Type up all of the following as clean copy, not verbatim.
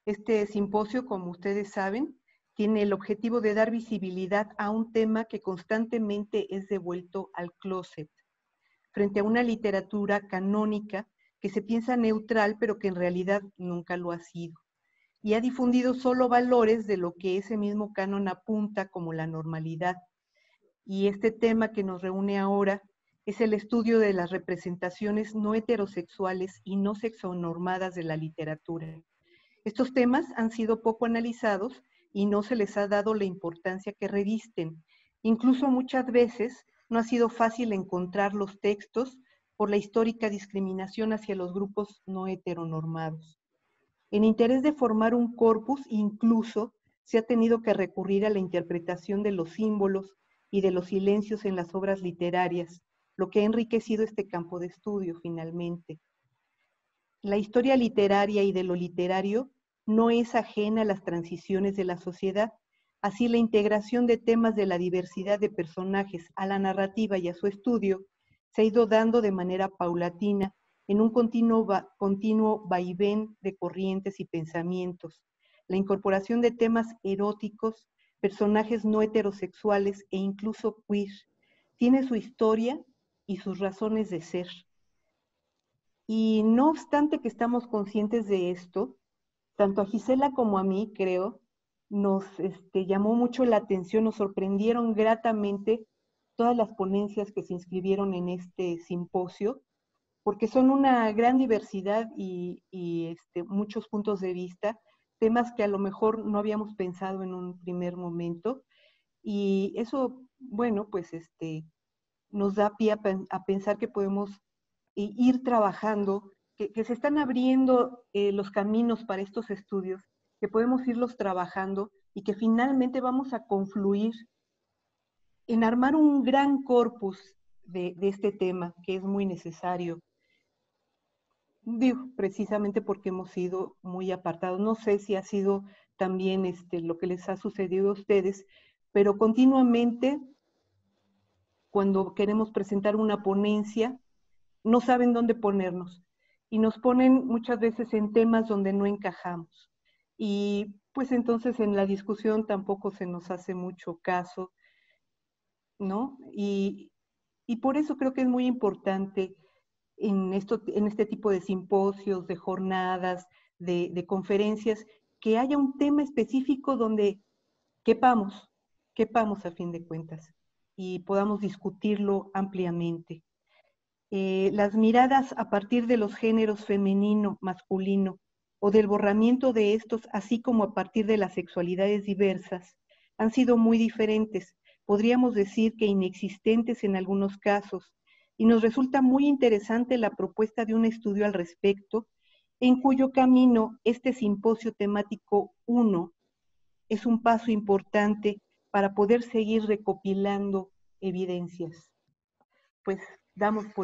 Este simposio, como ustedes saben, tiene el objetivo de dar visibilidad a un tema que constantemente es devuelto al closet, frente a una literatura canónica que se piensa neutral, pero que en realidad nunca lo ha sido, y ha difundido solo valores de lo que ese mismo canon apunta como la normalidad. Y este tema que nos reúne ahora es el estudio de las representaciones no heterosexuales y no sexonormadas de la literatura. Estos temas han sido poco analizados y no se les ha dado la importancia que revisten. Incluso muchas veces no ha sido fácil encontrar los textos por la histórica discriminación hacia los grupos no heteronormados. En interés de formar un corpus, incluso se ha tenido que recurrir a la interpretación de los símbolos y de los silencios en las obras literarias, lo que ha enriquecido este campo de estudio finalmente. La historia literaria y de lo literario no es ajena a las transiciones de la sociedad. Así, la integración de temas de la diversidad de personajes a la narrativa y a su estudio se ha ido dando de manera paulatina en un continuo vaivén de corrientes y pensamientos. La incorporación de temas eróticos, personajes no heterosexuales e incluso queer tiene su historia y sus razones de ser. Y no obstante que estamos conscientes de esto, tanto a Gisela como a mí, creo, nos llamó mucho la atención, nos sorprendieron gratamente todas las ponencias que se inscribieron en este simposio, porque son una gran diversidad y muchos puntos de vista, temas que a lo mejor no habíamos pensado en un primer momento, y eso, bueno, pues nos da pie a pensar que podemos ir trabajando, que se están abriendo los caminos para estos estudios, que podemos irlos trabajando y que finalmente vamos a confluir en armar un gran corpus de este tema que es muy necesario. Digo, precisamente porque hemos sido muy apartados. No sé si ha sido también lo que les ha sucedido a ustedes, pero continuamente cuando queremos presentar una ponencia, no saben dónde ponernos y nos ponen muchas veces en temas donde no encajamos. Y pues entonces en la discusión tampoco se nos hace mucho caso, ¿no? Y por eso creo que es muy importante en este tipo de simposios, de jornadas, de conferencias, que haya un tema específico donde quepamos a fin de cuentas, y podamos discutirlo ampliamente. Las miradas a partir de los géneros femenino, masculino, o del borramiento de estos, así como a partir de las sexualidades diversas, han sido muy diferentes, podríamos decir que inexistentes en algunos casos, y nos resulta muy interesante la propuesta de un estudio al respecto, en cuyo camino este simposio temático 1 es un paso importante para poder seguir recopilando evidencias. Pues damos por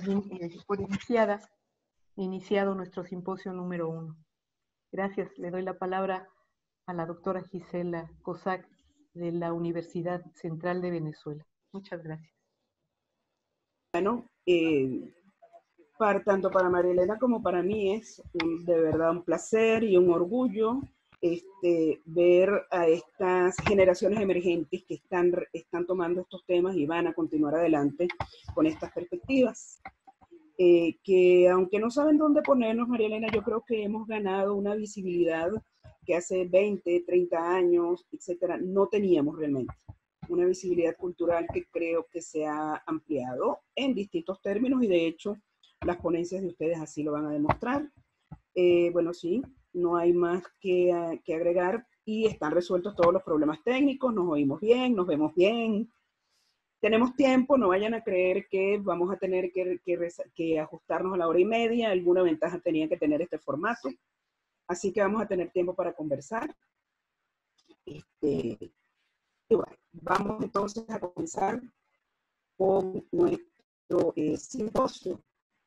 iniciado nuestro simposio número 1. Gracias, le doy la palabra a la doctora Gisela Cossack de la Universidad Central de Venezuela. Muchas gracias. Bueno, tanto para María Elena como para mí es de verdad un placer y un orgullo ver a estas generaciones emergentes que están tomando estos temas y van a continuar adelante con estas perspectivas. Que aunque no saben dónde ponernos, María Elena, yo creo que hemos ganado una visibilidad que hace 20, 30 años, etcétera, no teníamos realmente. Una visibilidad cultural que creo que se ha ampliado en distintos términos y de hecho las ponencias de ustedes así lo van a demostrar. Bueno, sí, no hay más que agregar y están resueltos todos los problemas técnicos, nos oímos bien, nos vemos bien. Tenemos tiempo, no vayan a creer que vamos a tener que ajustarnos a la hora y media, alguna ventaja tenía que tener este formato, así que vamos a tener tiempo para conversar. Y bueno, vamos entonces a comenzar con nuestro simposio.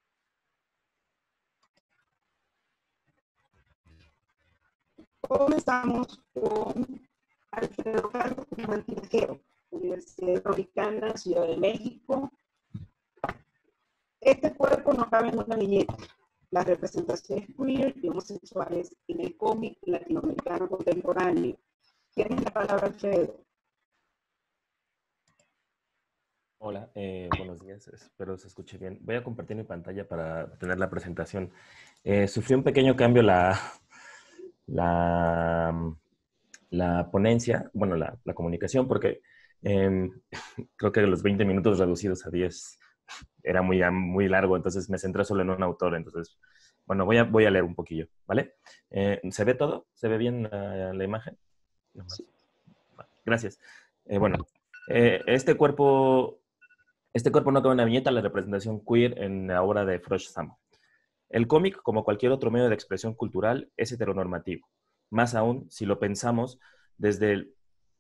Comenzamos con Alfredo Carlos Tinajero, Universidad Americana, Ciudad de México. Este cuerpo no cabe en una viñeta. las representaciones queer y homosexuales en el cómic latinoamericano contemporáneo. Tienes la palabra, Alfredo. Hola, buenos días, espero se escuche bien. Voy a compartir mi pantalla para tener la presentación. Sufrió un pequeño cambio la ponencia, bueno, la comunicación, porque creo que los 20 minutos reducidos a 10 era muy largo, entonces me centré solo en un autor. Entonces, bueno, voy a leer un poquillo, ¿vale? ¿Se ve todo? ¿Se ve bien la imagen? Sí. Gracias. Bueno, este cuerpo no cabe en una viñeta, la representación queer en la obra de Frosh Samo. El cómic, como cualquier otro medio de expresión cultural, es heteronormativo. Más aún si lo pensamos desde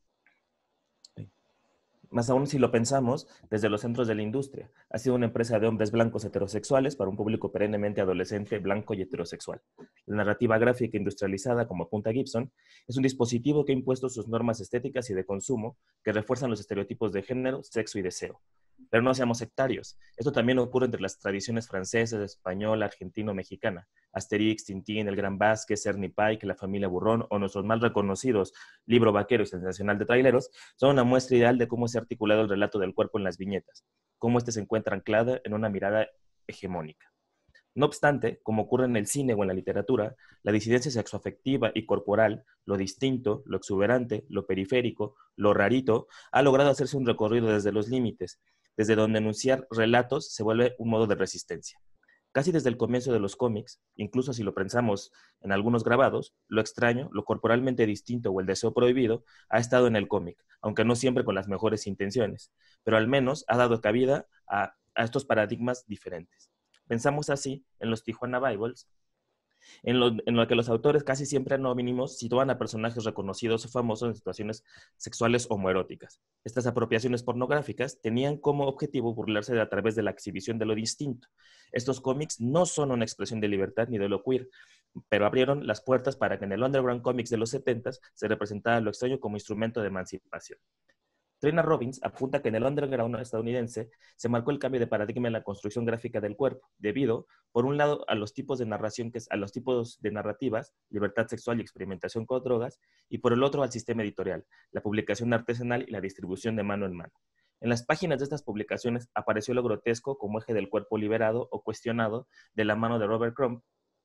los centros de la industria. Ha sido una empresa de hombres blancos heterosexuales para un público perennemente adolescente, blanco y heterosexual. La narrativa gráfica industrializada, como apunta Gibson, es un dispositivo que ha impuesto sus normas estéticas y de consumo que refuerzan los estereotipos de género, sexo y deseo. Pero no seamos sectarios. Esto también ocurre entre las tradiciones francesas, española, argentino, mexicana. Asterix, Tintín, El Gran Vázquez, Ernie Pike, La Familia Burrón o nuestros más reconocidos Libro Vaquero y Sensacional de Traileros son una muestra ideal de cómo se ha articulado el relato del cuerpo en las viñetas, cómo este se encuentra anclado en una mirada hegemónica. No obstante, como ocurre en el cine o en la literatura, la disidencia sexoafectiva y corporal, lo distinto, lo exuberante, lo periférico, lo rarito, ha logrado hacerse un recorrido desde los límites, desde donde enunciar relatos se vuelve un modo de resistencia. Casi desde el comienzo de los cómics, incluso si lo pensamos en algunos grabados, lo extraño, lo corporalmente distinto o el deseo prohibido ha estado en el cómic, aunque no siempre con las mejores intenciones, pero al menos ha dado cabida a estos paradigmas diferentes. Pensamos así en los Tijuana Bibles, en lo que los autores casi siempre anónimos sitúan a personajes reconocidos o famosos en situaciones sexuales homoeróticas. Estas apropiaciones pornográficas tenían como objetivo burlarse a través de la exhibición de lo distinto. Estos cómics no son una expresión de libertad ni de lo queer, pero abrieron las puertas para que en el underground comics de los 70s se representara lo extraño como instrumento de emancipación. Trina Robbins apunta que en el underground estadounidense se marcó el cambio de paradigma en la construcción gráfica del cuerpo, debido, por un lado, a los tipos de narrativas, libertad sexual y experimentación con drogas, y por el otro, al sistema editorial, la publicación artesanal y la distribución de mano en mano. En las páginas de estas publicaciones apareció lo grotesco como eje del cuerpo liberado o cuestionado de la mano de Robert Crumb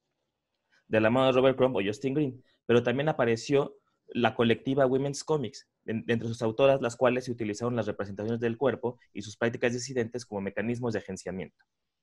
o Justin Green, pero también apareció la colectiva Women's Comics, entre sus autoras, las cuales se utilizaron las representaciones del cuerpo y sus prácticas disidentes como mecanismos de agenciamiento.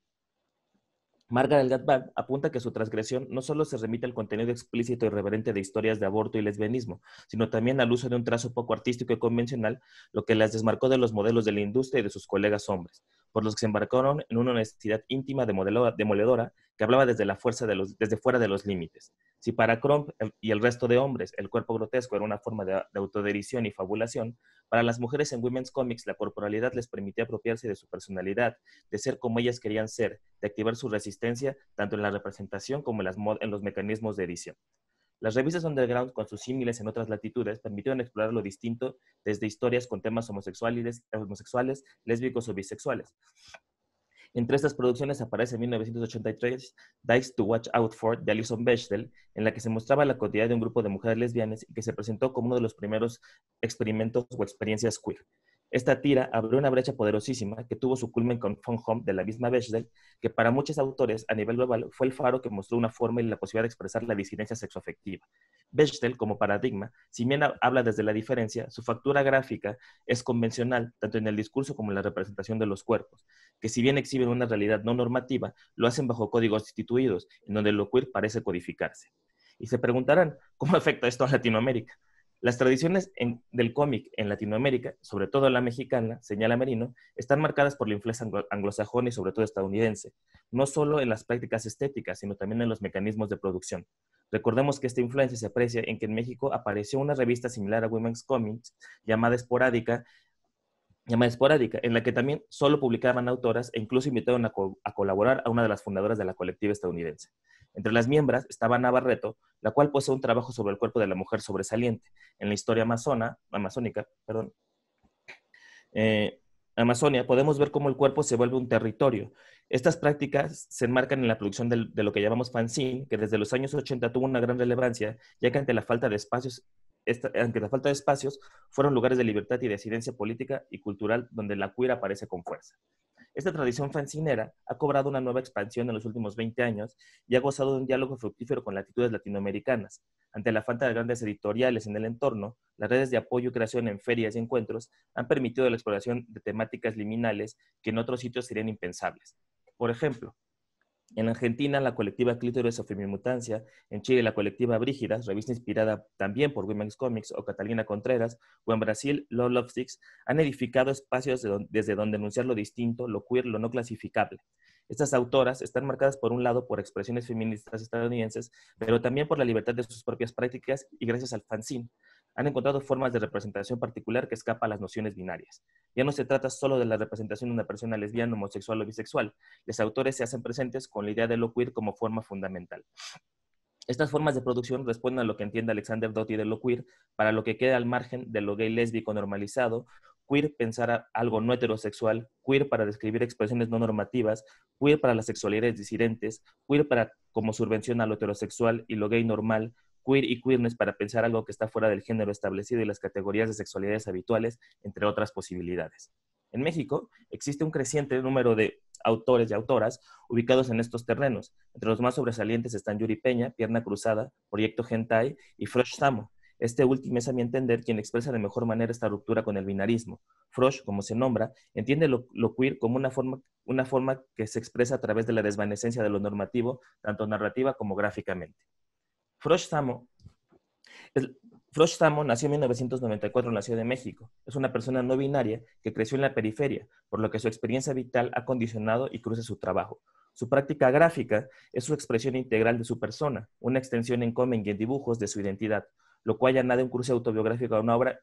Margaret Gatbag apunta que su transgresión no solo se remite al contenido explícito y irreverente de historias de aborto y lesbianismo, sino también al uso de un trazo poco artístico y convencional, lo que las desmarcó de los modelos de la industria y de sus colegas hombres, por los que se embarcaron en una honestidad íntima demoledora que hablaba desde fuera de los límites. Si para Crumb y el resto de hombres el cuerpo grotesco era una forma de autoderición y fabulación, para las mujeres en Women's Comics la corporalidad les permitía apropiarse de su personalidad, de ser como ellas querían ser, de activar su resistencia tanto en la representación como en los mecanismos de edición. Las revistas underground, con sus símiles en otras latitudes, permitieron explorar lo distinto desde historias con temas homosexuales, lésbicos o bisexuales. Entre estas producciones aparece en 1983 Dice to Watch Out For, de Alison Bechdel, en la que se mostraba la cotidianidad de un grupo de mujeres lesbianas y que se presentó como uno de los primeros experimentos o experiencias queer. Esta tira abrió una brecha poderosísima que tuvo su culmen con Phone Home de la misma Bechdel, que para muchos autores a nivel global fue el faro que mostró una forma y la posibilidad de expresar la disidencia sexoafectiva. Bechdel, como paradigma, si bien habla desde la diferencia, su factura gráfica es convencional, tanto en el discurso como en la representación de los cuerpos, que si bien exhiben una realidad no normativa, lo hacen bajo códigos instituidos, en donde lo queer parece codificarse. Y se preguntarán, ¿cómo afecta esto a Latinoamérica? Las tradiciones del cómic en Latinoamérica, sobre todo la mexicana, señala Merino, están marcadas por la influencia anglosajona y sobre todo estadounidense, no solo en las prácticas estéticas, sino también en los mecanismos de producción. Recordemos que esta influencia se aprecia en que en México apareció una revista similar a Women's Comics llamada Esporádica, en la que también solo publicaban autoras e incluso invitaron a colaborar a una de las fundadoras de la colectiva estadounidense. Entre las miembros estaba Ana Barreto, la cual posee un trabajo sobre el cuerpo de la mujer sobresaliente. En la historia amazónica, Amazonia, podemos ver cómo el cuerpo se vuelve un territorio Estas prácticas se enmarcan en la producción de lo que llamamos fanzine, que desde los años 80 tuvo una gran relevancia, ya que ante la falta de espacios, fueron lugares de libertad y de disidencia política y cultural donde la queer aparece con fuerza. Esta tradición fancinera ha cobrado una nueva expansión en los últimos 20 años y ha gozado de un diálogo fructífero con latitudes latinoamericanas. Ante la falta de grandes editoriales en el entorno, las redes de apoyo y creación en ferias y encuentros han permitido la exploración de temáticas liminales que en otros sitios serían impensables. Por ejemplo, en Argentina, la colectiva Clítoris o Femimutancia, en Chile, la colectiva Brígidas, revista inspirada también por Women's Comics o Catalina Contreras, o en Brasil, Love Lovesticks, han edificado espacios desde donde denunciar lo distinto, lo queer, lo no clasificable. Estas autoras están marcadas por un lado por expresiones feministas estadounidenses, pero también por la libertad de sus propias prácticas y gracias al fanzine. Han encontrado formas de representación particular que escapa a las nociones binarias. Ya no se trata solo de la representación de una persona lesbiana, homosexual o bisexual. Los autores se hacen presentes con la idea de lo queer como forma fundamental. Estas formas de producción responden a lo que entiende Alexander Doty de lo queer, para lo que queda al margen de lo gay lésbico normalizado, queer pensar algo no heterosexual, queer para describir expresiones no normativas, queer para las sexualidades disidentes, queer para como subvención a lo heterosexual y lo gay normal, queer y queerness para pensar algo que está fuera del género establecido y las categorías de sexualidades habituales, entre otras posibilidades. En México existe un creciente número de autores y autoras ubicados en estos terrenos. Entre los más sobresalientes están Yuri Peña, Pierna Cruzada, Proyecto Hentai y Frosh Samo. Este último es, a mi entender, quien expresa de mejor manera esta ruptura con el binarismo. Frosh, como se nombra, entiende lo queer como una forma que se expresa a través de la desvanecencia de lo normativo, tanto narrativa como gráficamente. Frosh Samo nació en 1994 en la Ciudad de México. Es una persona no binaria que creció en la periferia, por lo que su experiencia vital ha condicionado y cruza su trabajo. Su práctica gráfica es su expresión integral de su persona, una extensión en cómic y en dibujos de su identidad, lo cual añade un cruce autobiográfico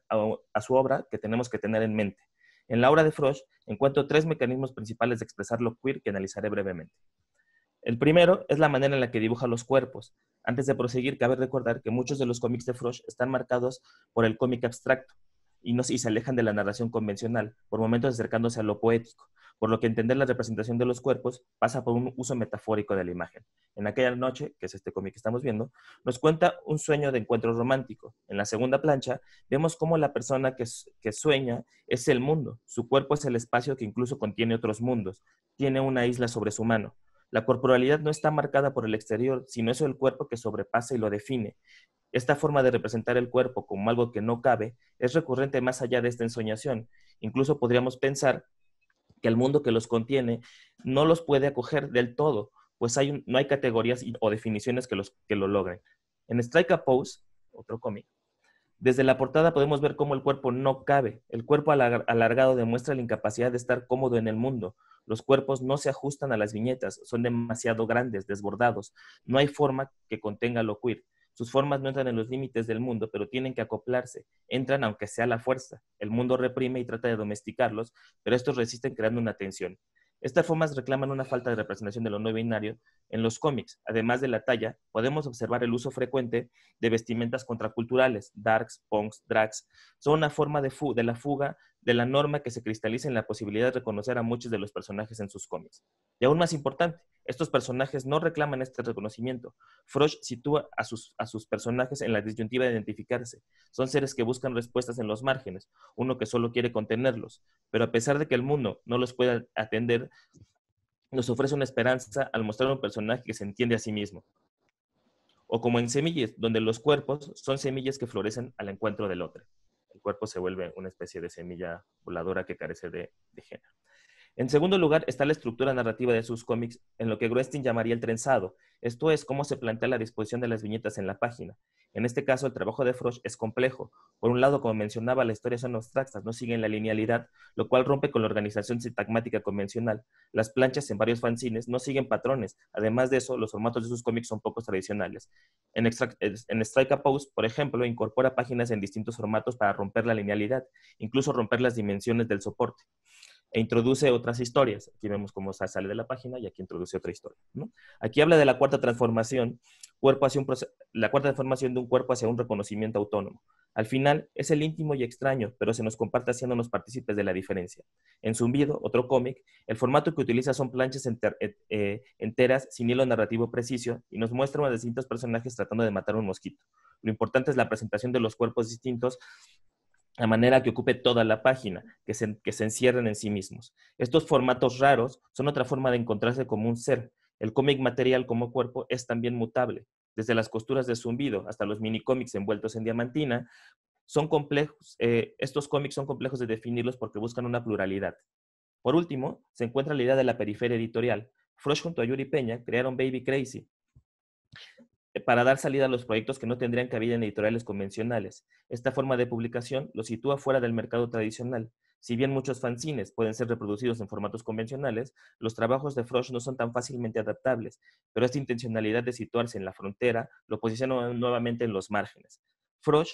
a su obra que tenemos que tener en mente. En la obra de Frosh encuentro 3 mecanismos principales de expresar lo queer que analizaré brevemente. El primero es la manera en la que dibuja los cuerpos. Antes de proseguir, cabe recordar que muchos de los cómics de Frosh están marcados por el cómic abstracto y se alejan de la narración convencional, por momentos acercándose a lo poético, por lo que entender la representación de los cuerpos pasa por un uso metafórico de la imagen. En aquella noche, que es este cómic que estamos viendo, nos cuenta un sueño de encuentro romántico. En la segunda plancha, vemos cómo la persona que sueña es el mundo. Su cuerpo es el espacio que incluso contiene otros mundos. Tiene una isla sobre su mano. La corporalidad no está marcada por el exterior, sino es el cuerpo que sobrepasa y lo define. Esta forma de representar el cuerpo como algo que no cabe es recurrente más allá de esta ensoñación. Incluso podríamos pensar que el mundo que los contiene no los puede acoger del todo, pues no hay categorías o definiciones que lo logren. En Strike a Pose, otro cómic, desde la portada podemos ver cómo el cuerpo no cabe. El cuerpo alargado demuestra la incapacidad de estar cómodo en el mundo. Los cuerpos no se ajustan a las viñetas, son demasiado grandes, desbordados. No hay forma que contenga lo queer. Sus formas no entran en los límites del mundo, pero tienen que acoplarse. Entran aunque sea a la fuerza. El mundo reprime y trata de domesticarlos, pero estos resisten creando una tensión. Estas formas reclaman una falta de representación de lo no binario en los cómics. Además de la talla, podemos observar el uso frecuente de vestimentas contraculturales, darks, punks, drags. Son una forma de la fuga de la norma que se cristaliza en la posibilidad de reconocer a muchos de los personajes en sus cómics. Y aún más importante, estos personajes no reclaman este reconocimiento. Frosh sitúa a sus personajes en la disyuntiva de identificarse. Son seres que buscan respuestas en los márgenes, uno que solo quiere contenerlos. Pero a pesar de que el mundo no los pueda atender, nos ofrece una esperanza al mostrar un personaje que se entiende a sí mismo. O como en Semillas, donde los cuerpos son semillas que florecen al encuentro del otro. El cuerpo se vuelve una especie de semilla voladora que carece de género. En segundo lugar está la estructura narrativa de sus cómics, en lo que Groenstein llamaría el trenzado. Esto es cómo se plantea la disposición de las viñetas en la página. En este caso, el trabajo de Frosh es complejo. Por un lado, como mencionaba, las historias son abstractas, no siguen la linealidad, lo cual rompe con la organización sintagmática convencional. Las planchas en varios fanzines no siguen patrones. Además de eso, los formatos de sus cómics son poco tradicionales. En Strike a Pose, por ejemplo, incorpora páginas en distintos formatos para romper la linealidad, incluso romper las dimensiones del soporte. e introduce otras historias. Aquí vemos cómo sale de la página y aquí introduce otra historia, ¿no? Aquí habla de la cuarta transformación, la cuarta transformación de un cuerpo hacia un reconocimiento autónomo. Al final, es el íntimo y extraño, pero se nos comparte haciéndonos partícipes de la diferencia. En Zumbido, otro cómic, el formato que utiliza son planchas enteras sin hilo narrativo preciso y nos muestra a distintos personajes tratando de matar a un mosquito. Lo importante es la presentación de los cuerpos distintos, a manera que ocupe toda la página, que se encierren en sí mismos. Estos formatos raros son otra forma de encontrarse como un ser. El cómic material como cuerpo es también mutable. Desde las costuras de Zumbido hasta los minicómics envueltos en diamantina, son complejos. Estos cómics son complejos de definirlos porque buscan una pluralidad. Por último, se encuentra la idea de la periferia editorial. Frosch junto a Yuri Peña crearon Baby Crazy para dar salida a los proyectos que no tendrían cabida en editoriales convencionales. Esta forma de publicación lo sitúa fuera del mercado tradicional. Si bien muchos fanzines pueden ser reproducidos en formatos convencionales, los trabajos de Frosch no son tan fácilmente adaptables, pero esta intencionalidad de situarse en la frontera lo posiciona nuevamente en los márgenes. Frosch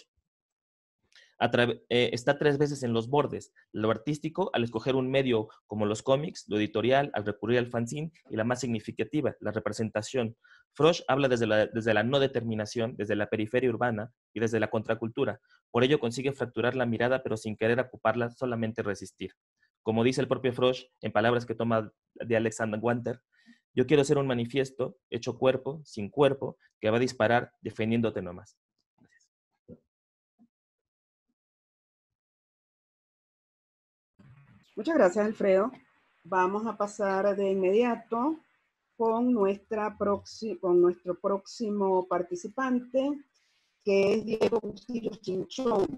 está 3 veces en los bordes: lo artístico al escoger un medio como los cómics, lo editorial al recurrir al fanzine y la más significativa, la representación. Frosch habla desde la no determinación, desde la periferia urbana y desde la contracultura. Por ello consigue fracturar la mirada pero sin querer ocuparla, solamente resistir. Como dice el propio Frosch, en palabras que toma de Alexander Wanter, yo quiero ser un manifiesto hecho cuerpo, sin cuerpo, que va a disparar defendiéndote nomás. Muchas gracias, Alfredo. Vamos a pasar de inmediato con nuestro próximo participante, que es Diego Bustillo Chinchón.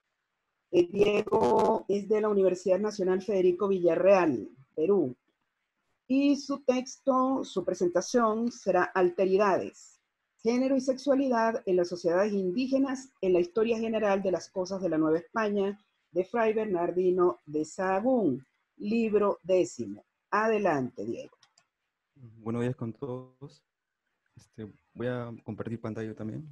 Diego es de la Universidad Nacional Federico Villarreal, Perú. Y su texto, su presentación será Alteridades, género y sexualidad en las sociedades indígenas en la historia general de las cosas de la Nueva España, de Fray Bernardino de Sahagún, libro 10. Adelante, Diego. Buenos días con todos. Voy a compartir pantalla también.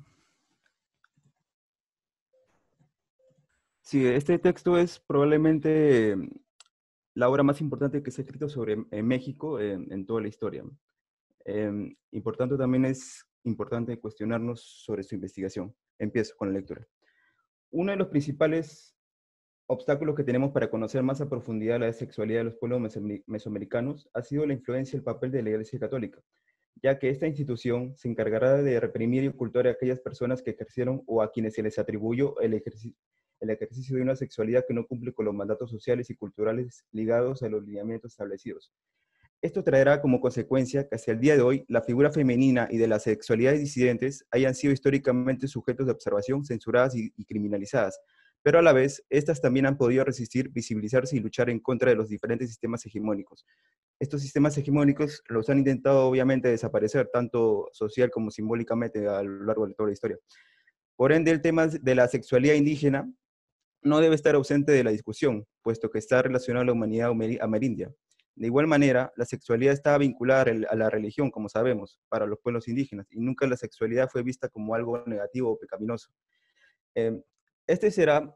Sí, este texto es probablemente la obra más importante que se ha escrito sobre México en toda la historia. Y por tanto también es importante cuestionarnos sobre su investigación. Empiezo con la lectura. Uno de los principales obstáculos que tenemos para conocer más a profundidad la sexualidad de los pueblos mesoamericanos ha sido la influencia y el papel de la Iglesia Católica, ya que esta institución se encargará de reprimir y ocultar a aquellas personas que ejercieron o a quienes se les atribuyó el ejercicio de una sexualidad que no cumple con los mandatos sociales y culturales ligados a los lineamientos establecidos. Esto traerá como consecuencia que hacia el día de hoy la figura femenina y de las sexualidades disidentes hayan sido históricamente sujetos de observación, censuradas y criminalizadas, pero a la vez, estas también han podido resistir, visibilizarse y luchar en contra de los diferentes sistemas hegemónicos. Estos sistemas hegemónicos los han intentado obviamente desaparecer, tanto social como simbólicamente a lo largo de toda la historia. Por ende, el tema de la sexualidad indígena no debe estar ausente de la discusión, puesto que está relacionado a la humanidad amerindia. De igual manera, la sexualidad está vinculada a la religión, como sabemos, para los pueblos indígenas, y nunca la sexualidad fue vista como algo negativo o pecaminoso. Este será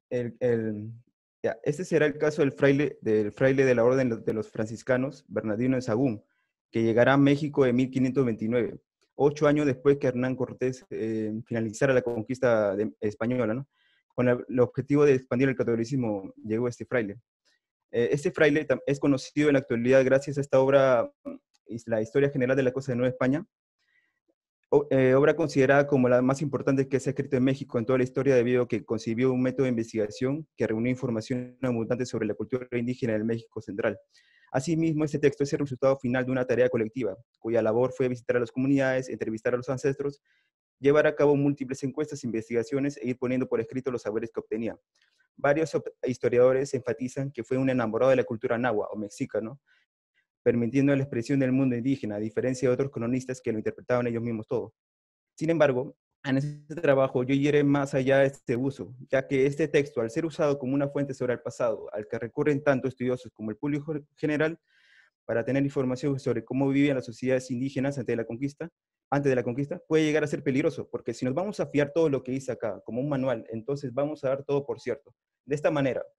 el caso del fraile de la Orden de los Franciscanos, Bernardino de Sahagún, que llegará a México en 1529, 8 años después que Hernán Cortés finalizara la conquista española, ¿no? Con el objetivo de expandir el catolicismo llegó este fraile. Este fraile es conocido en la actualidad gracias a esta obra, La Historia General de la Cosa de Nueva España, obra considerada como la más importante que se ha escrito en México en toda la historia, debido a que concibió un método de investigación que reunió información abundante sobre la cultura indígena del México central. Asimismo, este texto es el resultado final de una tarea colectiva, cuya labor fue visitar a las comunidades, entrevistar a los ancestros, llevar a cabo múltiples encuestas, investigaciones e ir poniendo por escrito los saberes que obtenía. Varios historiadores enfatizan que fue un enamorado de la cultura náhuatl o mexica, ¿no?, permitiendo la expresión del mundo indígena, a diferencia de otros cronistas que lo interpretaban ellos mismos todo. Sin embargo, en este trabajo yo iré más allá de este uso, ya que este texto, al ser usado como una fuente sobre el pasado, al que recurren tanto estudiosos como el público general, para tener información sobre cómo vivían las sociedades indígenas antes de la conquista, puede llegar a ser peligroso, porque si nos vamos a fiar todo lo que dice acá como un manual, entonces vamos a dar todo por cierto. De esta manera,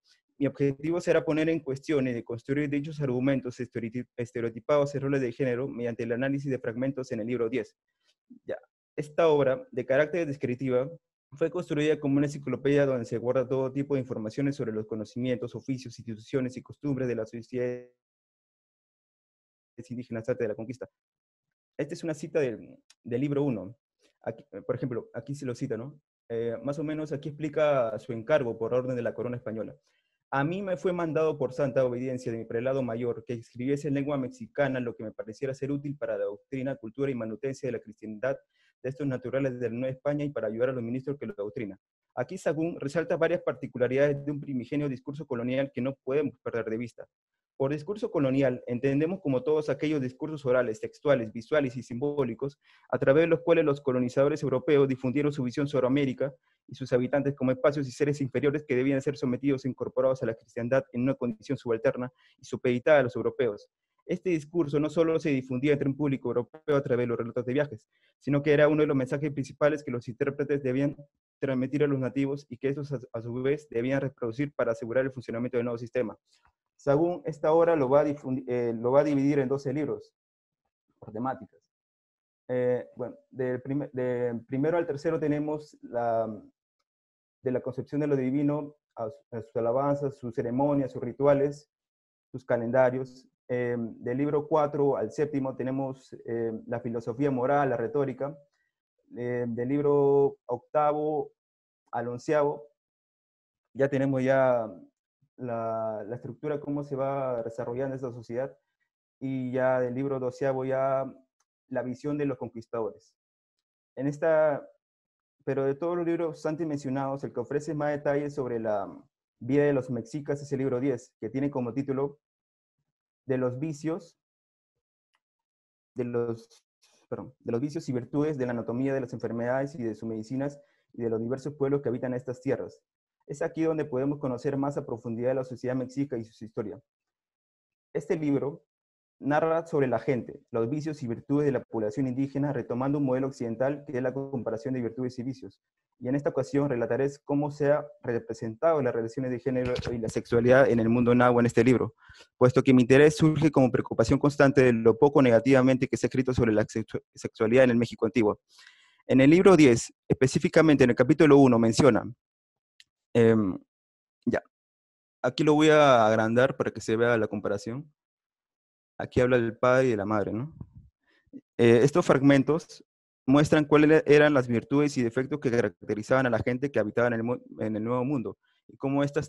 mi objetivo será poner en cuestión y deconstruir dichos argumentos estereotipados y roles de género mediante el análisis de fragmentos en el libro 10. Ya. Esta obra, de carácter descriptiva, fue construida como una enciclopedia donde se guarda todo tipo de informaciones sobre los conocimientos, oficios, instituciones y costumbres de las sociedades indígenas antes de la conquista. Esta es una cita del libro 1. Aquí, por ejemplo, aquí se lo cita, ¿no? Más o menos aquí explica su encargo por orden de la corona española. A mí me fue mandado por santa obediencia de mi prelado mayor que escribiese en lengua mexicana lo que me pareciera ser útil para la doctrina, cultura y manutencia de la cristiandad de estos naturales de la Nueva España y para ayudar a los ministros que lo doctrina. Aquí Sagún resalta varias particularidades de un primigenio discurso colonial que no podemos perder de vista. Por discurso colonial entendemos como todos aquellos discursos orales, textuales, visuales y simbólicos a través de los cuales los colonizadores europeos difundieron su visión sobre América y sus habitantes como espacios y seres inferiores que debían ser sometidos e incorporados a la cristiandad en una condición subalterna y supeditada a los europeos. Este discurso no solo se difundía entre un público europeo a través de los relatos de viajes, sino que era uno de los mensajes principales que los intérpretes debían transmitir a los nativos y que estos a su vez debían reproducir para asegurar el funcionamiento del nuevo sistema. Sagún esta obra lo va a dividir en 12 libros por temáticas. Bueno, de primero al tercero tenemos de la concepción de lo divino, a sus alabanzas, sus ceremonias, sus rituales, sus calendarios. Del libro 4 al séptimo tenemos la filosofía moral, la retórica. Del libro octavo al onceavo ya tenemos la estructura, cómo se va desarrollando esta sociedad, y ya del libro doceavo ya la visión de los conquistadores. Pero de todos los libros antes mencionados, el que ofrece más detalles sobre la vida de los mexicas es el libro 10, que tiene como título de los vicios y virtudes, de la anatomía de las enfermedades y de sus medicinas y de los diversos pueblos que habitan estas tierras. Es aquí donde podemos conocer más a profundidad de la sociedad mexica y su historia. Este libro narra sobre la gente, los vicios y virtudes de la población indígena, retomando un modelo occidental que es la comparación de virtudes y vicios. Y en esta ocasión relataré cómo se ha representado las relaciones de género y la sexualidad en el mundo náhuatl en este libro, puesto que mi interés surge como preocupación constante de lo poco negativamente que se ha escrito sobre la sexualidad en el México antiguo. En el libro 10, específicamente en el capítulo 1, menciona, aquí lo voy a agrandar para que se vea la comparación. Aquí habla del padre y de la madre, ¿no? Estos fragmentos muestran cuáles eran las virtudes y defectos que caracterizaban a la gente que habitaba en el Nuevo Mundo y cómo éstas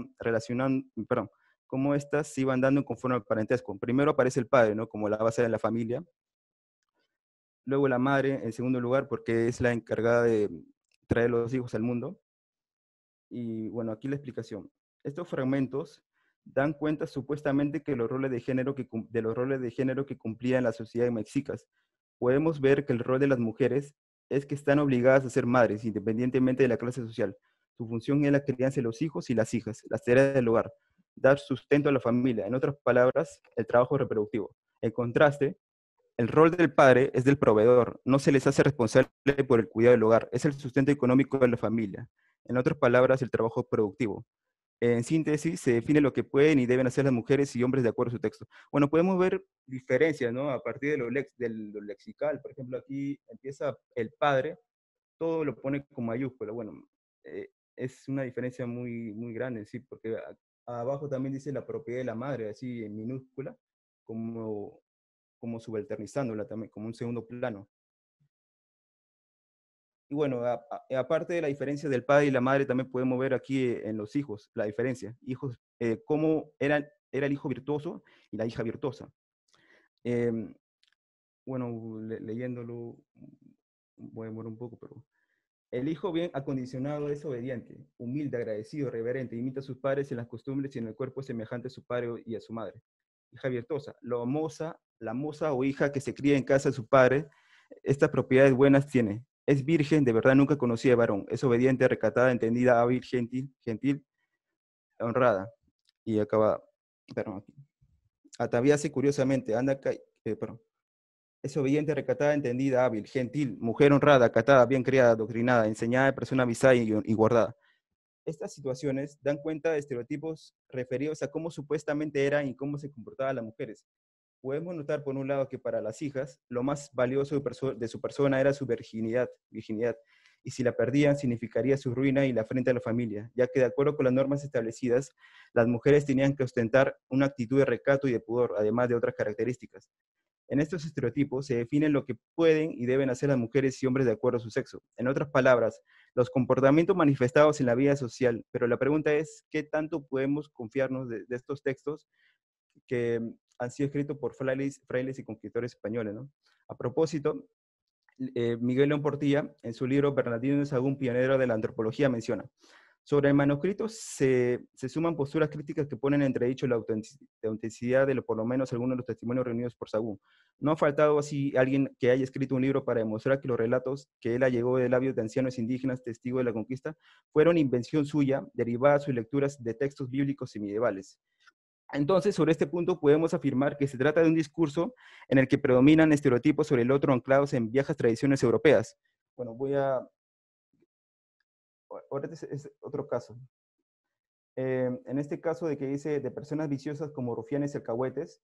cómo éstas se iban dando conforme al parentesco. Primero aparece el padre, ¿no? Como la base de la familia. Luego la madre, en segundo lugar, porque es la encargada de traer los hijos al mundo. Y bueno, aquí la explicación. Estos fragmentos dan cuenta supuestamente que de los roles de género que cumplían las sociedades mexicas. Podemos ver que el rol de las mujeres es que están obligadas a ser madres, independientemente de la clase social. Su función es la crianza de los hijos y las hijas, las tareas del hogar, dar sustento a la familia, en otras palabras, el trabajo reproductivo. En contraste, el rol del padre es del proveedor, no se les hace responsable por el cuidado del hogar, es el sustento económico de la familia. En otras palabras, el trabajo productivo. En síntesis, se define lo que pueden y deben hacer las mujeres y hombres de acuerdo a su texto. Bueno, podemos ver diferencias, ¿no? A partir de lo lexical. Por ejemplo, aquí empieza el padre, todo lo pone con mayúscula. Bueno, es una diferencia muy, muy grande, ¿sí? Porque abajo también dice la propiedad de la madre, así en minúscula, como subalternizándola también, como un segundo plano. Y bueno, aparte de la diferencia del padre y la madre, también podemos ver aquí en los hijos la diferencia. Hijos, cómo era el hijo virtuoso y la hija virtuosa. Bueno, leyéndolo, voy a demorar un poco, pero... El hijo bien acondicionado es obediente, humilde, agradecido, reverente, imita a sus padres en las costumbres y en el cuerpo semejante a su padre y a su madre. Hija virtuosa, la moza o hija que se cría en casa de su padre, estas propiedades buenas tiene. Es virgen, de verdad nunca conocía de varón. Es obediente, recatada, entendida, hábil, gentil, honrada. Y acaba, aquí. Ataviase curiosamente, es obediente, recatada, entendida, hábil, gentil, mujer honrada, acatada, bien criada, adoctrinada, enseñada, persona avisada y guardada. Estas situaciones dan cuenta de estereotipos referidos a cómo supuestamente eran y cómo se comportaban las mujeres. Podemos notar, por un lado, que para las hijas, lo más valioso de su persona era su virginidad, y si la perdían, significaría su ruina y la afrenta a la familia, ya que de acuerdo con las normas establecidas, las mujeres tenían que ostentar una actitud de recato y de pudor, además de otras características. En estos estereotipos se definen lo que pueden y deben hacer las mujeres y hombres de acuerdo a su sexo. En otras palabras, los comportamientos manifestados en la vida social. Pero la pregunta es, ¿qué tanto podemos confiarnos de estos textos que han sido escritos por frailes y conquistadores españoles, ¿no? A propósito, Miguel León Portilla, en su libro Bernardino de Sahagún, pionero de la antropología, menciona: sobre el manuscrito se suman posturas críticas que ponen en entredicho la autenticidad de por lo menos algunos de los testimonios reunidos por Sahagún. No ha faltado así alguien que haya escrito un libro para demostrar que los relatos que él allegó de labios de ancianos indígenas testigos de la conquista fueron invención suya, derivada de sus lecturas de textos bíblicos y medievales. Entonces, sobre este punto podemos afirmar que se trata de un discurso en el que predominan estereotipos sobre el otro anclados en viejas tradiciones europeas. Bueno, ahora es otro caso. En este caso de que dice de personas viciosas como rufianes y alcahuetes,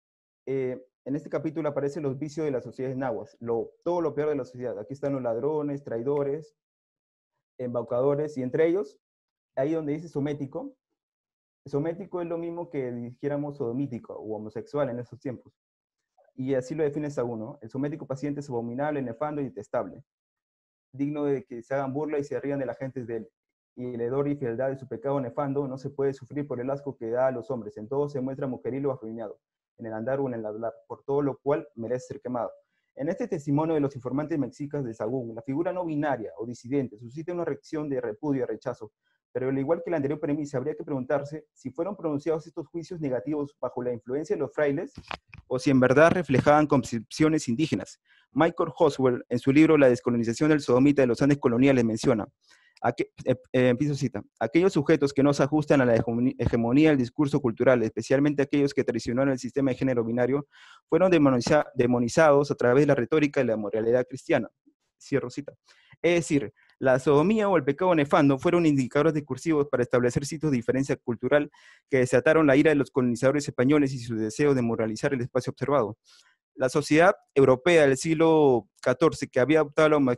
en este capítulo aparecen los vicios de las sociedades nahuas, todo lo peor de la sociedad. Aquí están los ladrones, traidores, embaucadores, y entre ellos, ahí donde dice somético, somético es lo mismo que dijéramos sodomítico o homosexual en esos tiempos. Y así lo define Sahagún, ¿no? El somético paciente es abominable, nefando y detestable, digno de que se hagan burla y se rían de la gente de él. Y el hedor y fealdad de su pecado nefando no se puede sufrir por el asco que da a los hombres. En todo se muestra mujeril o afeminado, en el andar o en el hablar, por todo lo cual merece ser quemado. En este testimonio de los informantes mexicas de Sahagún, la figura no binaria o disidente suscita una reacción de repudio y rechazo, pero al igual que la anterior premisa, habría que preguntarse si fueron pronunciados estos juicios negativos bajo la influencia de los frailes o si en verdad reflejaban concepciones indígenas. Michael Hoswell, en su libro La descolonización del sodomita de los Andes coloniales, menciona, empiezo cita, aquellos sujetos que no se ajustan a la hegemonía del discurso cultural, especialmente aquellos que traicionaron el sistema de género binario, fueron demonizados a través de la retórica de la moralidad cristiana. Cierro cita. Es decir, la sodomía o el pecado nefando fueron indicadores discursivos para establecer sitios de diferencia cultural que desataron la ira de los colonizadores españoles y su deseo de moralizar el espacio observado. La sociedad europea del siglo XIV, que había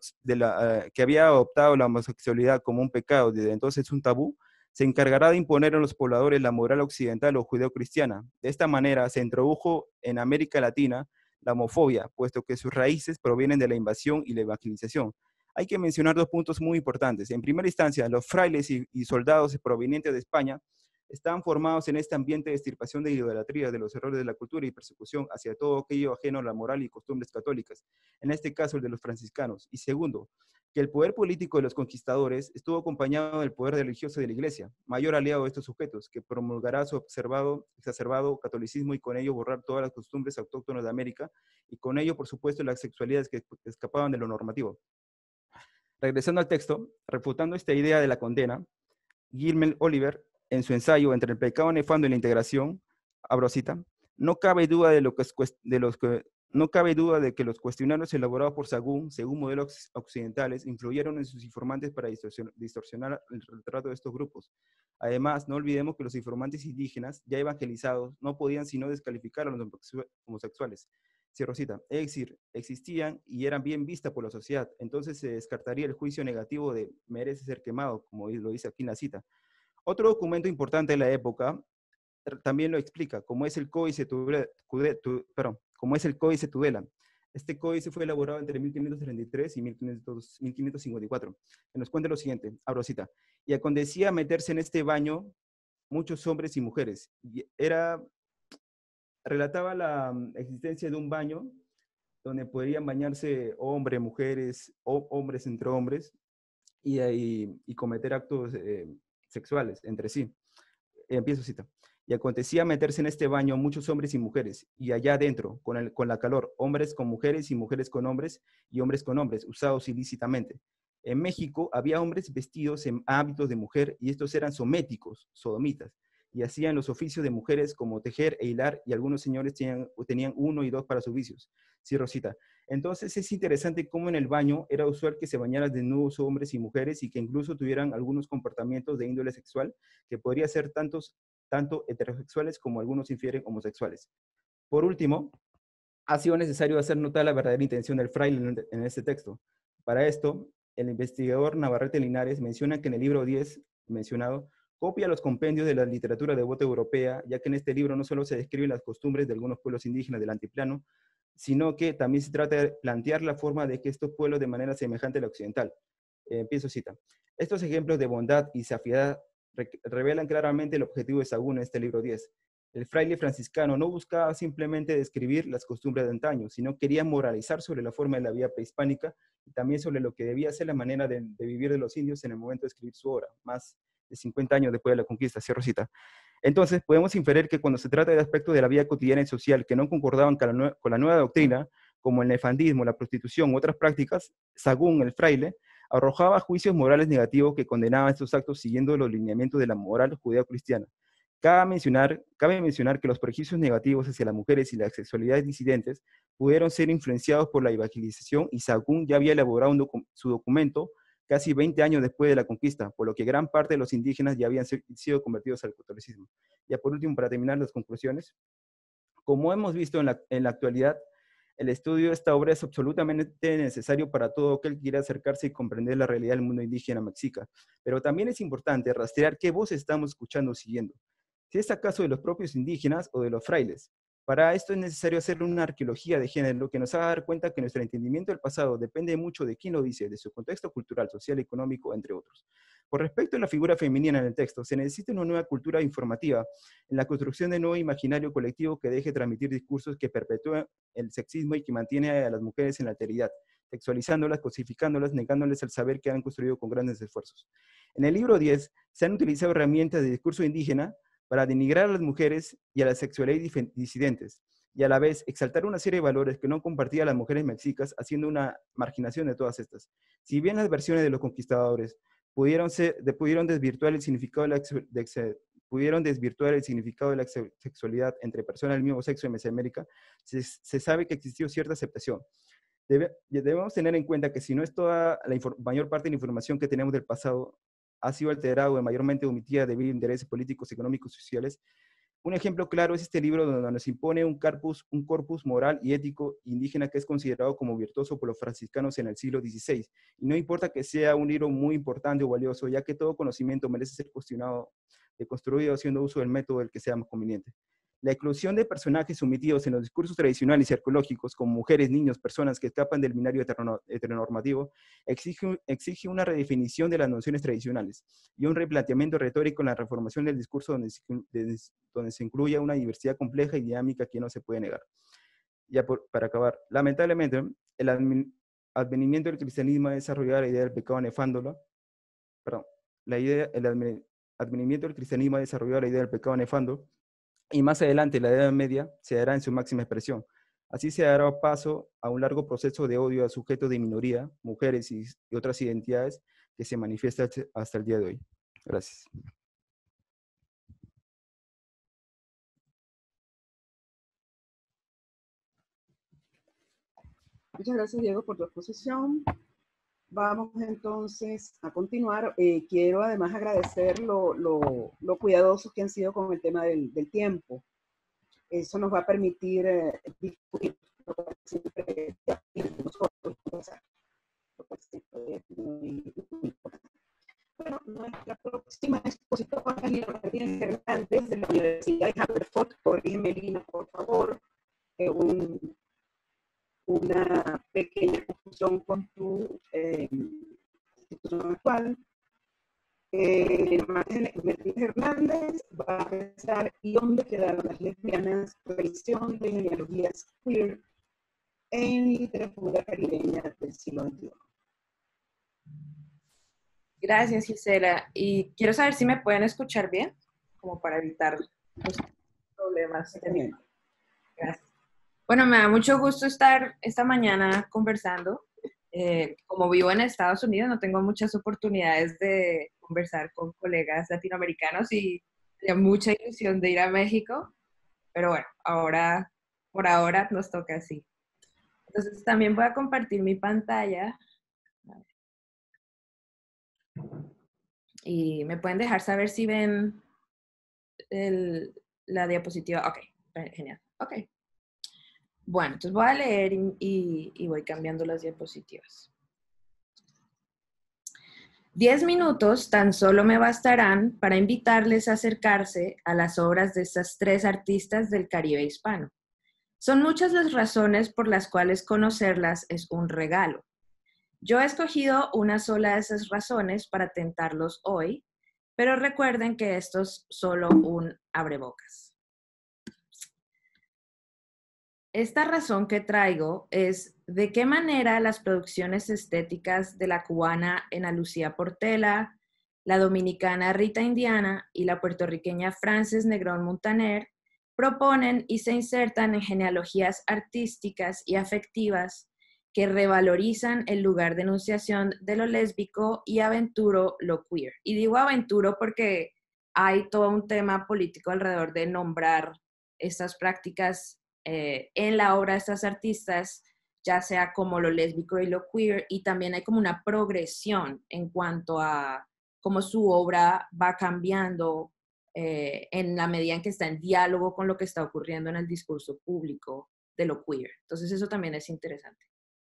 adoptado la homosexualidad como un pecado, desde entonces un tabú, se encargará de imponer a los pobladores la moral occidental o judeocristiana. De esta manera se introdujo en América Latina la homofobia, puesto que sus raíces provienen de la invasión y la evangelización. Hay que mencionar dos puntos muy importantes. En primera instancia, los frailes y soldados provenientes de España estaban formados en este ambiente de extirpación de idolatría, de los errores de la cultura y persecución hacia todo aquello ajeno a la moral y costumbres católicas, en este caso el de los franciscanos. Y segundo, que el poder político de los conquistadores estuvo acompañado del poder religioso de la Iglesia, mayor aliado de estos sujetos, que promulgará su exacerbado catolicismo y con ello borrar todas las costumbres autóctonas de América, y con ello, por supuesto, las sexualidades que escapaban de lo normativo. Regresando al texto, refutando esta idea de la condena, Gilman Oliver, en su ensayo Entre el pecado nefando y la integración, abro cita, no cabe duda de que los cuestionarios elaborados por Sahagún, según modelos occidentales, influyeron en sus informantes para distorsionar el retrato de estos grupos. Además, no olvidemos que los informantes indígenas, ya evangelizados, no podían sino descalificar a los homosexuales. Cierro cita. Es decir, existían y eran bien vistas por la sociedad. Entonces se descartaría el juicio negativo de merece ser quemado, como lo dice aquí en la cita. Otro documento importante de la época también lo explica, como es el Códice Tudela. Este códice fue elaborado entre 1533 y 1554. Que nos cuenta lo siguiente, abro cita. Y acontecía meterse en este baño muchos hombres y mujeres. Relataba la existencia de un baño donde podrían bañarse hombres, mujeres, hombres entre hombres, y cometer actos sexuales entre sí. Empiezo cita. Y acontecía meterse en este baño muchos hombres y mujeres, y allá adentro, con la calor, hombres con mujeres y mujeres con hombres, y hombres con hombres, usados ilícitamente. En México había hombres vestidos en hábitos de mujer, y estos eran sométicos, sodomitas, y hacían los oficios de mujeres como tejer e hilar, y algunos señores tenían 1 y 2 para sus vicios. Sí, Rosita. Entonces es interesante cómo en el baño era usual que se bañaran desnudos hombres y mujeres y que incluso tuvieran algunos comportamientos de índole sexual que podría ser tanto heterosexuales como algunos infieren homosexuales. Por último, ha sido necesario hacer notar la verdadera intención del fraile en este texto. Para esto, el investigador Navarrete Linares menciona que en el libro 10 mencionado, copia los compendios de la literatura devota europea, ya que en este libro no solo se describen las costumbres de algunos pueblos indígenas del altiplano, sino que también se trata de plantear la forma de que estos pueblos de manera semejante a la occidental. Empiezo cita. Estos ejemplos de bondad y safiedad revelan claramente el objetivo de Sahagún en este libro 10. El fraile franciscano no buscaba simplemente describir las costumbres de antaño, sino quería moralizar sobre la forma de la vida prehispánica y también sobre lo que debía ser la manera de vivir de los indios en el momento de escribir su obra, más de 50 años después de la conquista. Cierro cita. Entonces, podemos inferir que cuando se trata de aspectos de la vida cotidiana y social que no concordaban con la nueva doctrina, como el nefandismo, la prostitución u otras prácticas, Sahagún, el fraile, arrojaba juicios morales negativos que condenaban estos actos siguiendo los lineamientos de la moral judeo-cristiana. Cabe mencionar que los prejuicios negativos hacia las mujeres y las sexualidades disidentes pudieron ser influenciados por la evangelización y Sahagún ya había elaborado su documento casi 20 años después de la conquista, por lo que gran parte de los indígenas ya habían sido convertidos al catolicismo. Ya por último, para terminar las conclusiones, como hemos visto en la actualidad, el estudio de esta obra es absolutamente necesario para todo aquel que quiera acercarse y comprender la realidad del mundo indígena mexica, pero también es importante rastrear qué voz estamos escuchando o siguiendo. Si es acaso de los propios indígenas o de los frailes. Para esto es necesario hacer una arqueología de género que nos haga dar cuenta que nuestro entendimiento del pasado depende mucho de quién lo dice, de su contexto cultural, social, económico, entre otros. Con respecto a la figura femenina en el texto, se necesita una nueva cultura informativa en la construcción de nuevo imaginario colectivo que deje transmitir discursos que perpetúen el sexismo y que mantiene a las mujeres en la alteridad, sexualizándolas, cosificándolas, negándoles el saber que han construido con grandes esfuerzos. En el libro 10 se han utilizado herramientas de discurso indígena para denigrar a las mujeres y a las sexualidades disidentes, y a la vez exaltar una serie de valores que no compartían las mujeres mexicas, haciendo una marginación de todas estas. Si bien las versiones de los conquistadores pudieron desvirtuar el significado de la sexualidad entre personas del mismo sexo en Mesoamérica, se sabe que existió cierta aceptación. Debemos tener en cuenta que si no es toda la mayor parte de la información que tenemos del pasado ha sido alterada o mayormente omitida debido a intereses políticos, económicos y sociales. Un ejemplo claro es este libro donde nos impone un corpus moral y ético indígena que es considerado como virtuoso por los franciscanos en el siglo XVI. Y no importa que sea un libro muy importante o valioso, ya que todo conocimiento merece ser cuestionado, deconstruido, haciendo uso del método del que sea más conveniente. La inclusión de personajes sometidos en los discursos tradicionales y arqueológicos, como mujeres, niños, personas que escapan del binario heteronormativo, exige una redefinición de las nociones tradicionales y un replanteamiento retórico en la reformación del discurso donde se incluya una diversidad compleja y dinámica que no se puede negar. Ya para acabar, lamentablemente, el advenimiento del cristianismo ha desarrollado la idea del pecado nefando, el advenimiento del cristianismo ha desarrollado la idea del pecado nefando, y más adelante, la Edad Media se dará en su máxima expresión. Así se dará paso a un largo proceso de odio a sujetos de minoría, mujeres y otras identidades que se manifiesta hasta el día de hoy. Gracias. Muchas gracias, Diego, por tu exposición. Vamos entonces a continuar. Quiero además agradecer lo cuidadosos que han sido con el tema del tiempo. Eso nos va a permitir discutir Bueno, nuestra próxima expositora es Lina Martínez Hernández de la Universidad de Haverford. Corrígeme, Lina, por favor. Una pequeña confusión con tu institución actual. Martínez Hernández va a pensar ¿y dónde quedaron las lesbianas? Revisión de genealogías queer en literatura caribeña del siglo XXI. Gracias, Gisela. Y quiero saber si me pueden escuchar bien, como para evitar los problemas. Gracias. Bueno, me da mucho gusto estar esta mañana conversando. Como vivo en Estados Unidos, no tengo muchas oportunidades de conversar con colegas latinoamericanos y Tenía mucha ilusión de ir a México, pero bueno, ahora, por ahora nos toca así. Entonces también voy a compartir mi pantalla. Y me pueden dejar saber si ven la diapositiva. Ok, genial. Ok. Bueno, entonces voy a leer y voy cambiando las diapositivas. 10 minutos tan solo me bastarán para invitarles a acercarse a las obras de estas 3 artistas del Caribe hispano. Son muchas las razones por las cuales conocerlas es un regalo. Yo he escogido una sola de esas razones para tentarlos hoy, pero recuerden que esto es solo un abrebocas. Esta razón que traigo es de qué manera las producciones estéticas de la cubana Ana Lucía Portela, la dominicana Rita Indiana y la puertorriqueña Frances Negrón Muntaner proponen y se insertan en genealogías artísticas y afectivas que revalorizan el lugar de enunciación de lo lésbico y aventuro lo queer. Y digo aventuro porque hay todo un tema político alrededor de nombrar estas prácticas en la obra de estas artistas, ya sea como lo lésbico y lo queer, y también hay como una progresión en cuanto a cómo su obra va cambiando en la medida en que está en diálogo con lo que está ocurriendo en el discurso público de lo queer. Entonces eso también es interesante.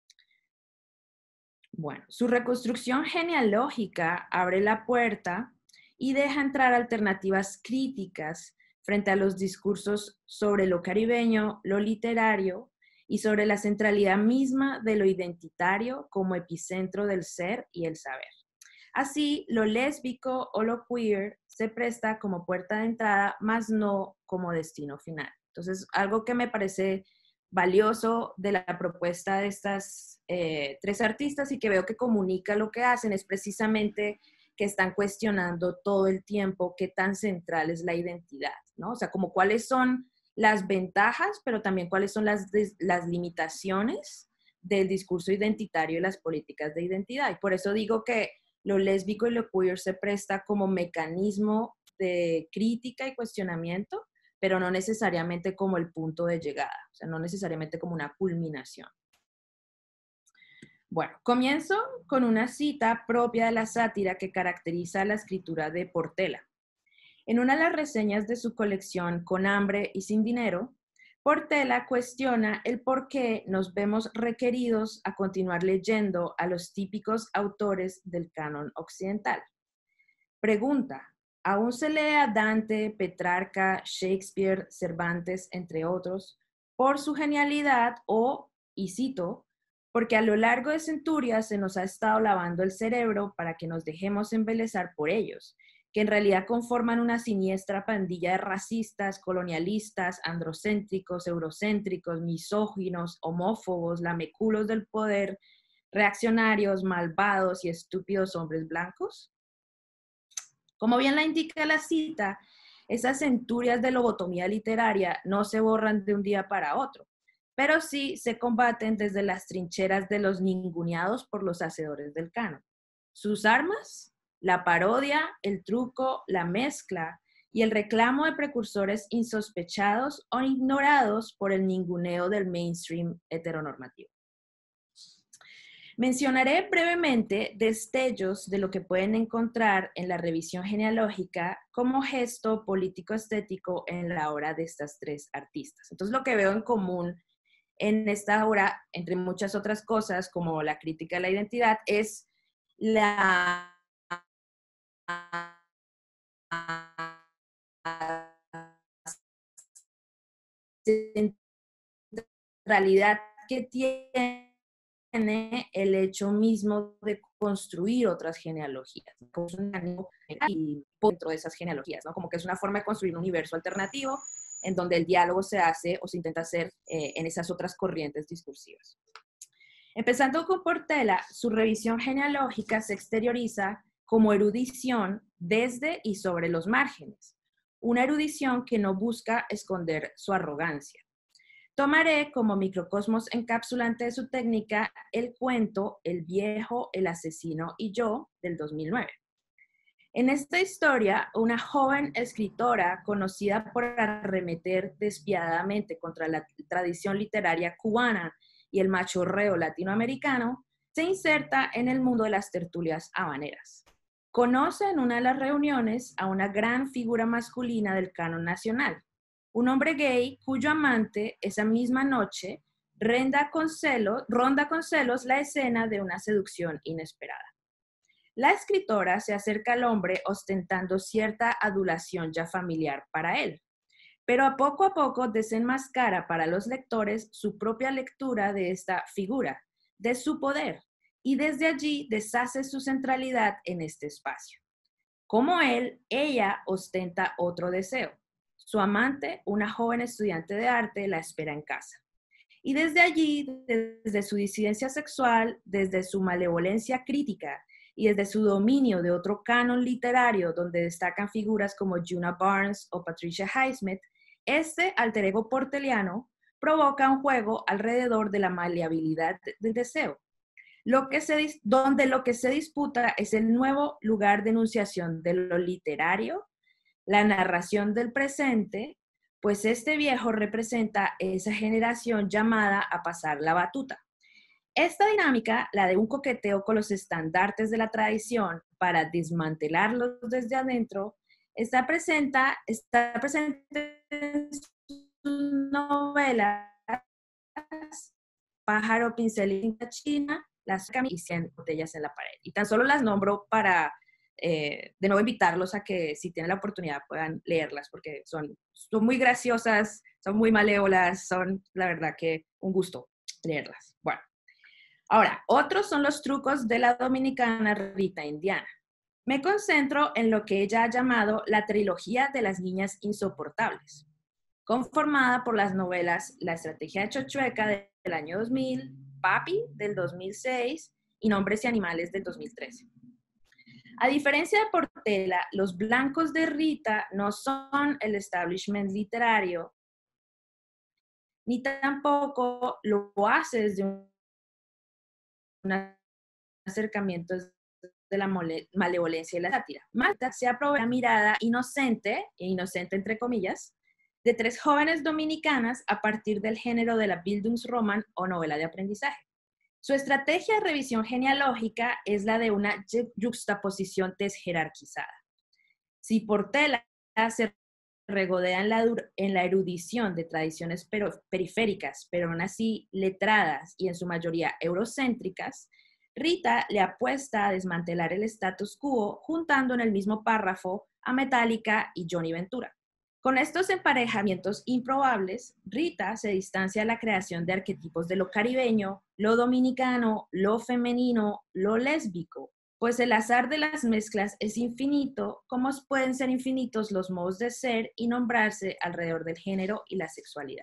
Bueno, su reconstrucción genealógica abre la puerta y deja entrar alternativas críticas frente a los discursos sobre lo caribeño, lo literario y sobre la centralidad misma de lo identitario como epicentro del ser y el saber. Así, lo lésbico o lo queer se presta como puerta de entrada, más no como destino final. Entonces, algo que me parece valioso de la propuesta de estas 3 artistas y que veo que comunica lo que hacen es precisamente que están cuestionando todo el tiempo qué tan central es la identidad, ¿no? O sea, como cuáles son las ventajas, pero también cuáles son las limitaciones del discurso identitario y las políticas de identidad. Y por eso digo que lo lésbico y lo queer se presta como mecanismo de crítica y cuestionamiento, pero no necesariamente como el punto de llegada, o sea, no necesariamente como una culminación. Bueno, comienzo con una cita propia de la sátira que caracteriza la escritura de Portela. En una de las reseñas de su colección Con hambre y sin dinero, Portela cuestiona el por qué nos vemos requeridos a continuar leyendo a los típicos autores del canon occidental. Pregunta, ¿aún se lee a Dante, Petrarca, Shakespeare, Cervantes, entre otros, por su genialidad o, y cito, porque a lo largo de centurias se nos ha estado lavando el cerebro para que nos dejemos embelezar por ellos, que en realidad conforman una siniestra pandilla de racistas, colonialistas, androcéntricos, eurocéntricos, misóginos, homófobos, lameculos del poder, reaccionarios, malvados y estúpidos hombres blancos? Como bien la indica la cita, esas centurias de lobotomía literaria no se borran de un día para otro, pero sí se combaten desde las trincheras de los ninguneados por los hacedores del canon. Sus armas, la parodia, el truco, la mezcla y el reclamo de precursores insospechados o ignorados por el ninguneo del mainstream heteronormativo. Mencionaré brevemente destellos de lo que pueden encontrar en la revisión genealógica como gesto político-estético en la obra de estas 3 artistas. Entonces, lo que veo en común en esta obra, entre muchas otras cosas, como la crítica a la identidad, es la centralidad que tiene el hecho mismo de construir otras genealogías, y dentro de esas genealogías, ¿no? Como que es una forma de construir un universo alternativo en donde el diálogo se hace o se intenta hacer en esas otras corrientes discursivas. Empezando con Portela, su revisión genealógica se exterioriza como erudición desde y sobre los márgenes, una erudición que no busca esconder su arrogancia. Tomaré como microcosmos encapsulante de su técnica el cuento El viejo, el asesino y yo, del 2009. En esta historia, una joven escritora conocida por arremeter despiadadamente contra la tradición literaria cubana y el machorreo latinoamericano, se inserta en el mundo de las tertulias habaneras. Conoce en una de las reuniones a una gran figura masculina del canon nacional, un hombre gay cuyo amante esa misma noche ronda con celos la escena de una seducción inesperada. La escritora se acerca al hombre ostentando cierta adulación ya familiar para él, pero a poco desenmascara para los lectores su propia lectura de esta figura, de su poder, y desde allí deshace su centralidad en este espacio. Como él, ella ostenta otro deseo. Su amante, una joven estudiante de arte, la espera en casa. Y desde allí, desde su disidencia sexual, desde su malevolencia crítica y desde su dominio de otro canon literario donde destacan figuras como Juna Barnes o Patricia Highsmith, este alter ego porteliano provoca un juego alrededor de la maleabilidad del deseo, donde lo que se disputa es el nuevo lugar de enunciación de lo literario, la narración del presente, pues este viejo representa esa generación llamada a pasar la batuta. Esta dinámica, la de un coqueteo con los estandartes de la tradición para desmantelarlos desde adentro, está presente en sus novelas Pájaro, pincel y tinta china, Las y 100 botellas en la pared. Y tan solo las nombro para, de nuevo, invitarlos a que si tienen la oportunidad puedan leerlas, porque son muy graciosas, son muy malévolas, son la verdad que un gusto leerlas. Bueno. Ahora, otros son los trucos de la dominicana Rita Indiana. Me concentro en lo que ella ha llamado la trilogía de las niñas insoportables, conformada por las novelas La estrategia de Chochueca del año 2000, Papi del 2006 y Nombres y Animales del 2013. A diferencia de Portela, los blancos de Rita no son el establishment literario, ni tampoco lo hace desde un acercamiento de la malevolencia y la sátira. Marta se aprovecha la mirada inocente entre comillas, de tres jóvenes dominicanas a partir del género de la Bildungsroman o novela de aprendizaje. Su estrategia de revisión genealógica es la de una yuxtaposición desjerarquizada. Si Portela se regodea en la erudición de tradiciones periféricas, pero aún así letradas y en su mayoría eurocéntricas, Rita le apuesta a desmantelar el status quo juntando en el mismo párrafo a Metallica y Johnny Ventura. Con estos emparejamientos improbables, Rita se distancia de la creación de arquetipos de lo caribeño, lo dominicano, lo femenino, lo lésbico, pues el azar de las mezclas es infinito, como pueden ser infinitos los modos de ser y nombrarse alrededor del género y la sexualidad.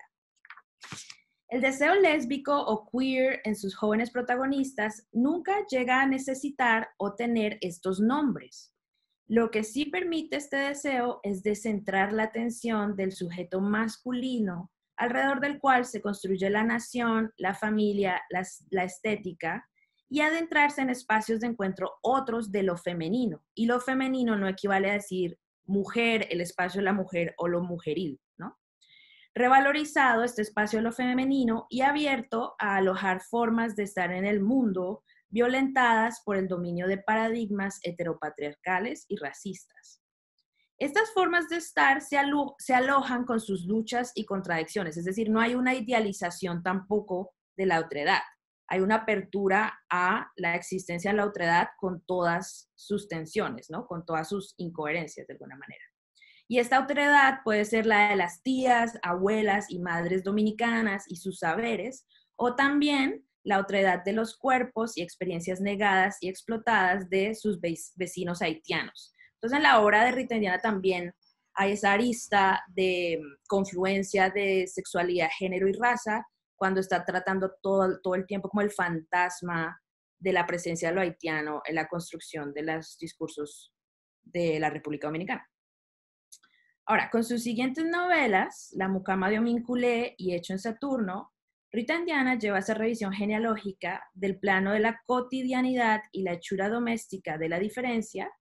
El deseo lésbico o queer en sus jóvenes protagonistas nunca llega a necesitar o tener estos nombres. Lo que sí permite este deseo es descentrar la atención del sujeto masculino alrededor del cual se construye la nación, la familia, la estética, y adentrarse en espacios de encuentro otros de lo femenino. Y lo femenino no equivale a decir mujer, el espacio de la mujer o lo mujeril, ¿no? Revalorizado este espacio de lo femenino y abierto a alojar formas de estar en el mundo violentadas por el dominio de paradigmas heteropatriarcales y racistas. Estas formas de estar se alojan con sus luchas y contradicciones, es decir, no hay una idealización tampoco de la otredad. Hay una apertura a la existencia de la otredad con todas sus tensiones, ¿no? Con todas sus incoherencias, de alguna manera. Y esta otredad puede ser la de las tías, abuelas y madres dominicanas y sus saberes, o también la otredad de los cuerpos y experiencias negadas y explotadas de sus vecinos haitianos. Entonces, en la obra de Rita Indiana también hay esa arista de confluencia de sexualidad, género y raza, cuando está tratando todo el tiempo como el fantasma de la presencia de lo haitiano en la construcción de los discursos de la República Dominicana. Ahora, con sus siguientes novelas, La mucama de Ominculé y Hecho en Saturno, Rita Indiana lleva esa revisión genealógica del plano de la cotidianidad y la hechura doméstica de la diferencia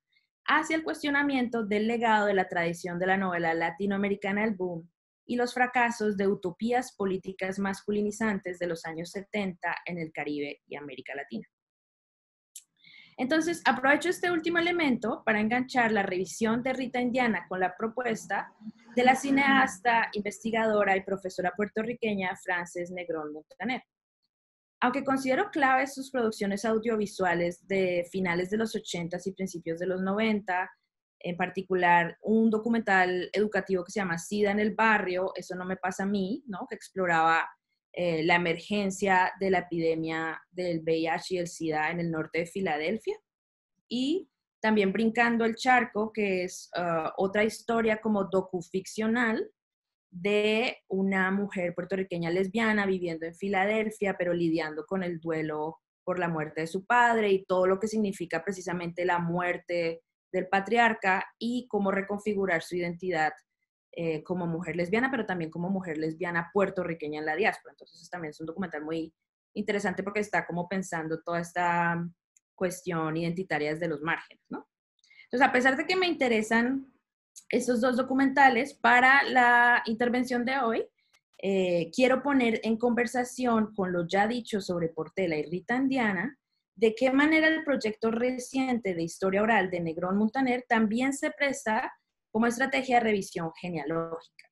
hacia el cuestionamiento del legado de la tradición de la novela latinoamericana del boom y los fracasos de utopías políticas masculinizantes de los años 70 en el Caribe y América Latina. Entonces, aprovecho este último elemento para enganchar la revisión de Rita Indiana con la propuesta de la cineasta, investigadora y profesora puertorriqueña Frances Negrón Muntaner. Aunque considero clave sus producciones audiovisuales de finales de los 80s y principios de los 90, en particular un documental educativo que se llama SIDA en el barrio, Eso no me pasa a mí, ¿no? Que exploraba la emergencia de la epidemia del VIH y el SIDA en el norte de Filadelfia. Y también Brincando el Charco, que es otra historia como docuficcional de una mujer puertorriqueña lesbiana viviendo en Filadelfia, pero lidiando con el duelo por la muerte de su padre y todo lo que significa precisamente la muerte del patriarca y cómo reconfigurar su identidad como mujer lesbiana, pero también como mujer lesbiana puertorriqueña en la diáspora. Entonces también es un documental muy interesante porque está como pensando toda esta cuestión identitaria desde los márgenes, ¿no? Entonces, a pesar de que me interesan estos dos documentales para la intervención de hoy, quiero poner en conversación con lo ya dicho sobre Portela y Rita Indiana, de qué manera el proyecto reciente de historia oral de Negrón Muntaner también se presta como estrategia de revisión genealógica.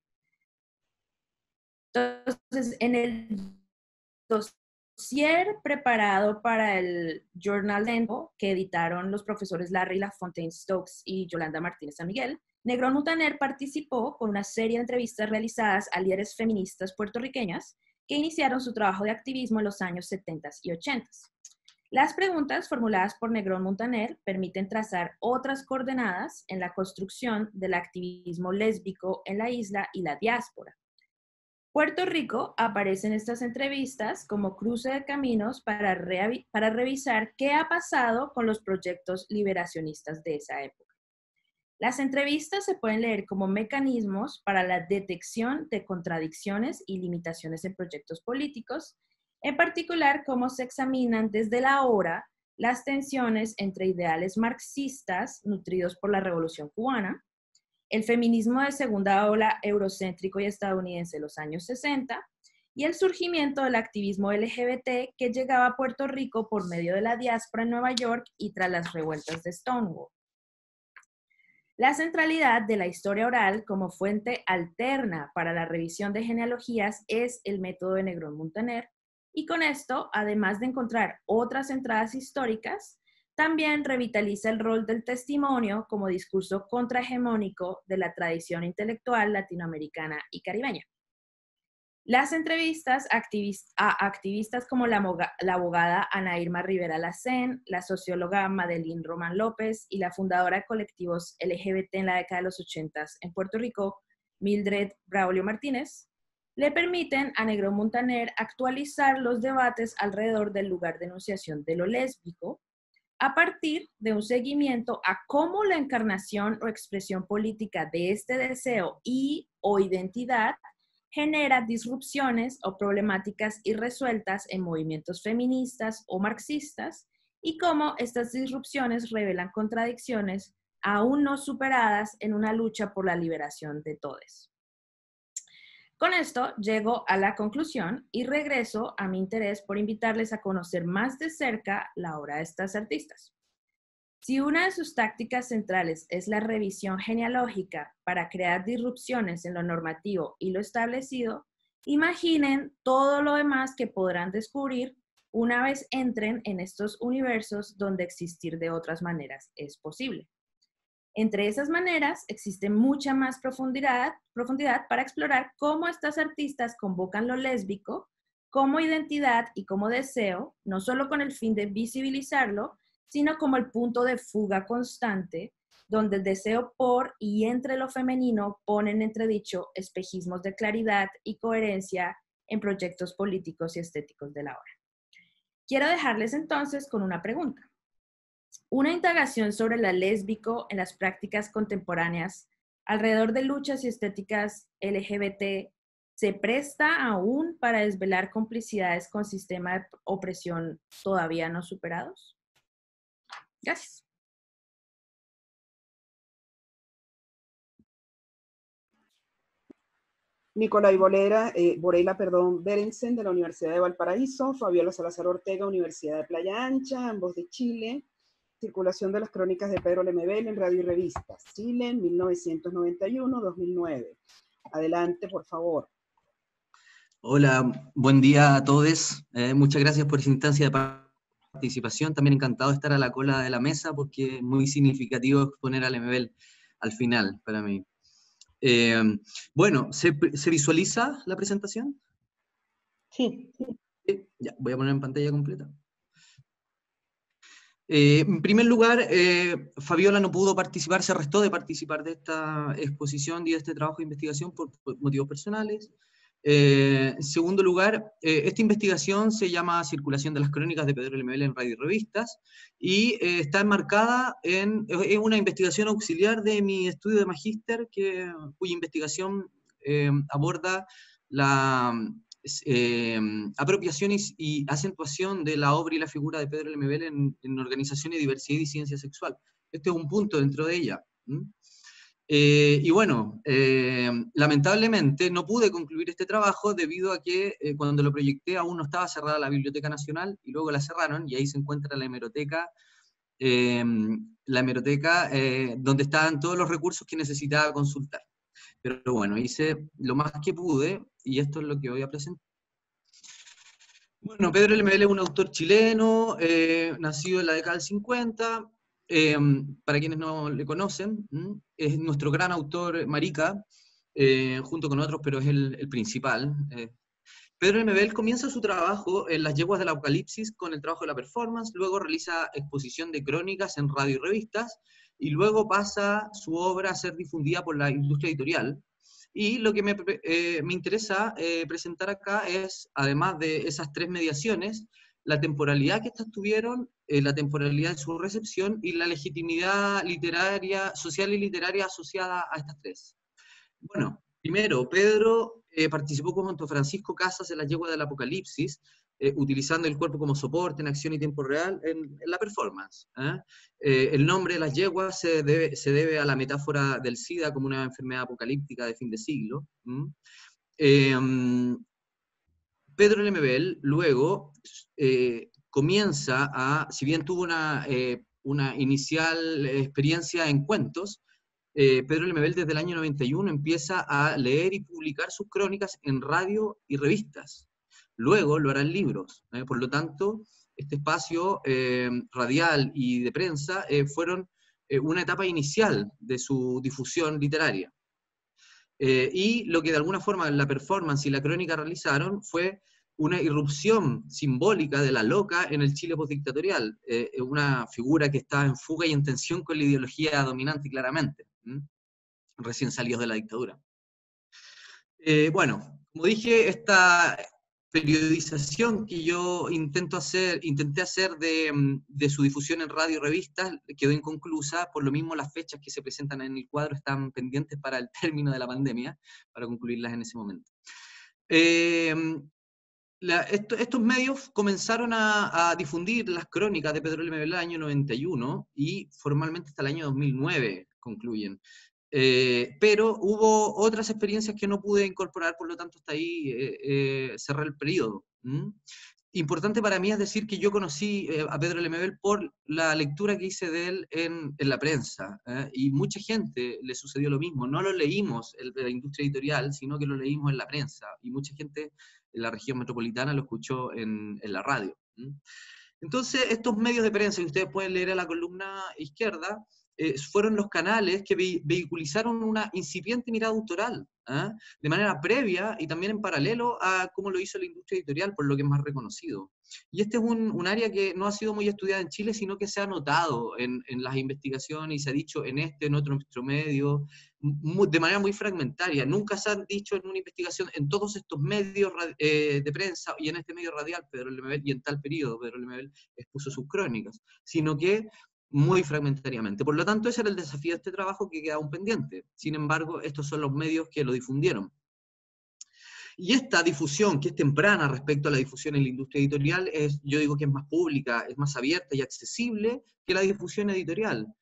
Entonces, en el dossier preparado para el Journal Lengo, que editaron los profesores Larry Lafontaine Stokes y Yolanda Martínez San Miguel, Negrón Muntaner participó con una serie de entrevistas realizadas a líderes feministas puertorriqueñas que iniciaron su trabajo de activismo en los años 70 y 80. Las preguntas formuladas por Negrón Muntaner permiten trazar otras coordenadas en la construcción del activismo lésbico en la isla y la diáspora. Puerto Rico aparece en estas entrevistas como cruce de caminos para revisar qué ha pasado con los proyectos liberacionistas de esa época. Las entrevistas se pueden leer como mecanismos para la detección de contradicciones y limitaciones en proyectos políticos, en particular cómo se examinan desde la hora las tensiones entre ideales marxistas nutridos por la Revolución Cubana, el feminismo de segunda ola eurocéntrico y estadounidense de los años 60 y el surgimiento del activismo LGBT que llegaba a Puerto Rico por medio de la diáspora en Nueva York y tras las revueltas de Stonewall. La centralidad de la historia oral como fuente alterna para la revisión de genealogías es el método de Negrón Muntaner, y con esto, además de encontrar otras entradas históricas, también revitaliza el rol del testimonio como discurso contrahegemónico de la tradición intelectual latinoamericana y caribeña. Las entrevistas a activistas como la abogada Ana Irma Rivera Lacén, la socióloga Madeline Román López y la fundadora de colectivos LGBT en la década de los 80 en Puerto Rico, Mildred Braulio Martínez, le permiten a Negrón Muntaner actualizar los debates alrededor del lugar de enunciación de lo lésbico a partir de un seguimiento a cómo la encarnación o expresión política de este deseo o identidad genera disrupciones o problemáticas irresueltas en movimientos feministas o marxistas y cómo estas disrupciones revelan contradicciones aún no superadas en una lucha por la liberación de todos. Con esto llego a la conclusión y regreso a mi interés por invitarles a conocer más de cerca la obra de estas artistas. Si una de sus tácticas centrales es la revisión genealógica para crear disrupciones en lo normativo y lo establecido, imaginen todo lo demás que podrán descubrir una vez entren en estos universos donde existir de otras maneras es posible. Entre esas maneras existe mucha más profundidad para explorar cómo estas artistas convocan lo lésbico como identidad y como deseo, no solo con el fin de visibilizarlo, sino como el punto de fuga constante, donde el deseo por y entre lo femenino ponen entredicho espejismos de claridad y coherencia en proyectos políticos y estéticos de la obra. Quiero dejarles entonces con una pregunta. Una indagación sobre la lésbico en las prácticas contemporáneas alrededor de luchas y estéticas LGBT se presta aún para desvelar complicidades con sistemas de opresión todavía no superados. Gracias. Nicolai Borela, Berensen, de la Universidad de Valparaíso, Fabiola Salazar Ortega, Universidad de Playa Ancha, ambos de Chile. Circulación de las crónicas de Pedro Lemebel en radio y revistas, Chile, 1991-2009. Adelante, por favor. Hola, buen día a todos. Muchas gracias por esa instancia de participación. También encantado de estar a la cola de la mesa porque es muy significativo exponer a Lemebel al final para mí. Bueno, ¿se visualiza la presentación? Sí. Ya, voy a poner en pantalla completa. En primer lugar, Fabiola no pudo participar, se restó de participar de esta exposición y de este trabajo de investigación por motivos personales. En segundo lugar, esta investigación se llama Circulación de las crónicas de Pedro Lemebel en radio y revistas, y está enmarcada es una investigación auxiliar de mi estudio de magíster, cuya investigación aborda la apropiación y acentuación de la obra y la figura de Pedro Lemebel en organización y diversidad y ciencia sexual. Este es un punto dentro de ella. Y bueno, lamentablemente no pude concluir este trabajo debido a que cuando lo proyecté aún no estaba cerrada la Biblioteca Nacional, y luego la cerraron, y ahí se encuentra la hemeroteca donde estaban todos los recursos que necesitaba consultar. Pero bueno, hice lo más que pude, y esto es lo que voy a presentar. Bueno, Pedro Lemebel es un autor chileno, nacido en la década del 50, para quienes no le conocen, es nuestro gran autor marica, junto con otros, pero es el principal. Pedro Lemebel comienza su trabajo en Las yeguas del Apocalipsis con el trabajo de la performance, luego realiza exposición de crónicas en radio y revistas, y luego pasa su obra a ser difundida por la industria editorial. Y lo que me interesa presentar acá es, además de esas tres mediaciones, la temporalidad que estas tuvieron, la temporalidad de su recepción y la legitimidad literaria, social y literaria asociada a estas tres. Bueno, primero, Pedro participó junto a Francisco Casas en Las yeguas del Apocalipsis, utilizando el cuerpo como soporte en acción y tiempo real en la performance. El nombre de Las yeguas se debe a la metáfora del SIDA como una enfermedad apocalíptica de fin de siglo. Pedro Lemebel luego comienza si bien tuvo una inicial experiencia en cuentos, Pedro Lemebel desde el año 91 empieza a leer y publicar sus crónicas en radio y revistas. Luego lo hará en libros. Por lo tanto, este espacio radial y de prensa fueron una etapa inicial de su difusión literaria. Y lo que de alguna forma la performance y la crónica realizaron fue una irrupción simbólica de la loca en el Chile postdictatorial, una figura que estaba en fuga y en tensión con la ideología dominante claramente, recién salidos de la dictadura. Bueno, como dije, esta periodización que yo intenté hacer de su difusión en radio y revistas quedó inconclusa, por lo mismo las fechas que se presentan en el cuadro están pendientes para el término de la pandemia, para concluirlas en ese momento. Estos medios comenzaron a difundir las crónicas de Pedro Lemebel en el año 91 y formalmente hasta el año 2009 concluyen. Pero hubo otras experiencias que no pude incorporar, por lo tanto hasta ahí cerré el periodo. Importante para mí es decir que yo conocí a Pedro Lemebel por la lectura que hice de él en la prensa, y mucha gente le sucedió lo mismo. No lo leímos en la industria editorial, sino que lo leímos en la prensa, y mucha gente en la región metropolitana lo escuchó en la radio. Entonces, estos medios de prensa que ustedes pueden leer en la columna izquierda, fueron los canales que vehiculizaron una incipiente mirada autoral, de manera previa y también en paralelo a cómo lo hizo la industria editorial, por lo que es más reconocido. Y este es un área que no ha sido muy estudiada en Chile, sino que se ha notado en las investigaciones y se ha dicho en otro medio, de manera muy fragmentaria. Nunca se han dicho en una investigación en todos estos medios de prensa y en este medio radial, Pedro Lemebel, y en tal periodo Pedro Lemebel expuso sus crónicas, sino que muy fragmentariamente. Por lo tanto, ese era el desafío de este trabajo que quedaba un pendiente. Sin embargo, estos son los medios que lo difundieron. Y esta difusión, que es temprana respecto a la difusión en la industria editorial, yo digo que es más pública, es más abierta y accesible que la difusión editorial.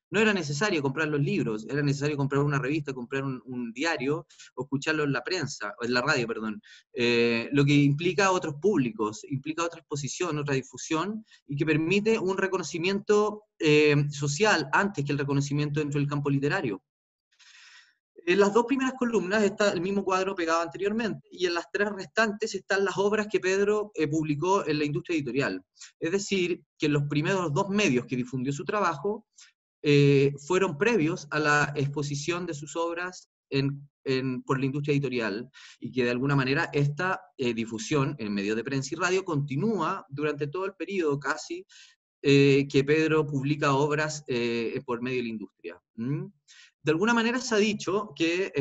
No era necesario comprar los libros, era necesario comprar una revista, comprar un diario, o escucharlo en la prensa, o en la radio, perdón. Lo que implica otros públicos, implica otra exposición, otra difusión, y que permite un reconocimiento social antes que el reconocimiento dentro del campo literario. En las dos primeras columnas está el mismo cuadro pegado anteriormente, y en las tres restantes están las obras que Pedro publicó en la industria editorial. Es decir, que los primeros dos medios que difundió su trabajo fueron previos a la exposición de sus obras por la industria editorial, y que de alguna manera esta difusión en medios de prensa y radio continúa durante todo el periodo casi que Pedro publica obras por medio de la industria. De alguna manera se ha dicho que,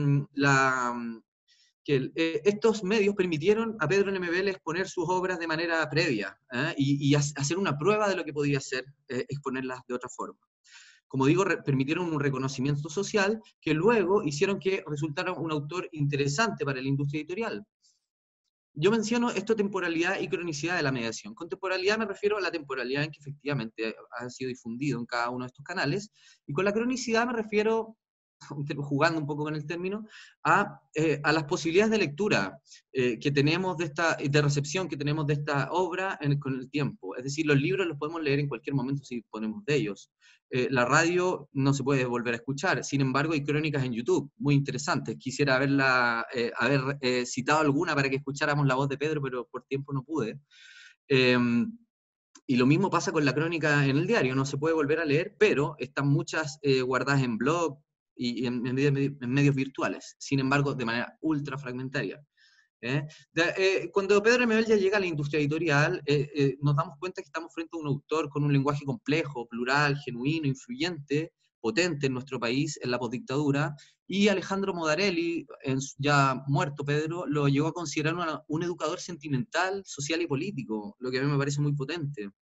estos medios permitieron a Pedro Lemebel exponer sus obras de manera previa, y hacer una prueba de lo que podía ser exponerlas de otra forma. Como digo, permitieron un reconocimiento social que luego hicieron que resultara un autor interesante para la industria editorial. Yo menciono esto, temporalidad y cronicidad de la mediación. Con temporalidad me refiero a la temporalidad en que efectivamente ha sido difundido en cada uno de estos canales, y con la cronicidad me refiero, jugando un poco con el término, a las posibilidades de lectura que tenemos de recepción que tenemos de esta obra con el tiempo. Es decir, los libros los podemos leer en cualquier momento si disponemos de ellos. La radio no se puede volver a escuchar, sin embargo hay crónicas en YouTube muy interesantes. Quisiera haber citado alguna para que escucháramos la voz de Pedro, pero por tiempo no pude. Y lo mismo pasa con la crónica en el diario, no se puede volver a leer, pero están muchas guardadas en blog y en medios virtuales, sin embargo de manera ultra fragmentaria. Cuando Pedro Lemebel ya llega a la industria editorial, nos damos cuenta que estamos frente a un autor con un lenguaje complejo, plural, genuino, influyente, potente en nuestro país, en la postdictadura, y Alejandro Modarelli, ya muerto Pedro, lo llegó a considerar un educador sentimental, social y político, lo que a mí me parece muy potente.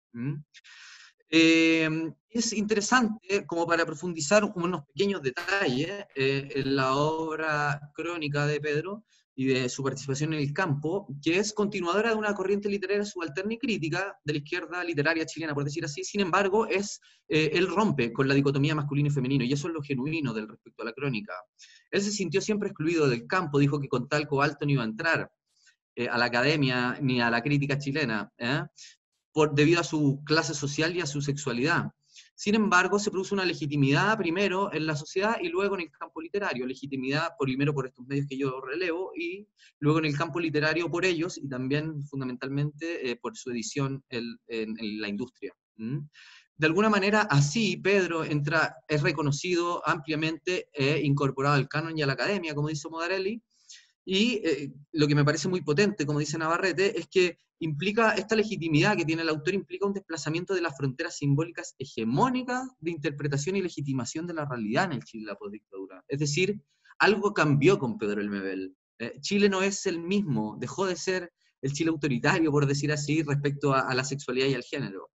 Es interesante, como para profundizar unos pequeños detalles en la obra crónica de Pedro y de su participación en el campo, que es continuadora de una corriente literaria subalterna y crítica de la izquierda literaria chilena, por decir así. Sin embargo, él rompe con la dicotomía masculino y femenino, y eso es lo genuino del respecto a la crónica. Él se sintió siempre excluido del campo, dijo que con Talco Alto no iba a entrar a la academia ni a la crítica chilena, debido a su clase social y a su sexualidad. Sin embargo, se produce una legitimidad primero en la sociedad y luego en el campo literario. Legitimidad primero por estos medios que yo relevo, y luego en el campo literario por ellos, y también fundamentalmente por su edición en la industria. De alguna manera, así Pedro es reconocido ampliamente e incorporado al canon y a la academia, como dice Modarelli. Y lo que me parece muy potente, como dice Navarrete, es que esta legitimidad que tiene el autor implica un desplazamiento de las fronteras simbólicas hegemónicas de interpretación y legitimación de la realidad en el Chile de la postdictadura. Es decir, algo cambió con Pedro Lemebel. Chile no es el mismo, dejó de ser el Chile autoritario, por decir así, respecto a la sexualidad y al género.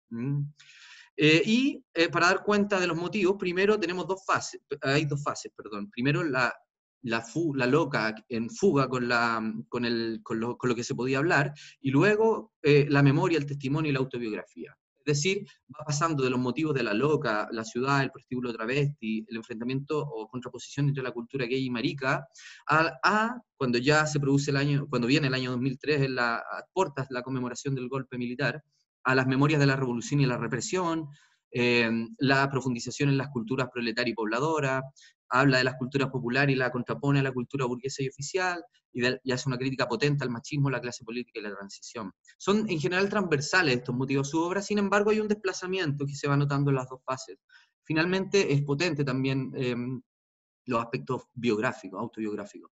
Para dar cuenta de los motivos, primero tenemos hay dos fases. Primero la loca en fuga con lo que se podía hablar, y luego la memoria, el testimonio y la autobiografía. Es decir, va pasando de los motivos de la loca, la ciudad, el prostíbulo travesti, el enfrentamiento o contraposición entre la cultura gay y marica, a cuando ya se produce cuando viene el año 2003, en las puertas la conmemoración del golpe militar, a las memorias de la revolución y la represión, la profundización en las culturas proletaria y pobladora, habla de las culturas populares y la contrapone a la cultura burguesa y oficial, y hace una crítica potente al machismo, la clase política y la transición. Son en general transversales estos motivos de su obra, sin embargo hay un desplazamiento que se va notando en las dos fases. Finalmente es potente también los aspectos biográficos, autobiográficos.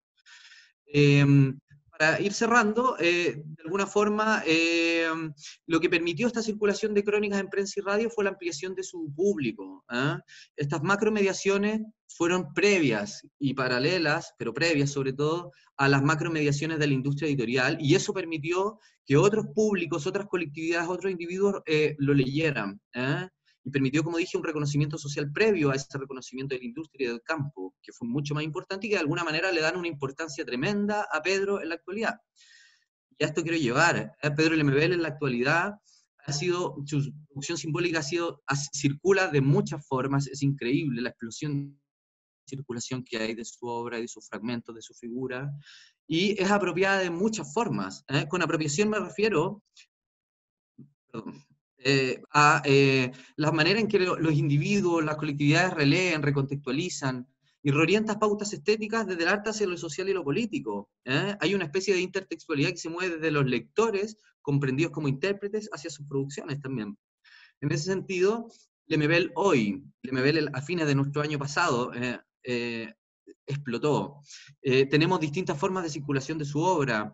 Para ir cerrando, de alguna forma, lo que permitió esta circulación de crónicas en prensa y radio fue la ampliación de su público. Estas macromediaciones fueron previas y paralelas, pero previas sobre todo, a las macromediaciones de la industria editorial, y eso permitió que otros públicos, otras colectividades, otros individuos lo leyeran. Y permitió, como dije, un reconocimiento social previo a ese reconocimiento de la industria y del campo, que fue mucho más importante y que de alguna manera le dan una importancia tremenda a Pedro en la actualidad. Y a esto quiero llevar. Pedro Lemebel en la actualidad su producción simbólica circula de muchas formas, es increíble la explosión de circulación que hay de su obra, de sus fragmentos, de su figura, y es apropiada de muchas formas. Con apropiación me refiero a la manera en que los individuos, las colectividades releen, recontextualizan y reorientan pautas estéticas desde el arte hacia lo social y lo político. Hay una especie de intertextualidad que se mueve desde los lectores, comprendidos como intérpretes, hacia sus producciones también. En ese sentido, Lemebel hoy, Lemebel a fines de nuestro año pasado, explotó. Tenemos distintas formas de circulación de su obra.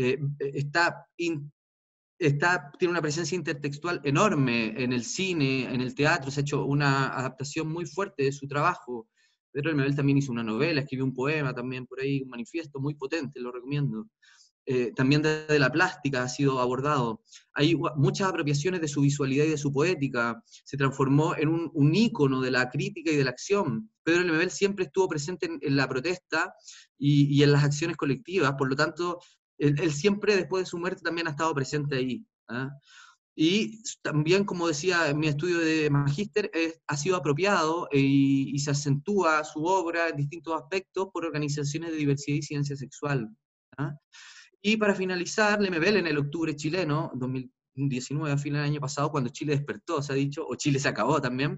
Tiene una presencia intertextual enorme en el cine, en el teatro, se ha hecho una adaptación muy fuerte de su trabajo. Pedro Lemebel también hizo una novela, escribió un poema también por ahí, un manifiesto muy potente, lo recomiendo. También desde la plástica ha sido abordado. Hay muchas apropiaciones de su visualidad y de su poética. Se transformó en un ícono de la crítica y de la acción. Pedro Lemebel siempre estuvo presente en la protesta y en las acciones colectivas, por lo tanto, él siempre, después de su muerte, también ha estado presente ahí. Y también, como decía en mi estudio de magíster, ha sido apropiado y se acentúa su obra en distintos aspectos por organizaciones de diversidad y ciencia sexual. Y para finalizar, Lemebel en el octubre chileno, 2019, a fin del año pasado, cuando Chile despertó, se ha dicho, o Chile se acabó también,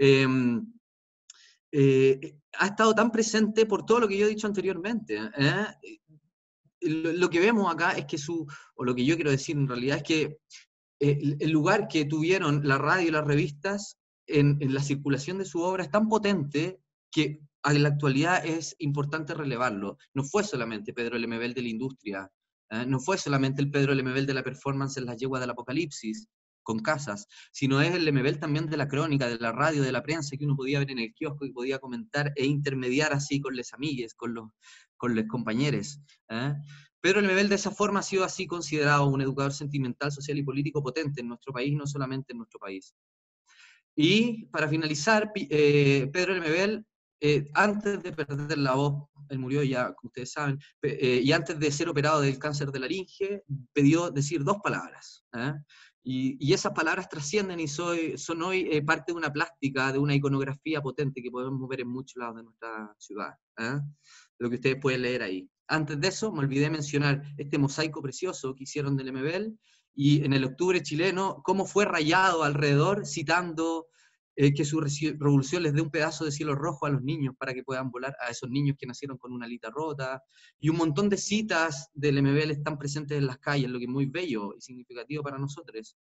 ha estado tan presente por todo lo que yo he dicho anteriormente. Lo que vemos acá es que o lo que yo quiero decir en realidad es que el lugar que tuvieron la radio y las revistas en la circulación de su obra es tan potente que en la actualidad es importante relevarlo. No fue solamente Pedro Lemebel de la industria, no fue solamente el Pedro Lemebel de la performance en Las yeguas del apocalipsis, con casas, sino es el Lemebel también de la crónica, de la radio, de la prensa, que uno podía ver en el kiosco y podía comentar e intermediar así con les amigues, con los compañeros. Pedro Lemebel de esa forma ha sido así considerado un educador sentimental, social y político potente en nuestro país, no solamente en nuestro país. Y para finalizar, Pedro Lemebel, antes de perder la voz, él murió ya, como ustedes saben, y antes de ser operado del cáncer de laringe, pidió decir 2 palabras. Y esas palabras trascienden y son hoy parte de una plástica, de una iconografía potente que podemos ver en muchos lados de nuestra ciudad. Lo que ustedes pueden leer ahí. Antes de eso, me olvidé mencionar este mosaico precioso que hicieron de Lemebel, y en el octubre chileno, cómo fue rayado alrededor, citando que su revolución les dé un pedazo de cielo rojo a los niños para que puedan volar, a esos niños que nacieron con una alita rota, y un montón de citas del Lemebel están presentes en las calles, lo que es muy bello y significativo para nosotros.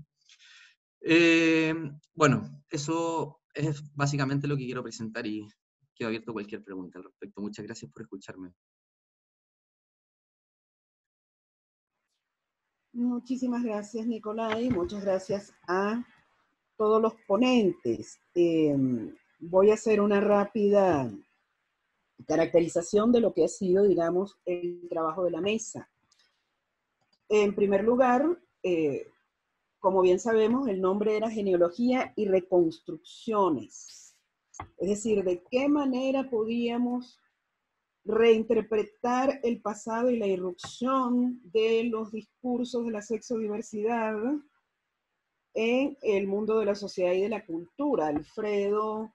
Bueno, eso es básicamente lo que quiero presentar y quedo abierto a cualquier pregunta al respecto. Muchas gracias por escucharme. Muchísimas gracias, Nicolai. Muchas gracias a todos los ponentes. Voy a hacer una rápida caracterización de lo que ha sido, digamos, el trabajo de la mesa. En primer lugar, como bien sabemos, el nombre era Genealogía y Reconstrucciones. Es decir, de qué manera podíamos reinterpretar el pasado y la irrupción de los discursos de la sexodiversidad en el mundo de la sociedad y de la cultura. Alfredo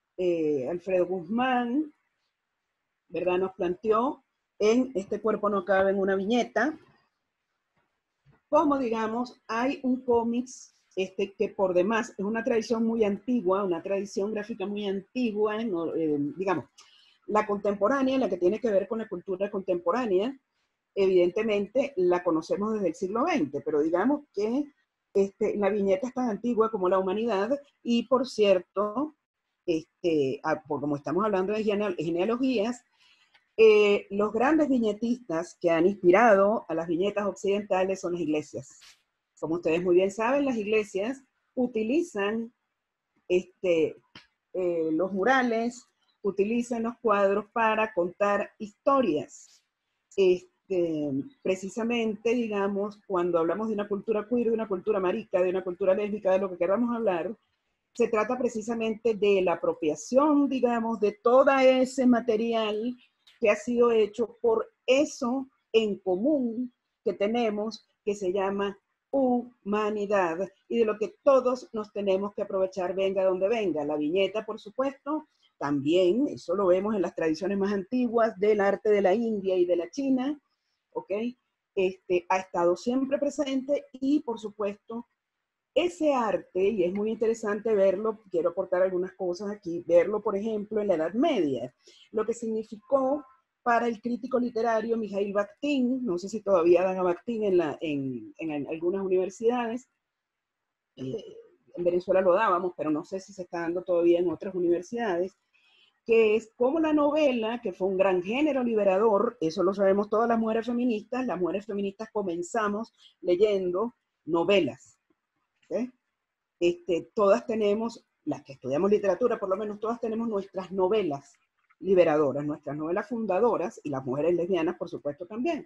Guzmán, ¿verdad?, nos planteó en Este cuerpo no cabe en una viñeta, como, digamos, hay un cómics que por demás es una tradición muy antigua, una tradición gráfica muy antigua, digamos, la contemporánea, la que tiene que ver con la cultura contemporánea, evidentemente la conocemos desde el siglo XX, pero digamos que la viñeta es tan antigua como la humanidad, y por cierto, como estamos hablando de genealogías, los grandes viñetistas que han inspirado a las viñetas occidentales son las iglesias. Como ustedes muy bien saben, las iglesias utilizan los murales, utilizan los cuadros para contar historias. Precisamente, digamos, cuando hablamos de una cultura queer, de una cultura marica, de una cultura lésbica, de lo que queramos hablar, se trata precisamente de la apropiación, digamos, de todo ese material que ha sido hecho por eso en común que tenemos, que se llama humanidad y de lo que todos nos tenemos que aprovechar, venga donde venga. La viñeta, por supuesto, también, eso lo vemos en las tradiciones más antiguas del arte de la India y de la China, ¿ok? Ha estado siempre presente y, por supuesto, ese arte, y es muy interesante verlo, quiero aportar algunas cosas aquí, verlo, por ejemplo, en la Edad Media, lo que significó para el crítico literario Mikhail Bakhtin, no sé si todavía dan a Bakhtin en algunas universidades, en Venezuela lo dábamos, pero no sé si se está dando todavía en otras universidades, que es como la novela, que fue un gran género liberador, eso lo sabemos todas las mujeres feministas comenzamos leyendo novelas, ¿okay? Todas tenemos, las que estudiamos literatura, por lo menos todas tenemos nuestras novelas liberadoras, nuestras novelas fundadoras, y las mujeres lesbianas, por supuesto, también.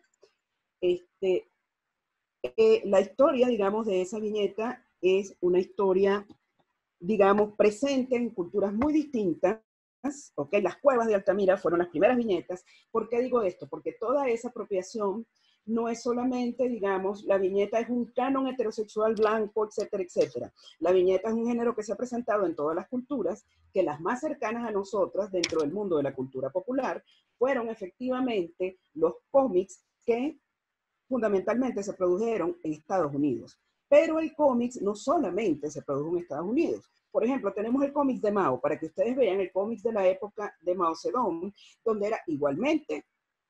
La historia, digamos, de esa viñeta es una historia, digamos, presente en culturas muy distintas. ¿Okay? Las cuevas de Altamira fueron las primeras viñetas. ¿Por qué digo esto? Porque toda esa apropiación no es solamente, digamos, la viñeta es un canon heterosexual blanco, etcétera, etcétera. La viñeta es un género que se ha presentado en todas las culturas, que las más cercanas a nosotras dentro del mundo de la cultura popular fueron efectivamente los cómics que fundamentalmente se produjeron en Estados Unidos. Pero el cómics no solamente se produjo en Estados Unidos. Por ejemplo, tenemos el cómics de Mao, para que ustedes vean el cómics de la época de Mao Zedong, donde era igualmente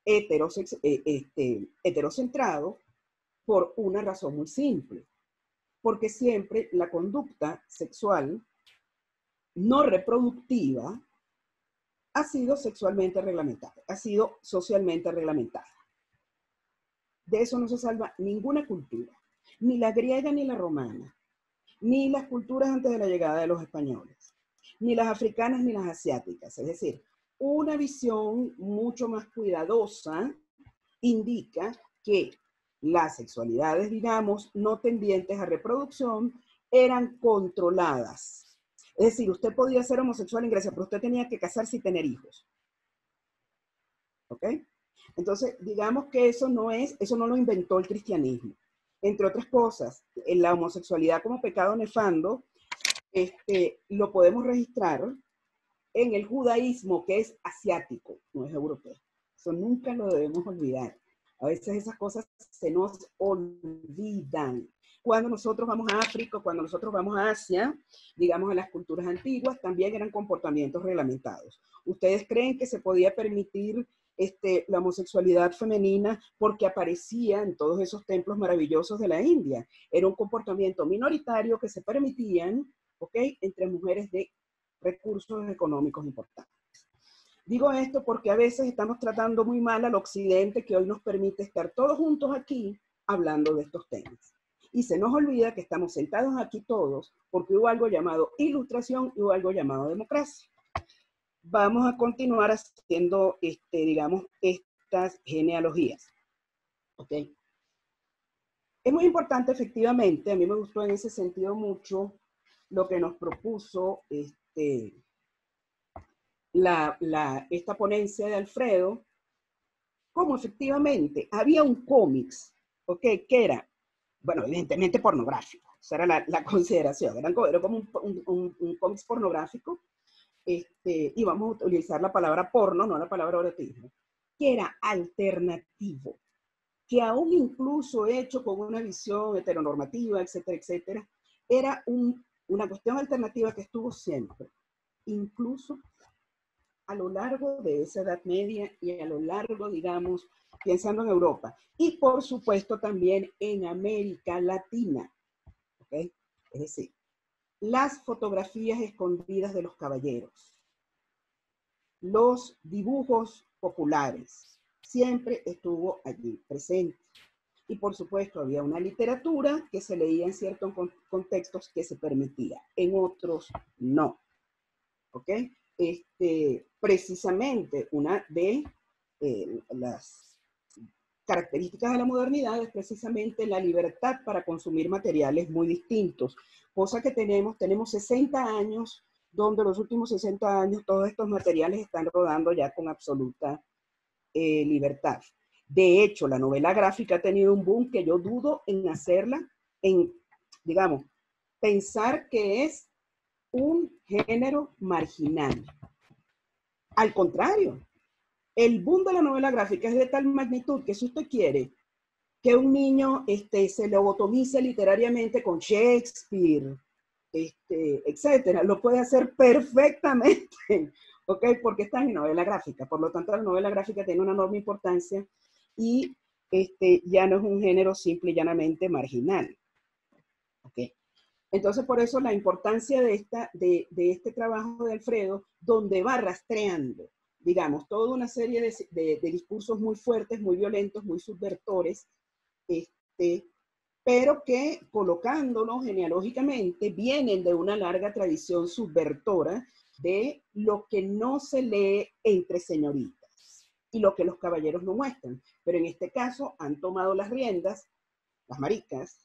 heterocentrado por una razón muy simple. Porque siempre la conducta sexual no reproductiva ha sido sexualmente reglamentada, ha sido socialmente reglamentada. De eso no se salva ninguna cultura, ni la griega ni la romana, ni las culturas antes de la llegada de los españoles, ni las africanas ni las asiáticas. Es decir, una visión mucho más cuidadosa indica que las sexualidades, digamos, no tendientes a reproducción eran controladas. Es decir, usted podía ser homosexual en Grecia, pero usted tenía que casarse y tener hijos. ¿Ok? Entonces, digamos que eso no lo inventó el cristianismo. Entre otras cosas, en la homosexualidad como pecado nefando, lo podemos registrar en el judaísmo, que es asiático, no es europeo. Eso nunca lo debemos olvidar. A veces esas cosas se nos olvidan. Cuando nosotros vamos a África, cuando nosotros vamos a Asia, digamos a las culturas antiguas, también eran comportamientos reglamentados. ¿Ustedes creen que se podía permitir la homosexualidad femenina porque aparecía en todos esos templos maravillosos de la India? Era un comportamiento minoritario que se permitían, ¿ok?, entre mujeres de recursos económicos importantes. Digo esto porque a veces estamos tratando muy mal al occidente, que hoy nos permite estar todos juntos aquí hablando de estos temas. Y se nos olvida que estamos sentados aquí todos porque hubo algo llamado ilustración y hubo algo llamado democracia. Vamos a continuar haciendo, digamos, estas genealogías. ¿Ok? Es muy importante, efectivamente, a mí me gustó en ese sentido mucho lo que nos propuso esta ponencia de Alfredo, como efectivamente había un cómics, ¿ok?, que era, bueno, evidentemente pornográfico, esa era la consideración, era como un cómics pornográfico, y vamos a utilizar la palabra porno, no la palabra erotismo, que era alternativo, que aún incluso hecho con una visión heteronormativa, etcétera, etcétera, era una cuestión alternativa que estuvo siempre, incluso a lo largo de esa Edad Media y a lo largo, digamos, pensando en Europa. Y por supuesto también en América Latina. ¿Okay? Es decir, las fotografías escondidas de los caballeros, los dibujos populares, siempre estuvo allí presente. Y por supuesto había una literatura que se leía en ciertos contextos que se permitía, en otros no. ¿Ok? Precisamente una de las características de la modernidad es precisamente la libertad para consumir materiales muy distintos, cosa que tenemos 60 años, donde los últimos 60 años todos estos materiales están rodando ya con absoluta libertad. De hecho, la novela gráfica ha tenido un boom que yo dudo en hacerla digamos, pensar que es un género marginal. Al contrario, el boom de la novela gráfica es de tal magnitud que si usted quiere que un niño se lobotomice literariamente con Shakespeare, etcétera, lo puede hacer perfectamente, ¿ok? Porque está en novela gráfica. Por lo tanto, la novela gráfica tiene una enorme importancia y ya no es un género simple y llanamente marginal, ¿ok? Entonces, por eso la importancia de este trabajo de Alfredo, donde va rastreando, digamos, toda una serie de discursos muy fuertes, muy violentos, muy subvertores, pero que colocándolos genealógicamente vienen de una larga tradición subvertora de lo que no se lee entre señoritas y lo que los caballeros no muestran. Pero en este caso han tomado las riendas, las maricas,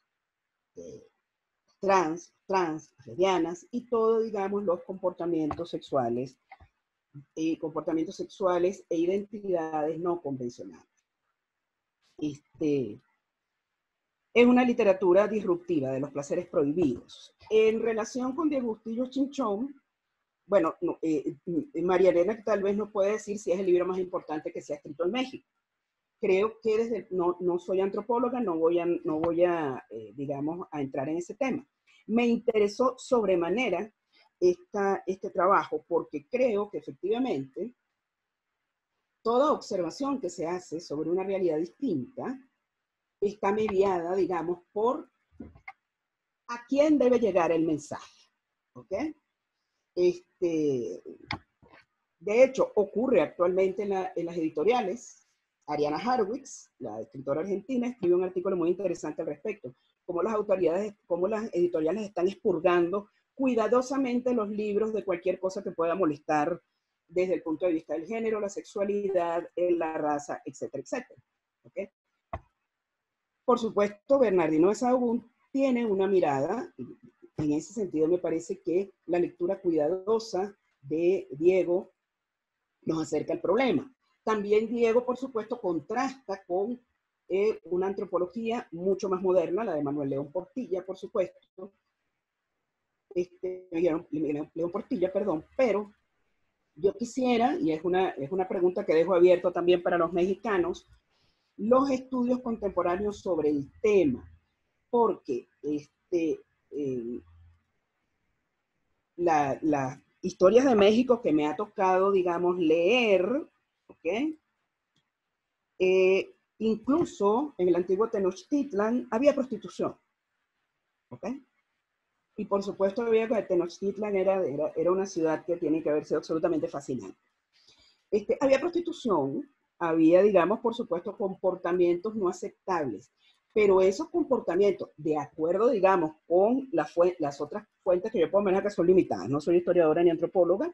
trans, lesbianas y todo, digamos, los comportamientos sexuales e identidades no convencionales. Es una literatura disruptiva de los placeres prohibidos. En relación con Diego Bustillo Chinchón, bueno, María Elena tal vez no puede decir si es el libro más importante que se ha escrito en México. Creo que no soy antropóloga, no voy a digamos, a entrar en ese tema. Me interesó sobremanera este trabajo porque creo que efectivamente toda observación que se hace sobre una realidad distinta está mediada, digamos, por a quién debe llegar el mensaje, ¿ok? De hecho, ocurre actualmente en las editoriales. Ariana Harwitz, la escritora argentina, escribe un artículo muy interesante al respecto, cómo las editoriales están expurgando cuidadosamente los libros de cualquier cosa que pueda molestar desde el punto de vista del género, la sexualidad, la raza, etcétera, etcétera. ¿Okay? Por supuesto, Bernardino de Sahagún tiene una mirada, en ese sentido me parece que la lectura cuidadosa de Diego nos acerca al problema. También Diego, por supuesto, contrasta con una antropología mucho más moderna, la de Manuel León Portilla, por supuesto. León Portilla, perdón, pero yo quisiera, y es una pregunta que dejo abierto también para los mexicanos, los estudios contemporáneos sobre el tema, porque las historias de México que me ha tocado, digamos, leer, ¿ok? Incluso en el antiguo Tenochtitlan había prostitución, ¿ok? Y por supuesto había que Tenochtitlan era una ciudad que tiene que haber sido absolutamente fascinante. Había prostitución, había, digamos, por supuesto, comportamientos no aceptables, pero esos comportamientos, de acuerdo, digamos, con las otras fuentes que yo puedo manejar que son limitadas, no soy historiadora ni antropóloga,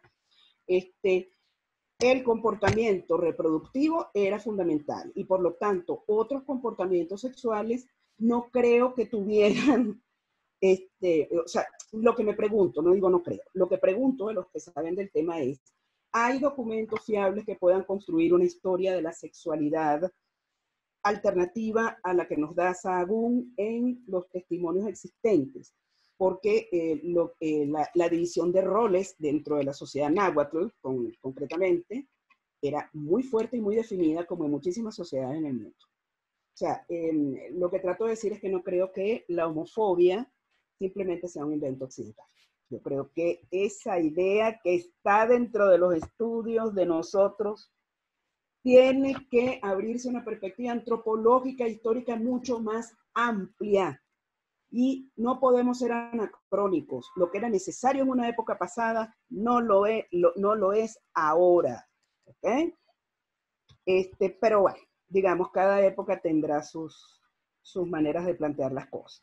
el comportamiento reproductivo era fundamental y por lo tanto otros comportamientos sexuales no creo que tuvieran, o sea, lo que me pregunto, no digo no creo, lo que pregunto de los que saben del tema es, ¿hay documentos fiables que puedan construir una historia de la sexualidad alternativa a la que nos da Sahagún en los testimonios existentes? Porque la división de roles dentro de la sociedad náhuatl, concretamente, era muy fuerte y muy definida como en muchísimas sociedades en el mundo. O sea, lo que trato de decir es que no creo que la homofobia simplemente sea un invento occidental. Yo creo que esa idea que está dentro de los estudios de nosotros tiene que abrirse una perspectiva antropológica, histórica mucho más amplia. Y no podemos ser anacrónicos. Lo que era necesario en una época pasada no lo es ahora. ¿Okay? Pero bueno, digamos, cada época tendrá sus maneras de plantear las cosas.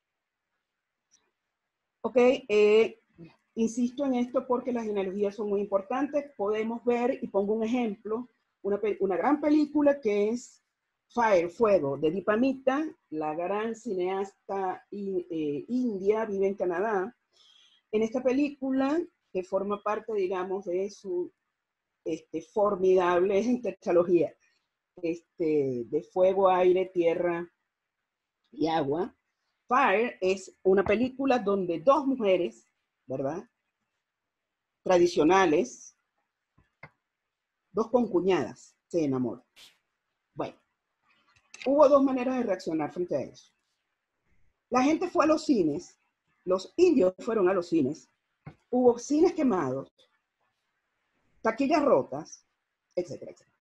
Ok, insisto en esto porque las genealogías son muy importantes. Podemos ver, y pongo un ejemplo, una gran película que es Fire, Fuego, de Dipamita, la gran cineasta india, vive en Canadá. En esta película, que forma parte, digamos, de su formidable tetralogía de fuego, aire, tierra y agua, Fire es una película donde dos mujeres, ¿verdad? Tradicionales, dos concuñadas, se enamoran. Bueno, hubo dos maneras de reaccionar frente a eso. La gente fue a los cines, los indios fueron a los cines, hubo cines quemados, taquillas rotas, etcétera, etcétera.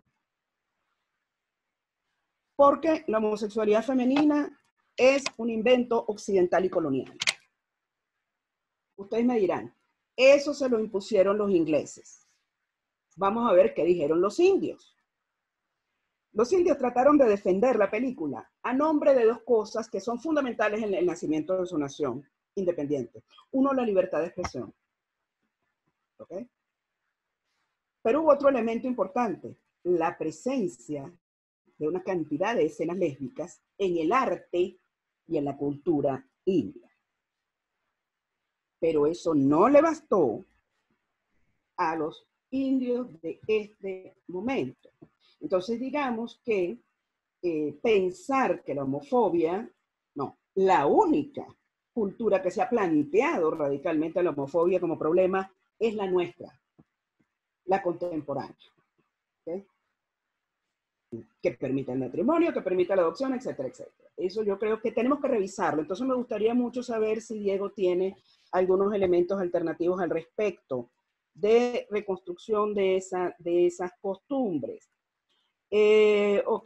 Porque la homosexualidad femenina es un invento occidental y colonial. Ustedes me dirán, eso se lo impusieron los ingleses. Vamos a ver qué dijeron los indios. Los indios trataron de defender la película a nombre de dos cosas que son fundamentales en el nacimiento de su nación independiente. Uno, la libertad de expresión. ¿Ok? Pero hubo otro elemento importante, la presencia de una cantidad de escenas lésbicas en el arte y en la cultura india. Pero eso no le bastó a los indios de este momento. Entonces digamos que pensar que la homofobia, no, la única cultura que se ha planteado radicalmente la homofobia como problema es la nuestra, la contemporánea. ¿Okay? Que permita el matrimonio, que permita la adopción, etcétera, etcétera. Eso yo creo que tenemos que revisarlo. Entonces me gustaría mucho saber si Diego tiene algunos elementos alternativos al respecto de reconstrucción de esas costumbres. Ok.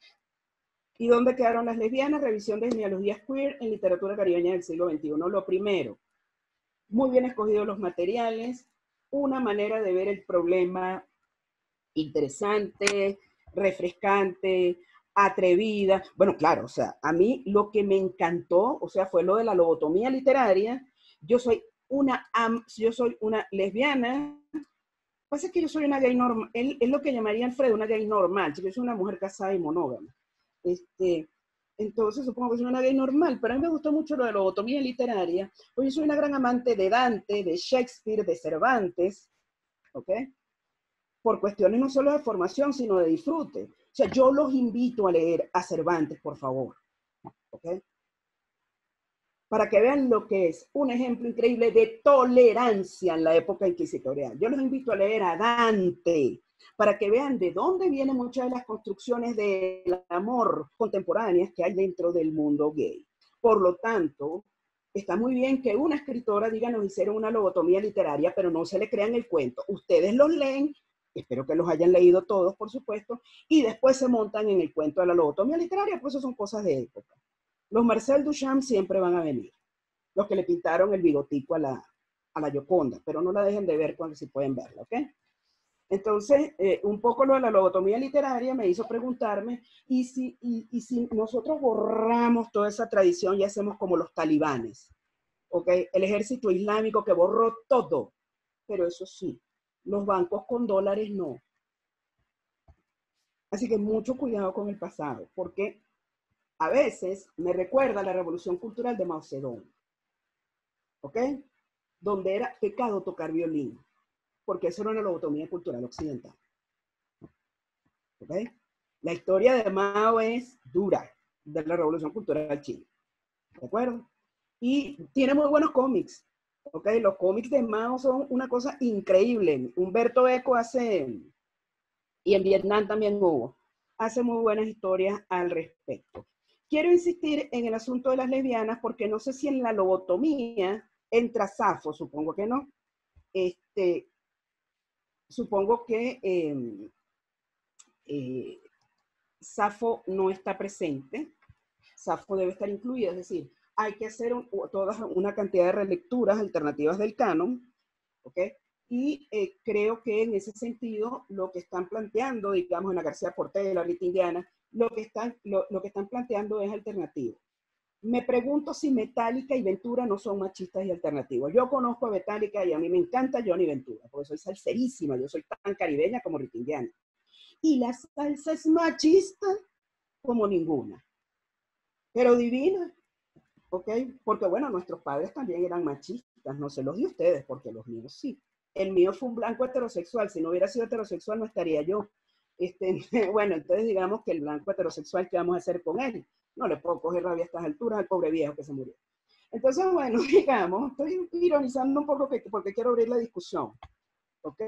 ¿Y dónde quedaron las lesbianas? Revisión de genealogías queer en literatura caribeña del siglo XXI. Lo primero, muy bien escogidos los materiales, una manera de ver el problema interesante, refrescante, atrevida. Bueno, claro, o sea, a mí lo que me encantó, o sea, fue lo de la lobotomía literaria. Yo soy una lesbiana. Pasa que yo soy una gay normal, es lo que llamaría Alfredo una gay normal. Yo soy una mujer casada y monógama. Entonces supongo que soy una gay normal, pero a mí me gustó mucho lo de la lobotomía literaria, porque yo soy una gran amante de Dante, de Shakespeare, de Cervantes, ¿ok? Por cuestiones no solo de formación, sino de disfrute. O sea, yo los invito a leer a Cervantes, por favor, ¿ok? Para que vean lo que es un ejemplo increíble de tolerancia en la época inquisitorial. Yo los invito a leer a Dante, para que vean de dónde vienen muchas de las construcciones del amor contemporáneas que hay dentro del mundo gay. Por lo tanto, está muy bien que una escritora diga, nos hicieron una lobotomía literaria, pero no se le crean el cuento. Ustedes los leen, espero que los hayan leído todos, por supuesto, y después se montan en el cuento de la lobotomía literaria, pues eso son cosas de época. Los Marcel Duchamp siempre van a venir, los que le pintaron el bigotico a la Gioconda, pero no la dejen de ver cuando si pueden verla, ¿ok? Entonces, un poco lo de la lobotomía literaria me hizo preguntarme, ¿y si nosotros borramos toda esa tradición y hacemos como los talibanes? ¿Ok? El ejército islámico que borró todo, pero eso sí, los bancos con dólares no. Así que mucho cuidado con el pasado, porque a veces me recuerda a la revolución cultural de Mao Zedong, ¿ok? Donde era pecado tocar violín, porque eso era una lobotomía cultural occidental. ¿Ok? La historia de Mao es dura, de la revolución cultural china. ¿De acuerdo? Y tiene muy buenos cómics. ¿Ok? Los cómics de Mao son una cosa increíble. Humberto Eco hace, y en Vietnam también hubo, hace muy buenas historias al respecto. Quiero insistir en el asunto de las lesbianas porque no sé si en la lobotomía entra Safo, supongo que no. Supongo que Safo no está presente. Safo debe estar incluida, es decir, hay que hacer toda una cantidad de relecturas alternativas del canon, ¿ok? Y creo que en ese sentido lo que están planteando, digamos, en la García Portela, Rita Indiana, lo que están planteando es alternativo. Me pregunto si Metallica y Ventura no son machistas y alternativos. Yo conozco a Metallica y a mí me encanta Johnny Ventura, porque soy salserísima, yo soy tan caribeña como Rita Indiana. Y la salsa es machista como ninguna, pero divina, ¿ok? Porque bueno, nuestros padres también eran machistas, no se los di a ustedes, porque los míos sí. El mío fue un blanco heterosexual, si no hubiera sido heterosexual no estaría yo. Bueno, entonces digamos que el blanco heterosexual, ¿qué vamos a hacer con él? no le puedo coger rabia a estas alturas al pobre viejo que se murió. Entonces, bueno, digamos, estoy ironizando un poco porque quiero abrir la discusión, ¿ok?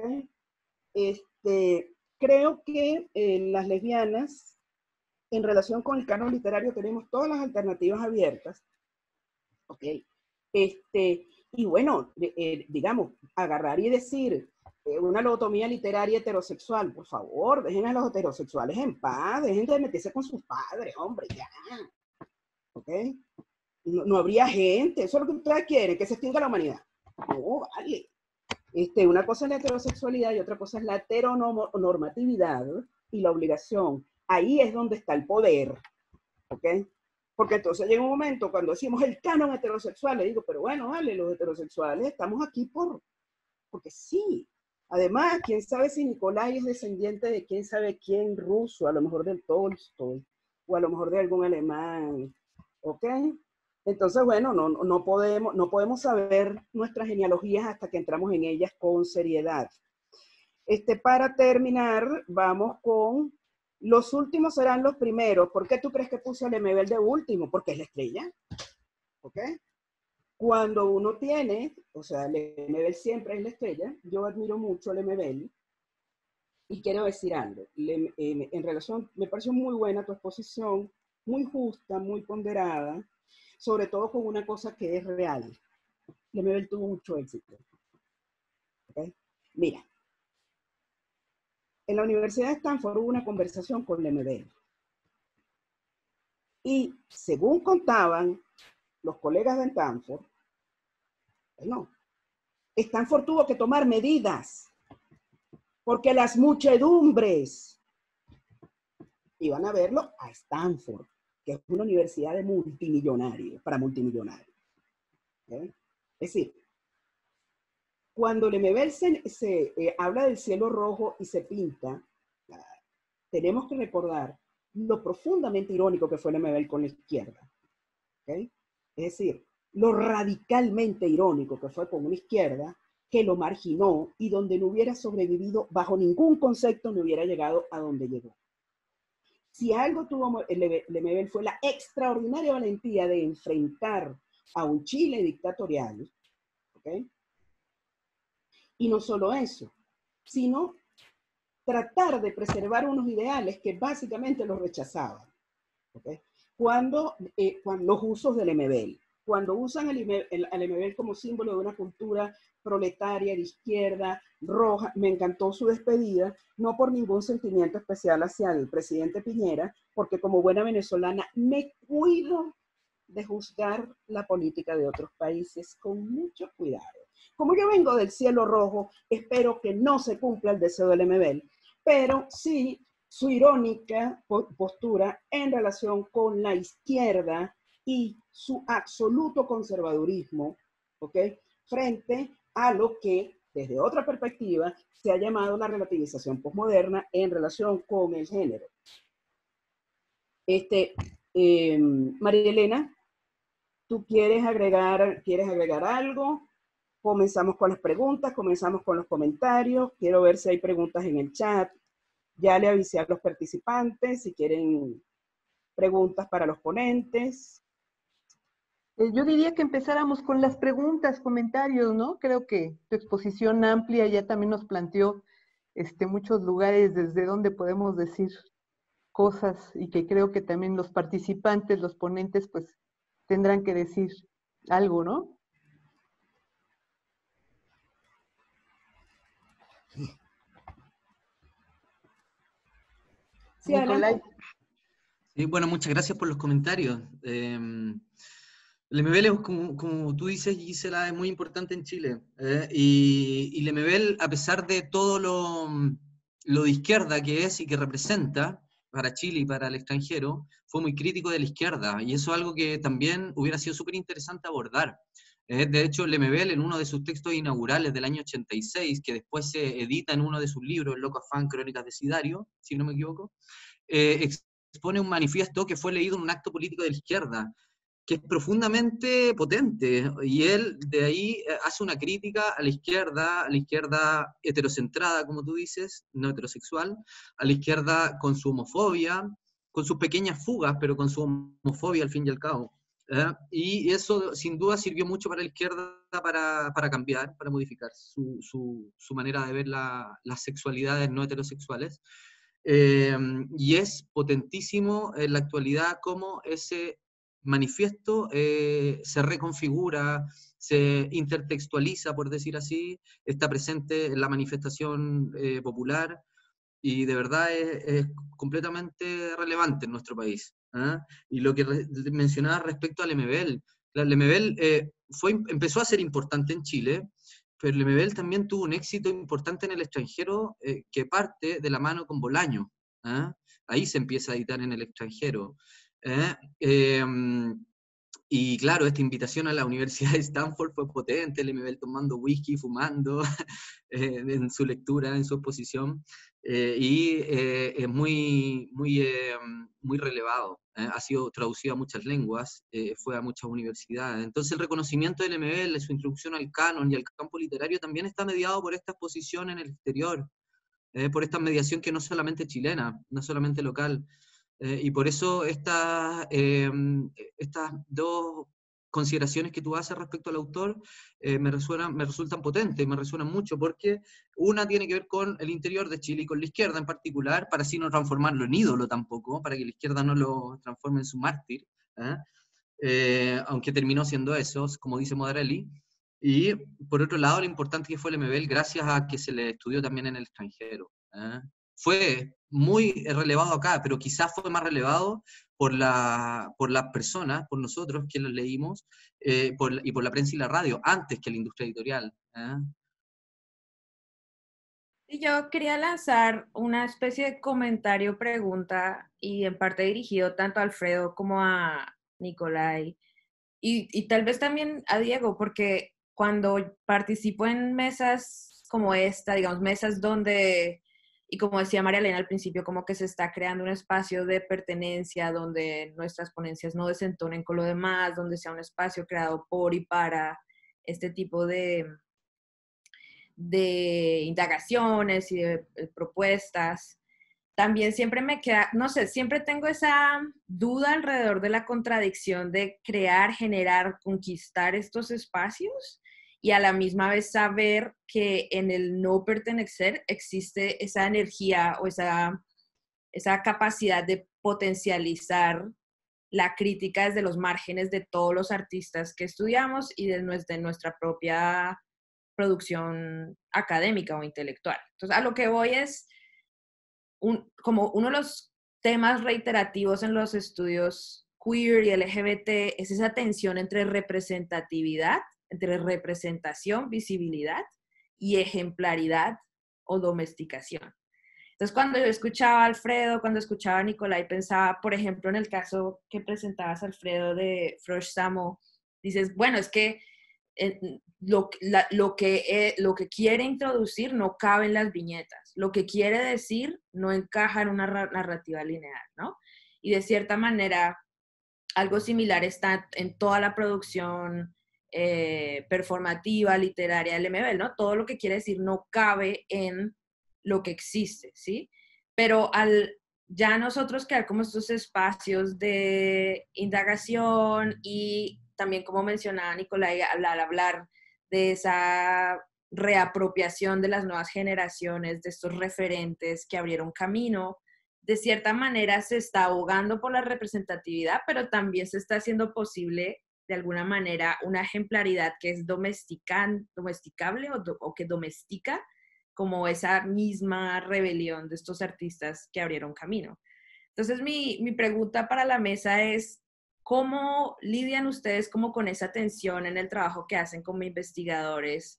Creo que las lesbianas, en relación con el canon literario, tenemos todas las alternativas abiertas, ¿ok? Y bueno, digamos, agarrar y decir una lobotomía literaria heterosexual, por favor, dejen a los heterosexuales en paz, dejen de meterse con sus padres, hombre, ya, ¿ok? No habría gente, eso es lo que ustedes quieren, que se extinga la humanidad. No, vale. Una cosa es la heterosexualidad y otra cosa es la heteronormatividad y la obligación. Ahí es donde está el poder, ¿ok? Porque entonces llega un momento cuando decimos el canon heterosexual, le digo, pero bueno, vale, los heterosexuales estamos aquí porque sí. Además, quién sabe si Nicolai es descendiente de quién sabe quién ruso, a lo mejor del Tolstoy, o a lo mejor de algún alemán, ¿ok? Entonces, bueno, no podemos saber nuestras genealogías hasta que entramos en ellas con seriedad. Para terminar, vamos con los últimos serán los primeros. ¿Por qué tú crees que puse a Lemebel de último? Porque es la estrella. ¿Ok? Cuando uno tiene, o sea, Lemebel siempre es la estrella. Yo admiro mucho a Lemebel. Y quiero decir algo. En relación, me pareció muy buena tu exposición, muy justa, muy ponderada, sobre todo con una cosa que es real. Lemebel tuvo mucho éxito. ¿Ok? Mira. En la Universidad de Stanford hubo una conversación con Lemebel. Y según contaban los colegas de Stanford, bueno, Stanford tuvo que tomar medidas porque las muchedumbres iban a verlo a Stanford, que es una universidad de multimillonarios, para multimillonarios. ¿Okay? Es decir, cuando Lemebel se habla del cielo rojo y se pinta, tenemos que recordar lo profundamente irónico que fue Lemebel con la izquierda. ¿Okay? Es decir, lo radicalmente irónico que fue con una izquierda que lo marginó y donde no hubiera sobrevivido bajo ningún concepto, no hubiera llegado a donde llegó. Si algo tuvo Lemebel fue la extraordinaria valentía de enfrentar a un Chile dictatorial, ¿okay? Y no solo eso, sino tratar de preservar unos ideales que básicamente los rechazaban. ¿Okay? Cuando los usos del Lemebel, cuando usan al Lemebel como símbolo de una cultura proletaria, de izquierda, roja, me encantó su despedida, no por ningún sentimiento especial hacia el presidente Piñera, porque como buena venezolana me cuido de juzgar la política de otros países con mucho cuidado. Como yo vengo del cielo rojo, espero que no se cumpla el deseo del Lemebel, pero sí su irónica postura en relación con la izquierda y su absoluto conservadurismo, ¿ok? Frente a lo que, desde otra perspectiva, se ha llamado la relativización posmoderna en relación con el género. María Elena, ¿tú quieres agregar algo? Comenzamos con las preguntas, comenzamos con los comentarios. Quiero ver si hay preguntas en el chat. Ya le avisé a los participantes si quieren preguntas para los ponentes. Yo diría que empezáramos con las preguntas, comentarios, ¿no? Creo que tu exposición amplia ya también nos planteó muchos lugares desde donde podemos decir cosas y que creo que también los participantes, los ponentes, pues tendrán que decir algo, ¿no? Sí, Nicolai. Sí, bueno, muchas gracias por los comentarios. Lemebel, como tú dices, Gisela, es muy importante en Chile. Y Lemebel, a pesar de todo lo de izquierda que es y que representa para Chile y para el extranjero, fue muy crítico de la izquierda. Y eso es algo que también hubiera sido súper interesante abordar. De hecho, Lemebel, en uno de sus textos inaugurales del año 86, que después se edita en uno de sus libros, El loco afán, Crónicas de Sidario, si no me equivoco, expone un manifiesto que fue leído en un acto político de la izquierda, que es profundamente potente, y él de ahí hace una crítica a la izquierda heterocentrada, como tú dices, no heterosexual, a la izquierda con su homofobia, con sus pequeñas fugas, pero con su homofobia al fin y al cabo. Y eso sin duda sirvió mucho para la izquierda para cambiar, para modificar su manera de ver las sexualidades no heterosexuales. Y es potentísimo en la actualidad cómo ese manifiesto se reconfigura, se intertextualiza, por decir así, está presente en la manifestación popular, y de verdad es completamente relevante en nuestro país. Y lo que mencionaba respecto al MBL, el MBL empezó a ser importante en Chile, pero el MBL también tuvo un éxito importante en el extranjero que parte de la mano con Bolaño. Ahí se empieza a editar en el extranjero. Y claro, esta invitación a la Universidad de Stanford fue potente, el MBL tomando whisky, fumando en su lectura, en su exposición, y es muy relevado. Ha sido traducido a muchas lenguas, fue a muchas universidades. Entonces el reconocimiento del MBL, su introducción al canon y al campo literario también está mediado por esta exposición en el exterior, por esta mediación que no es solamente chilena, no es solamente local. Y por eso estas dos consideraciones que tú haces respecto al autor me resultan potentes, me resuenan mucho, porque una tiene que ver con el interior de Chile y con la izquierda en particular, para así no transformarlo en ídolo tampoco, para que la izquierda no lo transforme en su mártir, aunque terminó siendo eso, como dice Modarelli. Y por otro lado, lo importante que fue el MBL gracias a que se le estudió también en el extranjero. Fue muy relevado acá, pero quizás fue más relevado por las personas, por nosotros que lo leímos, y por la prensa y la radio, antes que la industria editorial. Y yo quería lanzar una especie de comentario, pregunta, y en parte dirigido tanto a Alfredo como a Nicolai, y tal vez también a Diego, porque cuando participo en mesas como esta, digamos, mesas donde, y como decía María Elena al principio, como que se está creando un espacio de pertenencia donde nuestras ponencias no desentonen con lo demás, donde sea un espacio creado por y para este tipo de indagaciones y de propuestas. También siempre me queda, no sé, siempre tengo esa duda alrededor de la contradicción de crear, generar, conquistar estos espacios y a la misma vez saber que en el no pertenecer existe esa energía o esa capacidad de potencializar la crítica desde los márgenes de todos los artistas que estudiamos y de nuestra propia producción académica o intelectual. Entonces, a lo que voy es, como uno de los temas reiterativos en los estudios queer y LGBT es esa tensión entre representatividad, entre representación, visibilidad y ejemplaridad o domesticación. Entonces, cuando yo escuchaba a Alfredo, cuando escuchaba a Nicolai, pensaba, por ejemplo, en el caso que presentabas, Alfredo, de Frosh Samo, dices, bueno, es que lo que quiere introducir no cabe en las viñetas, lo que quiere decir no encaja en una narrativa lineal, ¿no? Y de cierta manera, algo similar está en toda la producción performativa, literaria del MBL, ¿no? Todo lo que quiere decir no cabe en lo que existe, ¿sí? Pero al ya nosotros crear como estos espacios de indagación y también, como mencionaba Nicolai, al hablar de esa reapropiación de las nuevas generaciones, de estos referentes que abrieron camino, de cierta manera se está abogando por la representatividad, pero también se está haciendo posible de alguna manera una ejemplaridad que es domesticable o que domestica como esa misma rebelión de estos artistas que abrieron camino. Entonces mi pregunta para la mesa es, ¿cómo lidian ustedes como con esa tensión en el trabajo que hacen como investigadores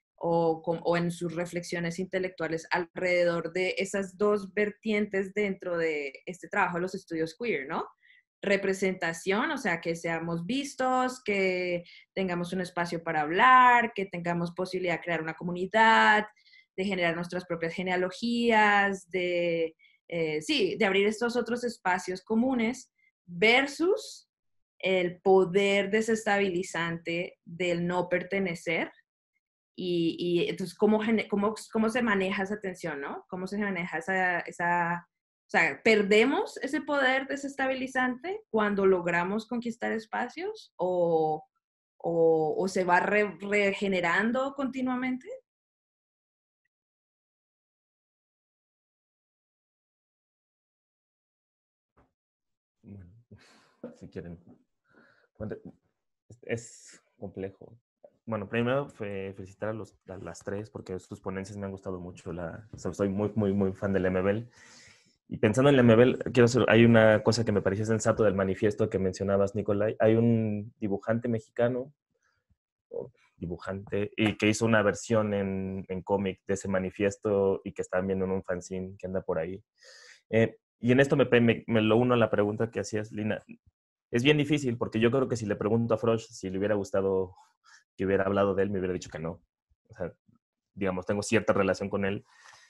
o en sus reflexiones intelectuales alrededor de esas dos vertientes dentro de este trabajo de los estudios queer, ¿no? Representación, o sea, que seamos vistos, que tengamos un espacio para hablar, que tengamos posibilidad de crear una comunidad, de generar nuestras propias genealogías, de abrir estos otros espacios comunes versus el poder desestabilizante del no pertenecer. Y entonces, ¿cómo se maneja esa tensión, no? ¿Cómo se maneja esa sea, ¿perdemos ese poder desestabilizante cuando logramos conquistar espacios o se va regenerando continuamente? Bueno, si quieren. Es complejo. Bueno, primero felicitar a las tres porque sus ponencias me han gustado mucho. Soy muy fan del MBL. Y pensando en el MBL, hay una cosa que me pareció sensato del manifiesto que mencionabas, Nicolai. Hay un dibujante mexicano, y que hizo una versión en cómic de ese manifiesto y que están viendo en un fanzine que anda por ahí. Y en esto me lo uno a la pregunta que hacías, Lina. Es bien difícil porque yo creo que si le pregunto a Frosch si le hubiera gustado que hubiera hablado de él, me hubiera dicho que no. O sea, digamos, tengo cierta relación con él.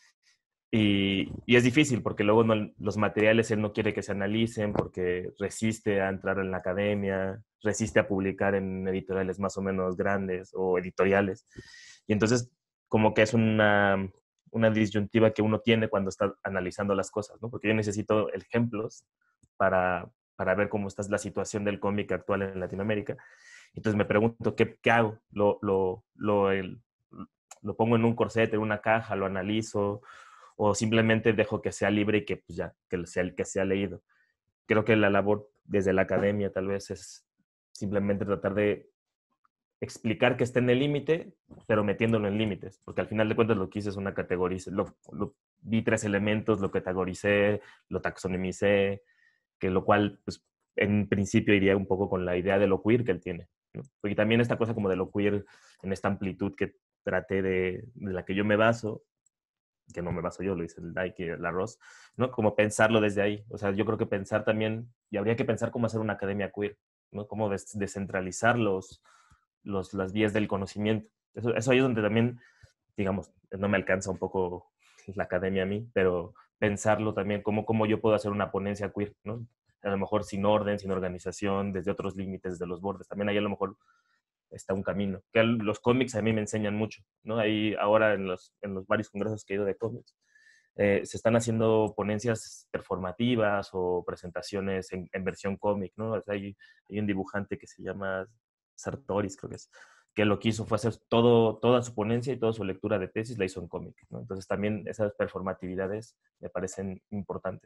Y es difícil porque luego los materiales él no quiere que se analicen porque resiste a entrar en la academia, resiste a publicar en editoriales más o menos grandes o editoriales. Y entonces como que es una disyuntiva que uno tiene cuando está analizando las cosas, ¿no? Porque yo necesito ejemplos para ver cómo está la situación del cómic actual en Latinoamérica. Entonces me pregunto, ¿qué hago? ¿Lo pongo en un corset, en una caja, lo analizo? ¿O simplemente dejo que sea libre y que pues ya, que sea leído? Creo que la labor desde la academia tal vez es simplemente tratar de explicar que está en el límite, pero metiéndolo en límites, porque al final de cuentas lo que hice es una categorización, vi 3 elementos, lo categoricé, lo taxonomicé, que lo cual, pues, en principio iría un poco con la idea de lo queer que él tiene, ¿no? Porque también esta cosa como de lo queer en esta amplitud que traté de la que yo me baso, que no me baso yo, lo dice el Nike y el Ross, ¿no? Como pensarlo desde ahí. O sea, yo creo que pensar también, y habría que pensar cómo hacer una academia queer, ¿no? Cómo descentralizar las vías del conocimiento. Eso ahí es donde también, digamos, no me alcanza un poco la academia a mí, pero pensarlo también, cómo yo puedo hacer una ponencia queer, ¿no? A lo mejor sin orden, sin organización, desde otros límites, desde los bordes. También ahí a lo mejor está un camino. Que los cómics a mí me enseñan mucho, ¿no? Ahí ahora en los varios congresos que he ido de cómics, se están haciendo ponencias performativas o presentaciones en versión cómic, ¿no? O sea, hay un dibujante que se llama Sartoris, creo que lo que hizo fue hacer toda su ponencia y toda su lectura de tesis la hizo en cómic, ¿no? Entonces también esas performatividades me parecen importantes.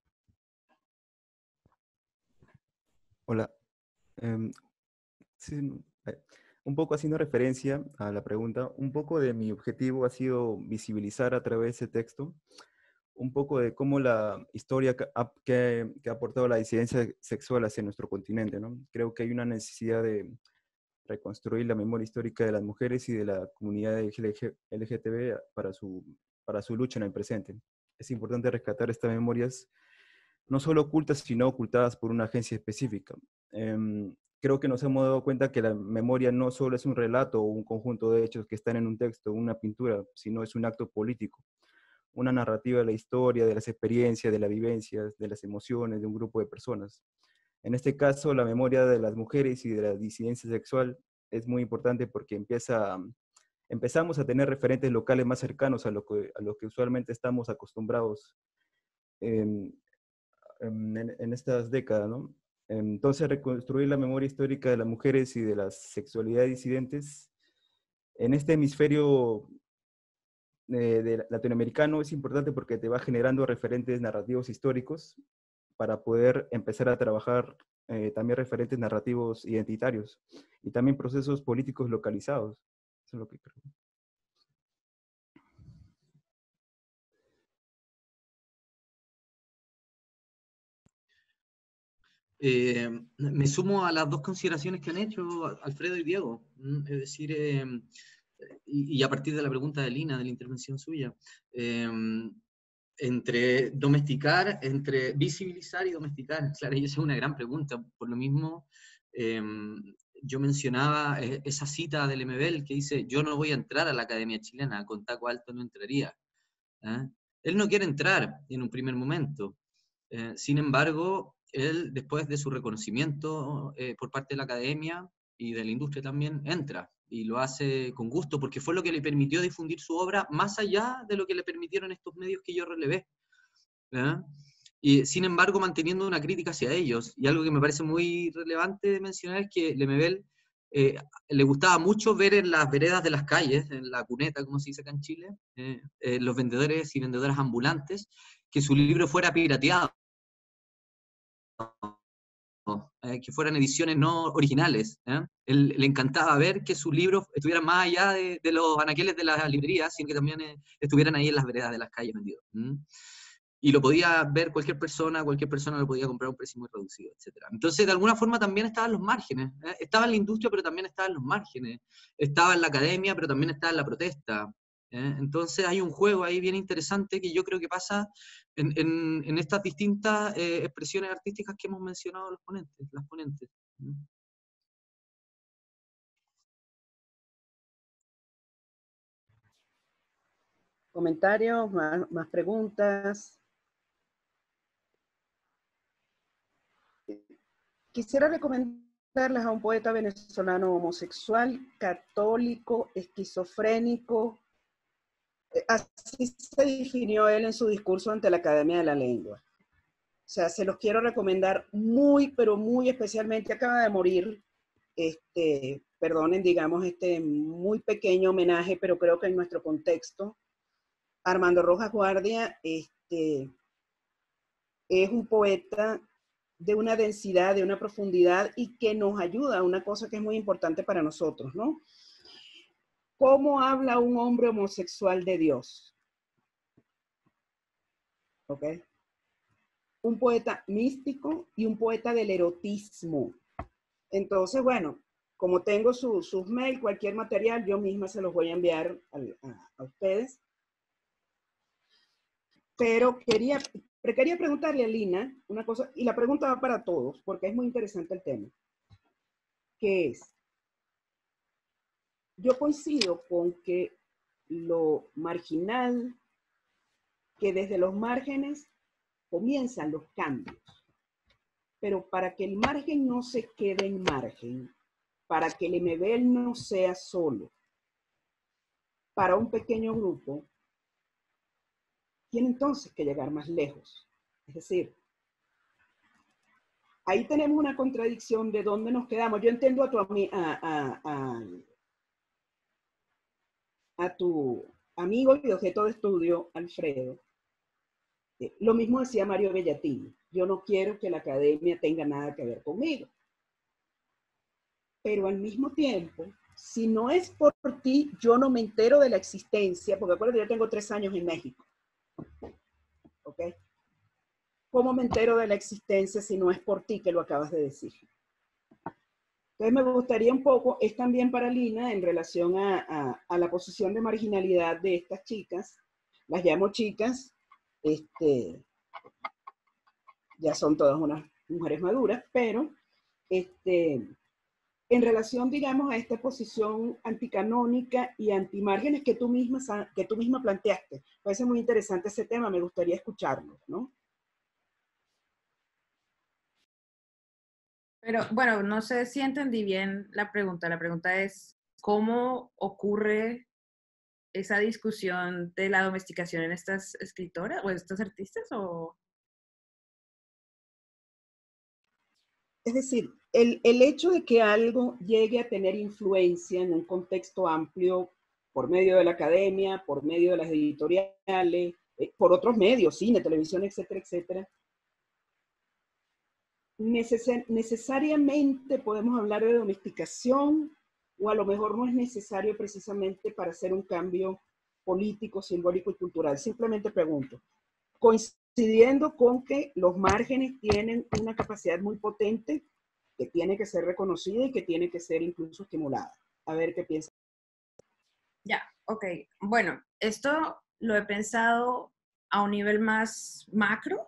Hola. Sí, un poco haciendo referencia a la pregunta, un poco de mi objetivo ha sido visibilizar a través de texto un poco de cómo la historia que ha aportado la disidencia sexual hacia nuestro continente, ¿no? Creo que hay una necesidad de reconstruir la memoria histórica de las mujeres y de la comunidad LGTB para su lucha en el presente. Es importante rescatar estas memorias no solo ocultas, sino ocultadas por una agencia específica. Creo que nos hemos dado cuenta que la memoria no solo es un relato o un conjunto de hechos que están en un texto o una pintura, sino es un acto político, una narrativa de la historia, de las experiencias, de las vivencias, de las emociones de un grupo de personas. En este caso, la memoria de las mujeres y de la disidencia sexual es muy importante porque empezamos a tener referentes locales más cercanos a lo que usualmente estamos acostumbrados en estas décadas, ¿no? Entonces, reconstruir la memoria histórica de las mujeres y de las sexualidades disidentes en este hemisferio latinoamericano es importante porque te va generando referentes narrativos históricos para poder empezar a trabajar también referentes narrativos identitarios y también procesos políticos localizados. Eso es lo que creo. Me sumo a las dos consideraciones que han hecho Alfredo y Diego, es decir, y a partir de la pregunta de Lina, de la intervención suya, entre domesticar, entre visibilizar y domesticar. Claro, y esa es una gran pregunta. Por lo mismo, yo mencionaba esa cita del MBL que dice, yo no voy a entrar a la Academia Chilena, con taco alto no entraría. ¿Eh? Él no quiere entrar en un primer momento. Sin embargo, él, después de su reconocimiento por parte de la academia y de la industria también, entra y lo hace con gusto, porque fue lo que le permitió difundir su obra más allá de lo que le permitieron estos medios que yo relevé. y sin embargo manteniendo una crítica hacia ellos. Y algo que me parece muy relevante de mencionar es que Lemebel le gustaba mucho ver en las veredas de las calles, en la cuneta, como se dice acá en Chile, los vendedores y vendedoras ambulantes, que su libro fuera pirateado, que fueran ediciones no originales. Él le encantaba ver que sus libros estuvieran más allá de los anaqueles de las librerías, sino que también estuvieran ahí en las veredas de las calles vendidos. Y lo podía ver cualquier persona lo podía comprar a un precio muy reducido, etc. Entonces, de alguna forma también estaba en los márgenes. Estaba en la industria, pero también estaba en los márgenes. Estaba en la academia, pero también estaba en la protesta. Entonces hay un juego ahí bien interesante que yo creo que pasa en estas distintas expresiones artísticas que hemos mencionado las ponentes. ¿Comentarios? ¿Más preguntas? Quisiera recomendarles a un poeta venezolano homosexual, católico, esquizofrénico. Así se definió él en su discurso ante la Academia de la Lengua. O sea, se los quiero recomendar muy, pero muy especialmente. Acaba de morir, perdonen, digamos, muy pequeño homenaje, pero creo que en nuestro contexto, Armando Rojas Guardia, es un poeta de una densidad, de una profundidad y que nos ayuda a una cosa que es muy importante para nosotros, ¿no? ¿Cómo habla un hombre homosexual de Dios? ¿Ok? Un poeta místico y un poeta del erotismo. Entonces, bueno, como tengo sus mails, cualquier material, yo misma se los voy a enviar a ustedes. Pero quería preguntarle a Lina una cosa, y la pregunta va para todos, porque es muy interesante el tema, que es, yo coincido con que lo marginal, que desde los márgenes comienzan los cambios, pero para que el margen no se quede en margen, para que el Lemebel no sea solo, para un pequeño grupo, tiene entonces que llegar más lejos. Es decir, ahí tenemos una contradicción de dónde nos quedamos. Yo entiendo a tu amigo y objeto de estudio, Alfredo. Lo mismo decía Mario Bellattini. Yo no quiero que la academia tenga nada que ver conmigo. Pero al mismo tiempo, si no es por ti, yo no me entero de la existencia, porque acuérdate, yo tengo 3 años en México. ¿Ok? ¿Cómo me entero de la existencia si no es por ti que lo acabas de decir? Entonces me gustaría un poco, es también para Lina, en relación a la posición de marginalidad de estas chicas, las llamo chicas, ya son todas unas mujeres maduras, pero en relación, digamos, a esta posición anticanónica y antimárgenes que tú misma planteaste. Me parece muy interesante ese tema, me gustaría escucharlo, ¿no? Pero bueno, no sé si entendí bien la pregunta. La pregunta es, ¿cómo ocurre esa discusión de la domesticación en estas escritoras o estas artistas? ¿O? Es decir, el hecho de que algo llegue a tener influencia en un contexto amplio por medio de la academia, por medio de las editoriales, por otros medios, cine, televisión, etcétera, etcétera, necesariamente podemos hablar de domesticación, o a lo mejor no es necesario precisamente para hacer un cambio político, simbólico y cultural. Simplemente pregunto, coincidiendo con que los márgenes tienen una capacidad muy potente que tiene que ser reconocida y que tiene que ser incluso estimulada. A ver qué piensas. Ya, ok. Bueno, esto lo he pensado a un nivel más macro,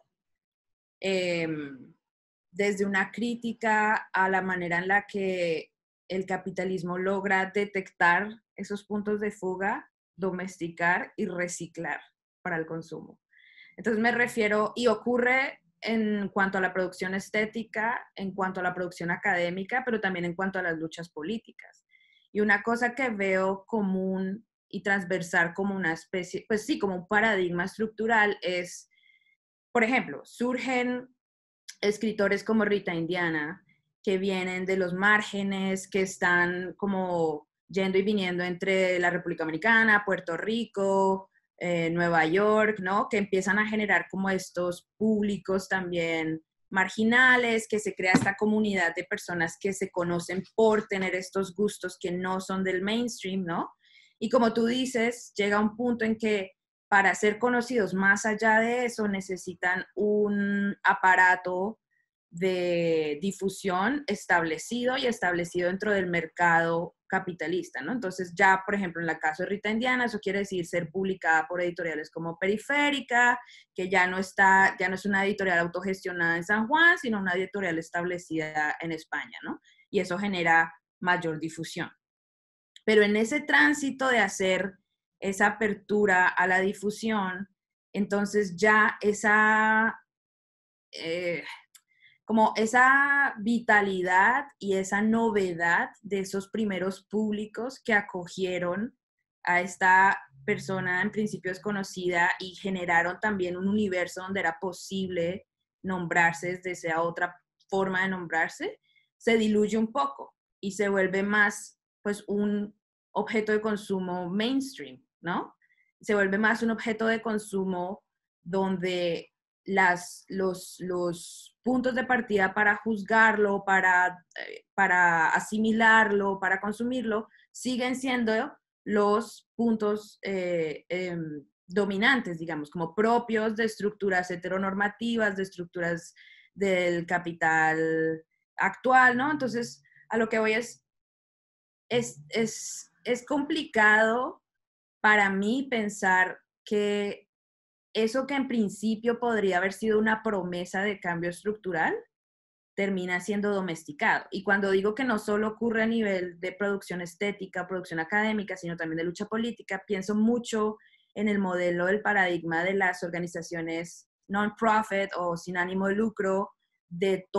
desde una crítica a la manera en la que el capitalismo logra detectar esos puntos de fuga, domesticar y reciclar para el consumo. Entonces me refiero, y ocurre en cuanto a la producción estética, en cuanto a la producción académica, pero también en cuanto a las luchas políticas. Y una cosa que veo común y transversal como una especie, pues sí, como un paradigma estructural es, por ejemplo, surgen escritores como Rita Indiana, que vienen de los márgenes, que están como yendo y viniendo entre la República Dominicana, Puerto Rico, Nueva York, ¿no? Que empiezan a generar como estos públicos también marginales, que se crea esta comunidad de personas que se conocen por tener estos gustos que no son del mainstream, ¿no? Y como tú dices, llega un punto en que para ser conocidos más allá de eso necesitan un aparato de difusión establecido y establecido dentro del mercado capitalista, ¿no? Entonces ya, por ejemplo, en el caso de Rita Indiana, eso quiere decir ser publicada por editoriales como Periférica, que ya no es una editorial autogestionada en San Juan, sino una editorial establecida en España, ¿no? Y eso genera mayor difusión. Pero en ese tránsito de hacer esa apertura a la difusión, entonces ya como esa vitalidad y esa novedad de esos primeros públicos que acogieron a esta persona en principio desconocida y generaron también un universo donde era posible nombrarse desde esa otra forma de nombrarse, se diluye un poco y se vuelve más pues un objeto de consumo mainstream, ¿no? Se vuelve más un objeto de consumo donde los puntos de partida para juzgarlo, para asimilarlo, para consumirlo, siguen siendo los puntos dominantes, digamos, como propios de estructuras heteronormativas, de estructuras del capital actual, ¿no? Entonces, a lo que voy es complicado para mí pensar que eso que en principio podría haber sido una promesa de cambio estructural, termina siendo domesticado. Y cuando digo que no solo ocurre a nivel de producción estética, producción académica, sino también de lucha política, pienso mucho en el modelo del paradigma de las organizaciones non-profit o sin ánimo de lucro, de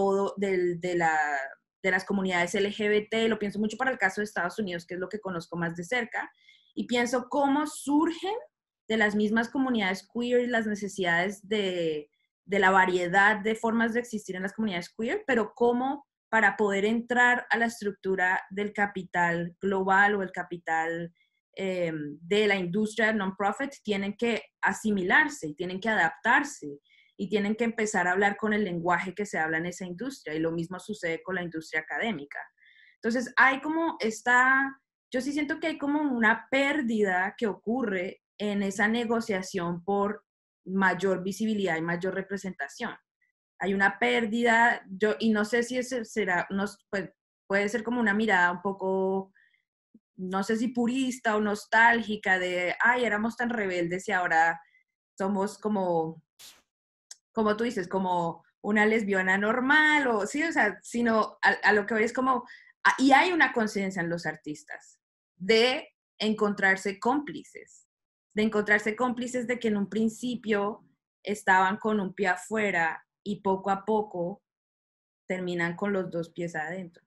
las comunidades LGBT, lo pienso mucho para el caso de Estados Unidos, que es lo que conozco más de cerca, y pienso cómo surgen de las mismas comunidades queer y las necesidades de la variedad de formas de existir en las comunidades queer, pero cómo para poder entrar a la estructura del capital global o el capital de la industria non-profit, tienen que asimilarse y tienen que adaptarse y tienen que empezar a hablar con el lenguaje que se habla en esa industria, y lo mismo sucede con la industria académica. Entonces, yo sí siento que hay como una pérdida que ocurre en esa negociación por mayor visibilidad y mayor representación. Hay una pérdida, y no sé si ese será, pues, puede ser como una mirada un poco, no sé si purista o nostálgica de, ay, éramos tan rebeldes y ahora somos como tú dices, como una lesbiana normal, o sí, o sea, sino a lo que voy es como, y hay una conciencia en los artistas de encontrarse cómplices, de que en un principio estaban con un pie afuera y poco a poco terminan con los dos pies adentro.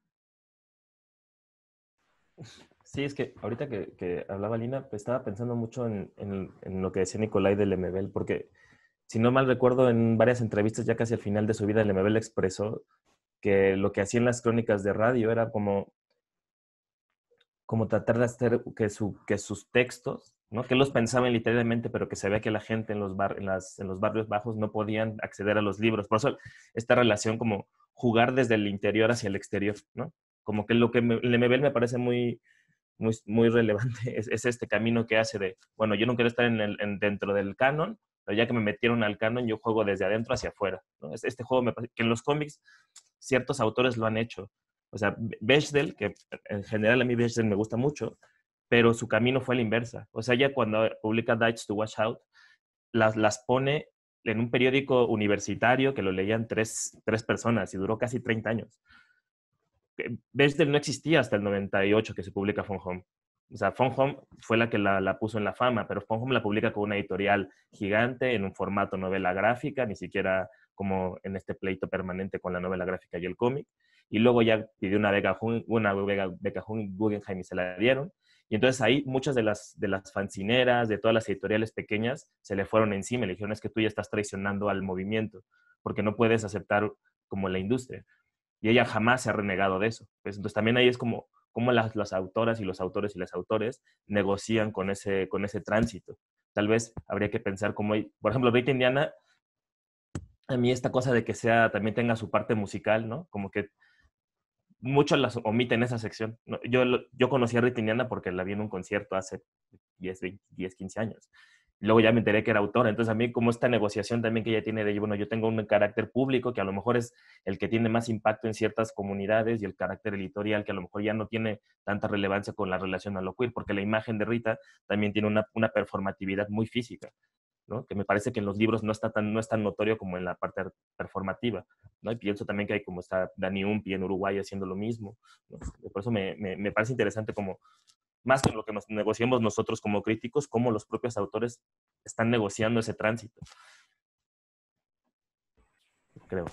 Sí, es que ahorita que hablaba Lina, pues estaba pensando mucho en lo que decía Nicolai del Lemebel, porque si no mal recuerdo, en varias entrevistas ya casi al final de su vida, Lemebel expresó que lo que hacía en las crónicas de radio era como tratar de hacer que sus textos, ¿no? Que él los pensaba literalmente, pero que se veía que la gente en los barrios bajos no podían acceder a los libros. Por eso esta relación como jugar desde el interior hacia el exterior, ¿no? Como que lo que Lemebel me parece muy, muy, muy relevante es este camino que hace de, bueno, yo no quiero estar dentro del canon, pero ya que me metieron al canon, yo juego desde adentro hacia afuera, ¿no? Este juego me parece que en los cómics ciertos autores lo han hecho. O sea, Bechdel, que en general a mí Bechdel me gusta mucho, pero su camino fue a la inversa. O sea, ya cuando publica Dights to Wash Out, las pone en un periódico universitario que lo leían tres personas y duró casi 30 años. Bechdel no existía hasta el 98 que se publica Phone Home. O sea, Phone Home fue la que la puso en la fama, pero Phone Home la publica con una editorial gigante en un formato novela gráfica, ni siquiera como en este pleito permanente con la novela gráfica y el cómic. Y luego ya pidió una beca Guggenheim y se la dieron. Y entonces ahí muchas de las fanzineras, de todas las editoriales pequeñas, se le fueron encima y le dijeron, es que tú ya estás traicionando al movimiento, porque no puedes aceptar como la industria. Y ella jamás se ha renegado de eso. Pues, entonces también ahí es como las autoras y los autores y las autores negocian con ese tránsito. Tal vez habría que pensar como, por ejemplo, Rita Indiana, a mí esta cosa de que también tenga su parte musical, ¿no? Como que muchos las omiten esa sección. ¿No? Yo conocí a Rita Indiana porque la vi en un concierto hace 15 años. Luego ya me enteré que era autora. Entonces a mí como esta negociación también que ella tiene de, bueno, yo tengo un carácter público que a lo mejor es el que tiene más impacto en ciertas comunidades y el carácter editorial que a lo mejor ya no tiene tanta relevancia con la relación a lo queer, porque la imagen de Rita también tiene una performatividad muy física, ¿no? Que me parece que en los libros no es tan notorio como en la parte performativa, ¿no? Y pienso también que hay como está Dani Umpi en Uruguay haciendo lo mismo, ¿no? Por eso me parece interesante como, más que lo que nos negociamos nosotros como críticos, cómo los propios autores están negociando ese tránsito. Creo.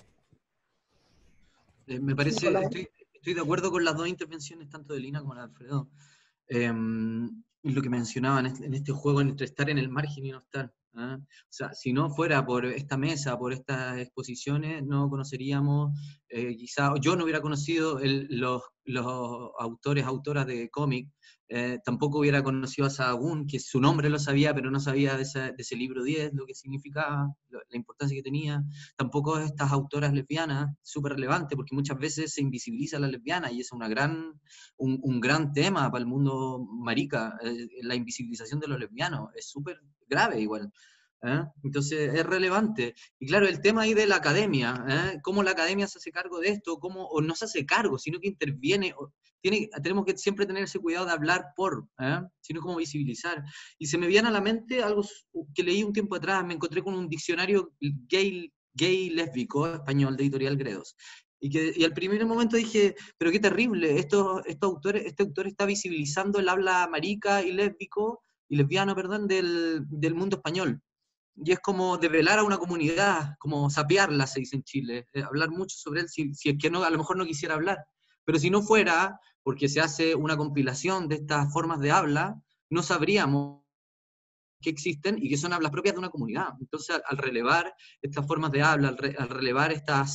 Me parece, estoy de acuerdo con las dos intervenciones, tanto de Lina como de Alfredo. Lo que mencionaban en este juego entre estar en el margen y no estar. ¿Ah? O sea, si no fuera por esta mesa, por estas exposiciones, no conoceríamos, quizá yo no hubiera conocido los autores, autoras de cómic, tampoco hubiera conocido a Sahagún, que su nombre lo sabía, pero no sabía de ese libro 10, lo que significaba, la importancia que tenía. Tampoco estas autoras lesbianas, súper relevante, porque muchas veces se invisibiliza a la lesbiana, y es un gran tema para el mundo marica, la invisibilización de los lesbianos, es súper grave igual. Entonces es relevante. Y claro, el tema ahí de la academia, cómo la academia se hace cargo de esto, o no se hace cargo, sino que interviene. Tenemos que siempre tener ese cuidado de hablar sino como visibilizar. Y se me viene a la mente algo que leí un tiempo atrás, me encontré con un diccionario gay lésbico español de Editorial Gredos. Y al primer momento dije, pero qué terrible, este autor está visibilizando el habla marica y lesbiano, perdón, del mundo español. Y es como develar a una comunidad, como sapearla, se dice en Chile, hablar mucho sobre él, si es que no, a lo mejor no quisiera hablar. Pero si no fuera, porque se hace una compilación de estas formas de habla, no sabríamos que existen y que son hablas propias de una comunidad. Entonces, al relevar estas formas de habla, al relevar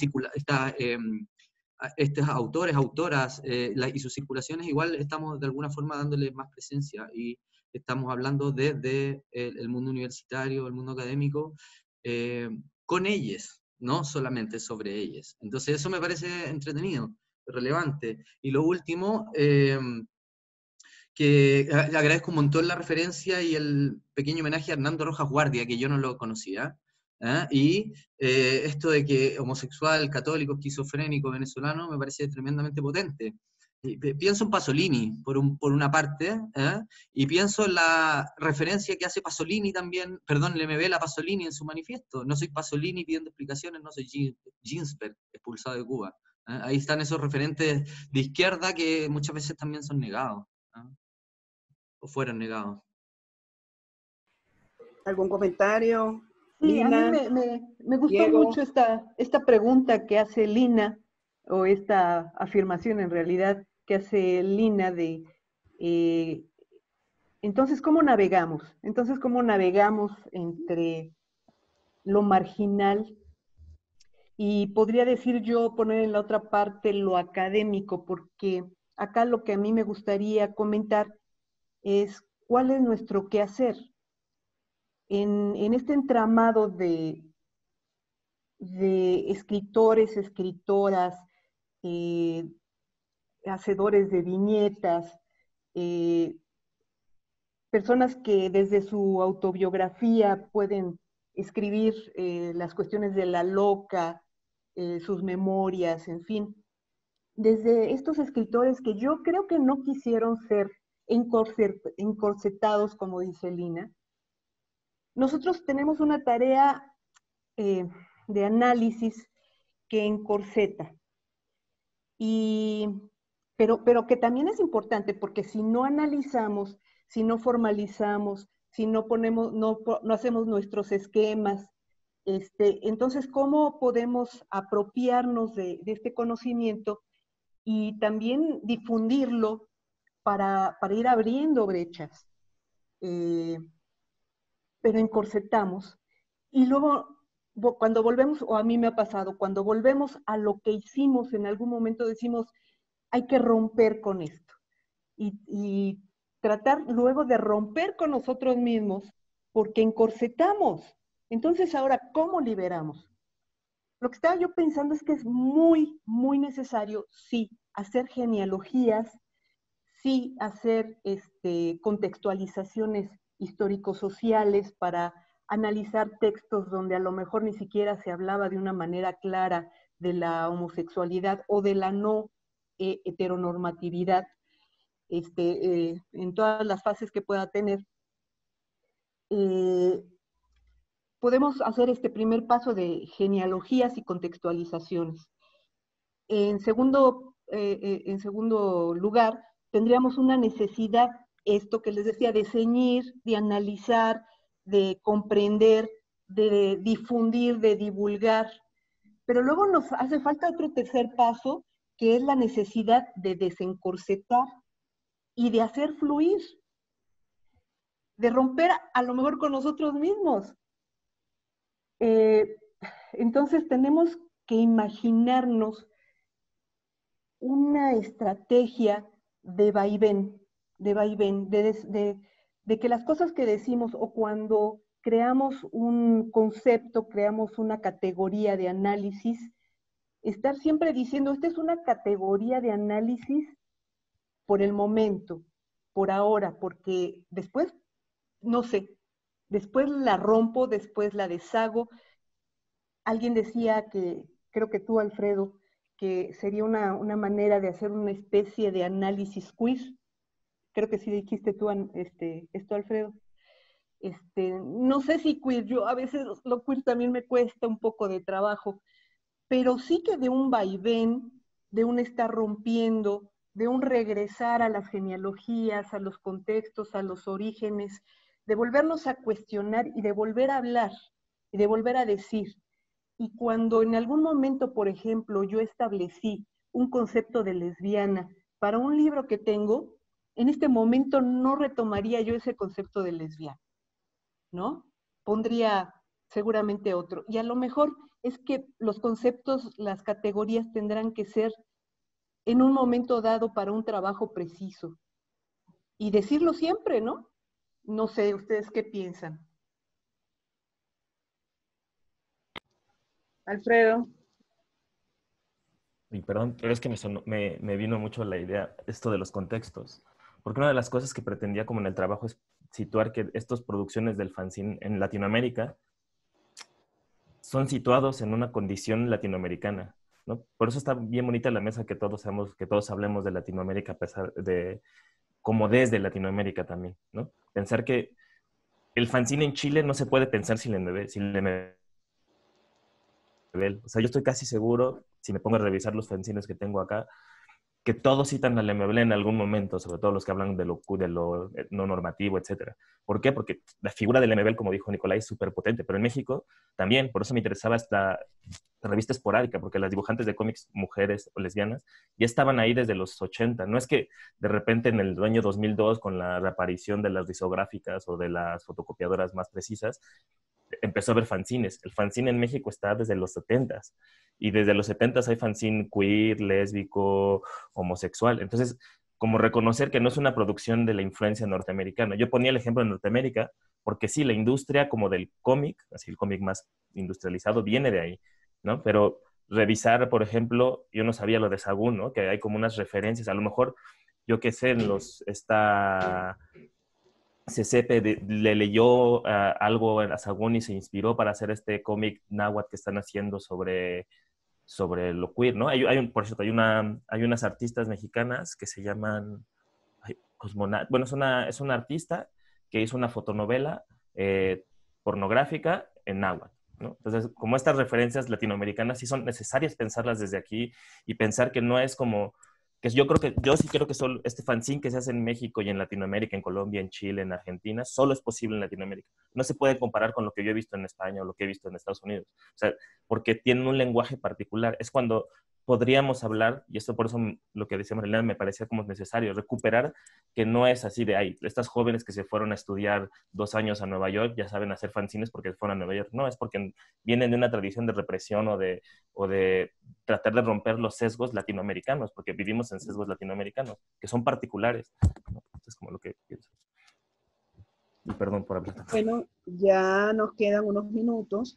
estos autores, autoras y sus circulaciones, igual estamos de alguna forma dándole más presencia y estamos hablando desde el mundo universitario, el mundo académico, con ellas, no solamente sobre ellas. Entonces eso me parece entretenido, relevante. Y lo último, que le agradezco un montón la referencia y el pequeño homenaje a Hernando Rojas Guardia, que yo no lo conocía. Y esto de que homosexual, católico, esquizofrénico, venezolano, me parece tremendamente potente. Pienso en Pasolini, por una parte, y pienso en la referencia que hace Pasolini también, perdón, le me ve la Pasolini en su manifiesto. No soy Pasolini pidiendo explicaciones, no soy Ginsberg, expulsado de Cuba. Ahí están esos referentes de izquierda que muchas veces también son negados, o fueron negados. ¿Algún comentario? Sí, Lina, a mí me gustó Diego. mucho esta pregunta que hace Lina, o esta afirmación en realidad que hace Lina de, entonces, ¿cómo navegamos? Entonces, ¿cómo navegamos entre lo marginal? Y podría decir yo, poner en la otra parte lo académico, porque acá lo que a mí me gustaría comentar es cuál es nuestro quehacer en este entramado de escritores, escritoras, hacedores de viñetas, personas que desde su autobiografía pueden escribir las cuestiones de la loca, sus memorias, en fin. Desde estos escritores que yo creo que no quisieron ser encorsetados, como dice Lina, nosotros tenemos una tarea de análisis que encorseta. Pero que también es importante, porque si no analizamos, si no formalizamos, si no ponemos, no hacemos nuestros esquemas, entonces, ¿cómo podemos apropiarnos de este conocimiento y también difundirlo para ir abriendo brechas, pero encorsetamos. Y luego, cuando volvemos, o a mí me ha pasado, cuando volvemos a lo que hicimos en algún momento, decimos, hay que romper con esto. Y tratar luego de romper con nosotros mismos, porque encorsetamos. Entonces ahora, ¿cómo liberamos? Lo que estaba yo pensando es que es muy, muy necesario, sí, hacer genealogías, sí, hacer contextualizaciones histórico-sociales para analizar textos donde a lo mejor ni siquiera se hablaba de una manera clara de la homosexualidad o de la no heteronormatividad en todas las fases que pueda tener. Podemos hacer este primer paso de genealogías y contextualizaciones. En segundo lugar, tendríamos una necesidad, esto que les decía, de ceñir, de analizar, de comprender, de difundir, de divulgar. Pero luego nos hace falta otro tercer paso, que es la necesidad de desencorsetar y de hacer fluir, de romper a lo mejor con nosotros mismos. Entonces tenemos que imaginarnos una estrategia de vaivén, de que las cosas que decimos o cuando creamos un concepto, creamos una categoría de análisis, estar siempre diciendo, esta es una categoría de análisis por el momento, por ahora, porque después, no sé, después la rompo, después la deshago. Alguien decía que, creo que tú, Alfredo, que sería una manera de hacer una especie de análisis queer. Creo que sí dijiste tú esto, Alfredo. No sé si queer, yo a veces lo queer también me cuesta un poco de trabajo, pero sí que de un vaivén, de un estar rompiendo, de un regresar a las genealogías, a los contextos, a los orígenes, de volvernos a cuestionar y de volver a hablar y de volver a decir. Y cuando en algún momento, por ejemplo, yo establecí un concepto de lesbiana para un libro que tengo, en este momento no retomaría yo ese concepto de lesbiana, ¿no? Pondría seguramente otro. Y a lo mejor es que los conceptos, las categorías tendrán que ser en un momento dado para un trabajo preciso. Y decirlo siempre, ¿no? No sé, ¿ustedes qué piensan? Alfredo. Y perdón, pero es que me vino mucho la idea, esto de los contextos. Porque una de las cosas que pretendía como en el trabajo es situar que estas producciones del fanzine en Latinoamérica son situados en una condición latinoamericana, ¿no? Por eso está bien bonita la mesa que todos hablemos de Latinoamérica, a pesar de, como desde Latinoamérica también, ¿no? Pensar que el fanzine en Chile no se puede pensar sin el MBL. O sea, yo estoy casi seguro, si me pongo a revisar los fanzines que tengo acá, que todos citan al MBL en algún momento, sobre todo los que hablan de lo no normativo, etc. ¿Por qué? Porque la figura del MBL, como dijo Nicolai, es súper potente, pero en México también, por eso me interesaba esta revista esporádica, porque las dibujantes de cómics mujeres o lesbianas ya estaban ahí desde los 80. No es que de repente en el año 2002, con la reaparición de las disográficas o de las fotocopiadoras más precisas, empezó a haber fanzines. El fanzine en México está desde los 70s. Y desde los 70s hay fanzine queer, lésbico, homosexual. Entonces, como reconocer que no es una producción de la influencia norteamericana. Yo ponía el ejemplo de Norteamérica, porque sí, la industria como del cómic, así el cómic más industrializado, viene de ahí, ¿no? Pero revisar, por ejemplo, yo no sabía lo de Sagún, ¿no? Que hay como unas referencias, a lo mejor, yo qué sé, CCP le leyó algo a Sagún y se inspiró para hacer este cómic náhuatl que están haciendo sobre lo queer, ¿no? Por cierto, hay unas artistas mexicanas que se llaman Cosmonat. Bueno, es una artista que hizo una fotonovela pornográfica en náhuatl, ¿no? Entonces, como estas referencias latinoamericanas sí son necesarias pensarlas desde aquí y pensar que no es como que yo sí creo que solo este fanzine que se hace en México y en Latinoamérica, en Colombia, en Chile, en Argentina, solo es posible en Latinoamérica. No se puede comparar con lo que yo he visto en España o lo que he visto en Estados Unidos. O sea, porque tienen un lenguaje particular. Es cuando podríamos hablar, y esto por eso lo que decía Marilena me parecía como necesario, recuperar que no es así de ahí. Estas jóvenes que se fueron a estudiar 2 años a Nueva York ya saben hacer fanzines porque fueron a Nueva York. No, es porque vienen de una tradición de represión o de tratar de romper los sesgos latinoamericanos, porque vivimos en sesgos latinoamericanos, que son particulares, ¿no? Es como lo que pienso. Y perdón por hablar tanto. Bueno, ya nos quedan unos minutos.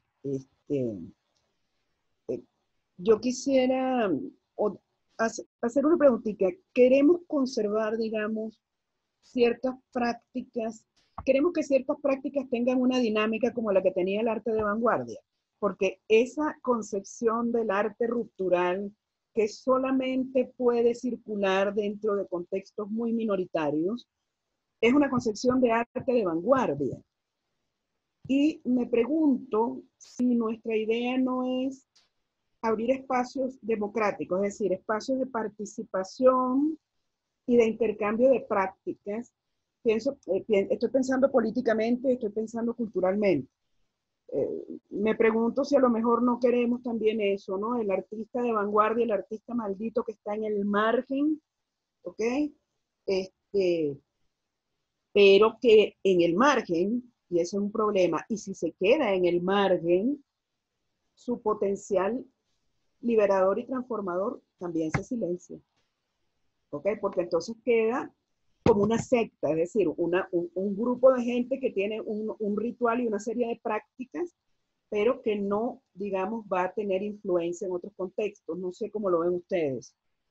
Yo quisiera hacer una preguntita. ¿Queremos conservar, digamos, ciertas prácticas? ¿Queremos que ciertas prácticas tengan una dinámica como la que tenía el arte de vanguardia? Porque esa concepción del arte ruptural que solamente puede circular dentro de contextos muy minoritarios, es una concepción de arte de vanguardia. Y me pregunto si nuestra idea no es abrir espacios democráticos, es decir, espacios de participación y de intercambio de prácticas. Estoy pensando políticamente, estoy pensando culturalmente. Me pregunto si a lo mejor no queremos también eso, ¿no? El artista de vanguardia, el artista maldito que está en el margen, ¿ok? Pero que en el margen, y ese es un problema, y si se queda en el margen, su potencial liberador y transformador también se silencia. ¿Ok? Porque entonces queda como una secta, es decir, un grupo de gente que tiene un ritual y una serie de prácticas, pero que no, digamos, va a tener influencia en otros contextos. No sé cómo lo ven ustedes.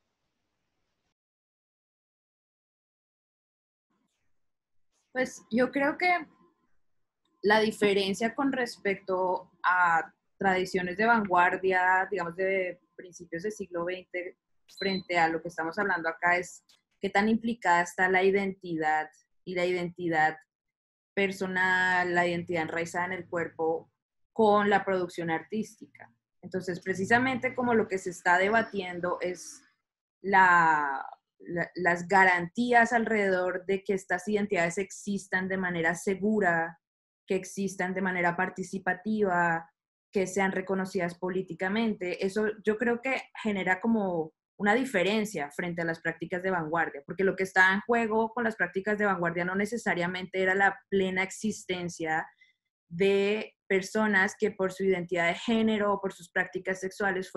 Pues yo creo que la diferencia con respecto a tradiciones de vanguardia, digamos, de principios del siglo XX, frente a lo que estamos hablando acá, es qué tan implicada está la identidad y la identidad personal, la identidad enraizada en el cuerpo con la producción artística. Entonces, precisamente como lo que se está debatiendo es las garantías alrededor de que estas identidades existan de manera segura, que existan de manera participativa, que sean reconocidas políticamente. Eso yo creo que genera como una diferencia frente a las prácticas de vanguardia, porque lo que está en juego con las prácticas de vanguardia no necesariamente era la plena existencia de personas que por su identidad de género o por sus prácticas sexuales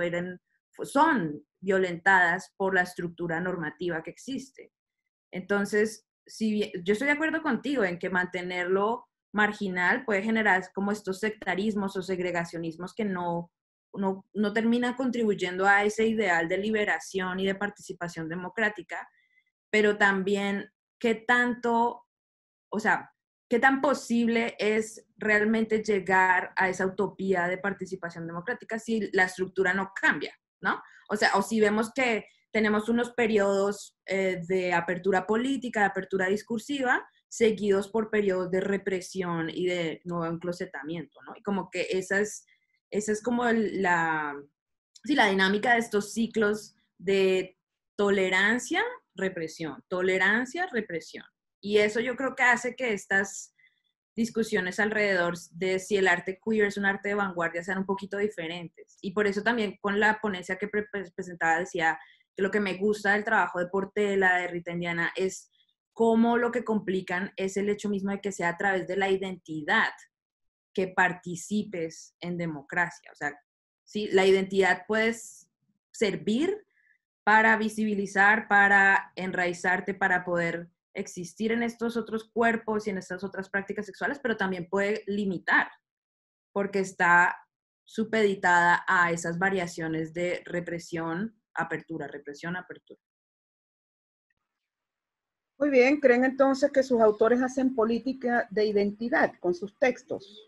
son violentadas por la estructura normativa que existe. Entonces, yo estoy de acuerdo contigo en que mantenerlo marginal puede generar como estos sectarismos o segregacionismos que no terminan contribuyendo a ese ideal de liberación y de participación democrática, pero también qué tanto, o sea, qué tan posible es realmente llegar a esa utopía de participación democrática si la estructura no cambia, ¿no? O sea, o si vemos que tenemos unos periodos de apertura política, de apertura discursiva, seguidos por periodos de represión y de nuevo enclosetamiento, ¿no? Y como que esa es como la dinámica de estos ciclos de tolerancia, represión, tolerancia, represión. Y eso yo creo que hace que estas discusiones alrededor de si el arte queer es un arte de vanguardia sean un poquito diferentes. Y por eso también con la ponencia que presentaba decía que lo que me gusta del trabajo de Portela, de Rita Indiana, es cómo lo que complican es el hecho mismo de que sea a través de la identidad que participes en democracia. O sea, ¿sí? La identidad puede servir para visibilizar, para enraizarte, para poder existir en estos otros cuerpos y en estas otras prácticas sexuales, pero también puede limitar, porque está supeditada a esas variaciones de represión, apertura, represión, apertura. Muy bien, ¿creen entonces que sus autores hacen política de identidad con sus textos?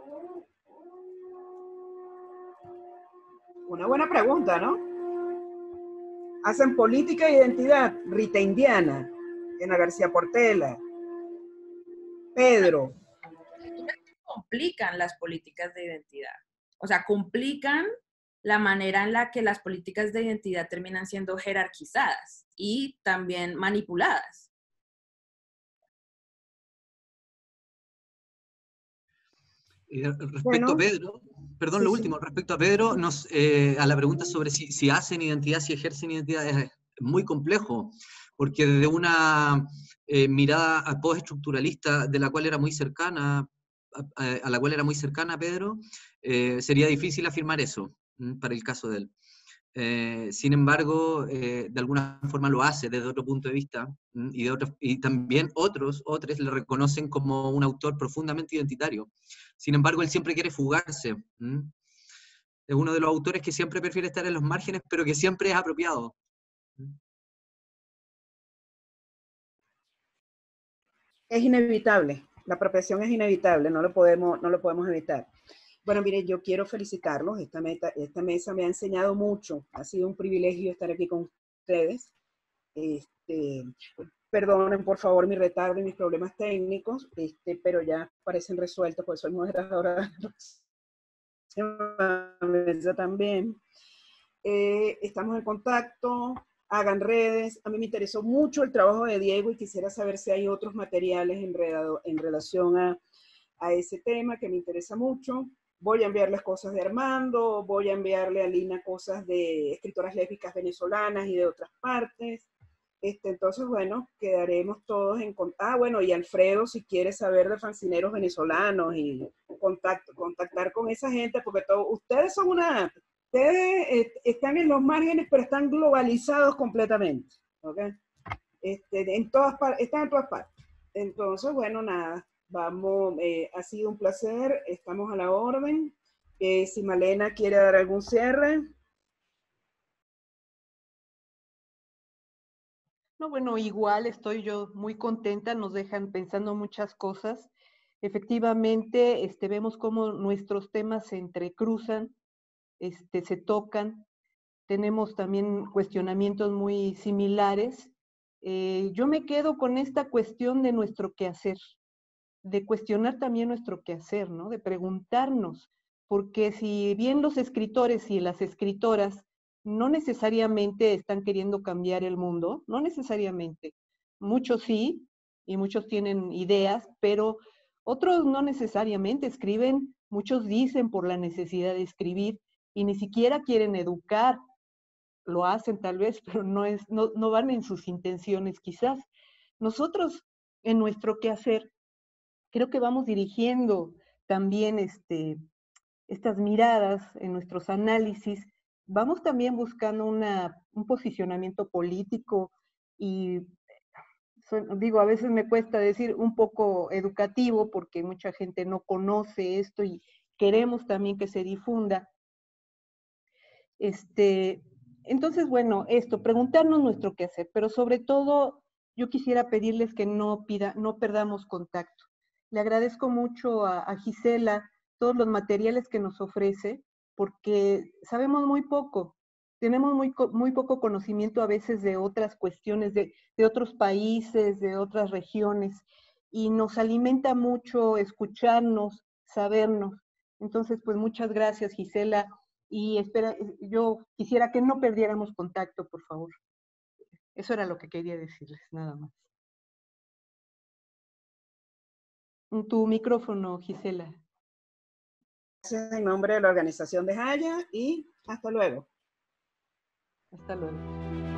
Una buena pregunta, ¿no? Hacen política de identidad. Rita Indiana, Ana García Portela, Pedro. Complican las políticas de identidad. O sea, complican la manera en la que las políticas de identidad terminan siendo jerarquizadas y también manipuladas. Respecto a Pedro, perdón, Sí, lo sí. último, respecto a Pedro, a la pregunta sobre si hacen identidad, si ejercen identidad, es muy complejo, porque desde una mirada postestructuralista de la cual era muy cercana, a la cual era muy cercana Pedro, sería difícil afirmar eso para el caso de él. Sin embargo, de alguna forma lo hace desde otro punto de vista, y también otros le reconocen como un autor profundamente identitario. Sin embargo, él siempre quiere fugarse. Es uno de los autores que siempre prefiere estar en los márgenes, pero que siempre es apropiado. Es inevitable, la apropiación es inevitable, no lo podemos evitar. Bueno, mire, yo quiero felicitarlos, esta mesa me ha enseñado mucho, ha sido un privilegio estar aquí con ustedes. Perdonen por favor mi retardo y mis problemas técnicos, pero ya parecen resueltos, pues soy moderadora de la mesa también. Estamos en contacto, hagan redes. A mí me interesó mucho el trabajo de Diego y quisiera saber si hay otros materiales en relación a ese tema que me interesa mucho. Voy a enviarles cosas de Armando, voy a enviarle a Lina cosas de escritoras lésbicas venezolanas y de otras partes. Entonces, bueno, quedaremos todos en contacto. Ah, bueno, y Alfredo, si quiere saber de fanzineros venezolanos y contactar con esa gente, porque ustedes son ustedes están en los márgenes, pero están globalizados completamente, ¿ok? Están en todas partes. Entonces, bueno, nada, vamos, ha sido un placer, estamos a la orden. Si Malena quiere dar algún cierre. No, bueno, igual estoy yo muy contenta, nos dejan pensando muchas cosas. Efectivamente, vemos cómo nuestros temas se entrecruzan, se tocan. Tenemos también cuestionamientos muy similares. Yo me quedo con esta cuestión de nuestro quehacer, de cuestionar también nuestro quehacer, ¿no? De preguntarnos, porque si bien los escritores y las escritoras no necesariamente están queriendo cambiar el mundo, no necesariamente. Muchos sí, y muchos tienen ideas, pero otros no necesariamente escriben, muchos dicen por la necesidad de escribir y ni siquiera quieren educar, lo hacen tal vez, pero no van en sus intenciones quizás. Nosotros, en nuestro quehacer, creo que vamos dirigiendo también estas miradas en nuestros análisis, vamos también buscando un posicionamiento político y, digo, a veces me cuesta decir un poco educativo porque mucha gente no conoce esto y queremos también que se difunda. Entonces, bueno, preguntarnos nuestro qué hacer, pero sobre todo yo quisiera pedirles que no perdamos contacto. Le agradezco mucho a Gisela todos los materiales que nos ofrece, porque sabemos muy poco, tenemos muy poco conocimiento a veces de otras cuestiones, de otros países, de otras regiones, y nos alimenta mucho escucharnos, sabernos. Entonces, pues muchas gracias, Gisela, y yo quisiera que no perdiéramos contacto, por favor. Eso era lo que quería decirles, nada más. Tu micrófono, Gisela. Gracias en nombre de la organización de Jaya y hasta luego. Hasta luego.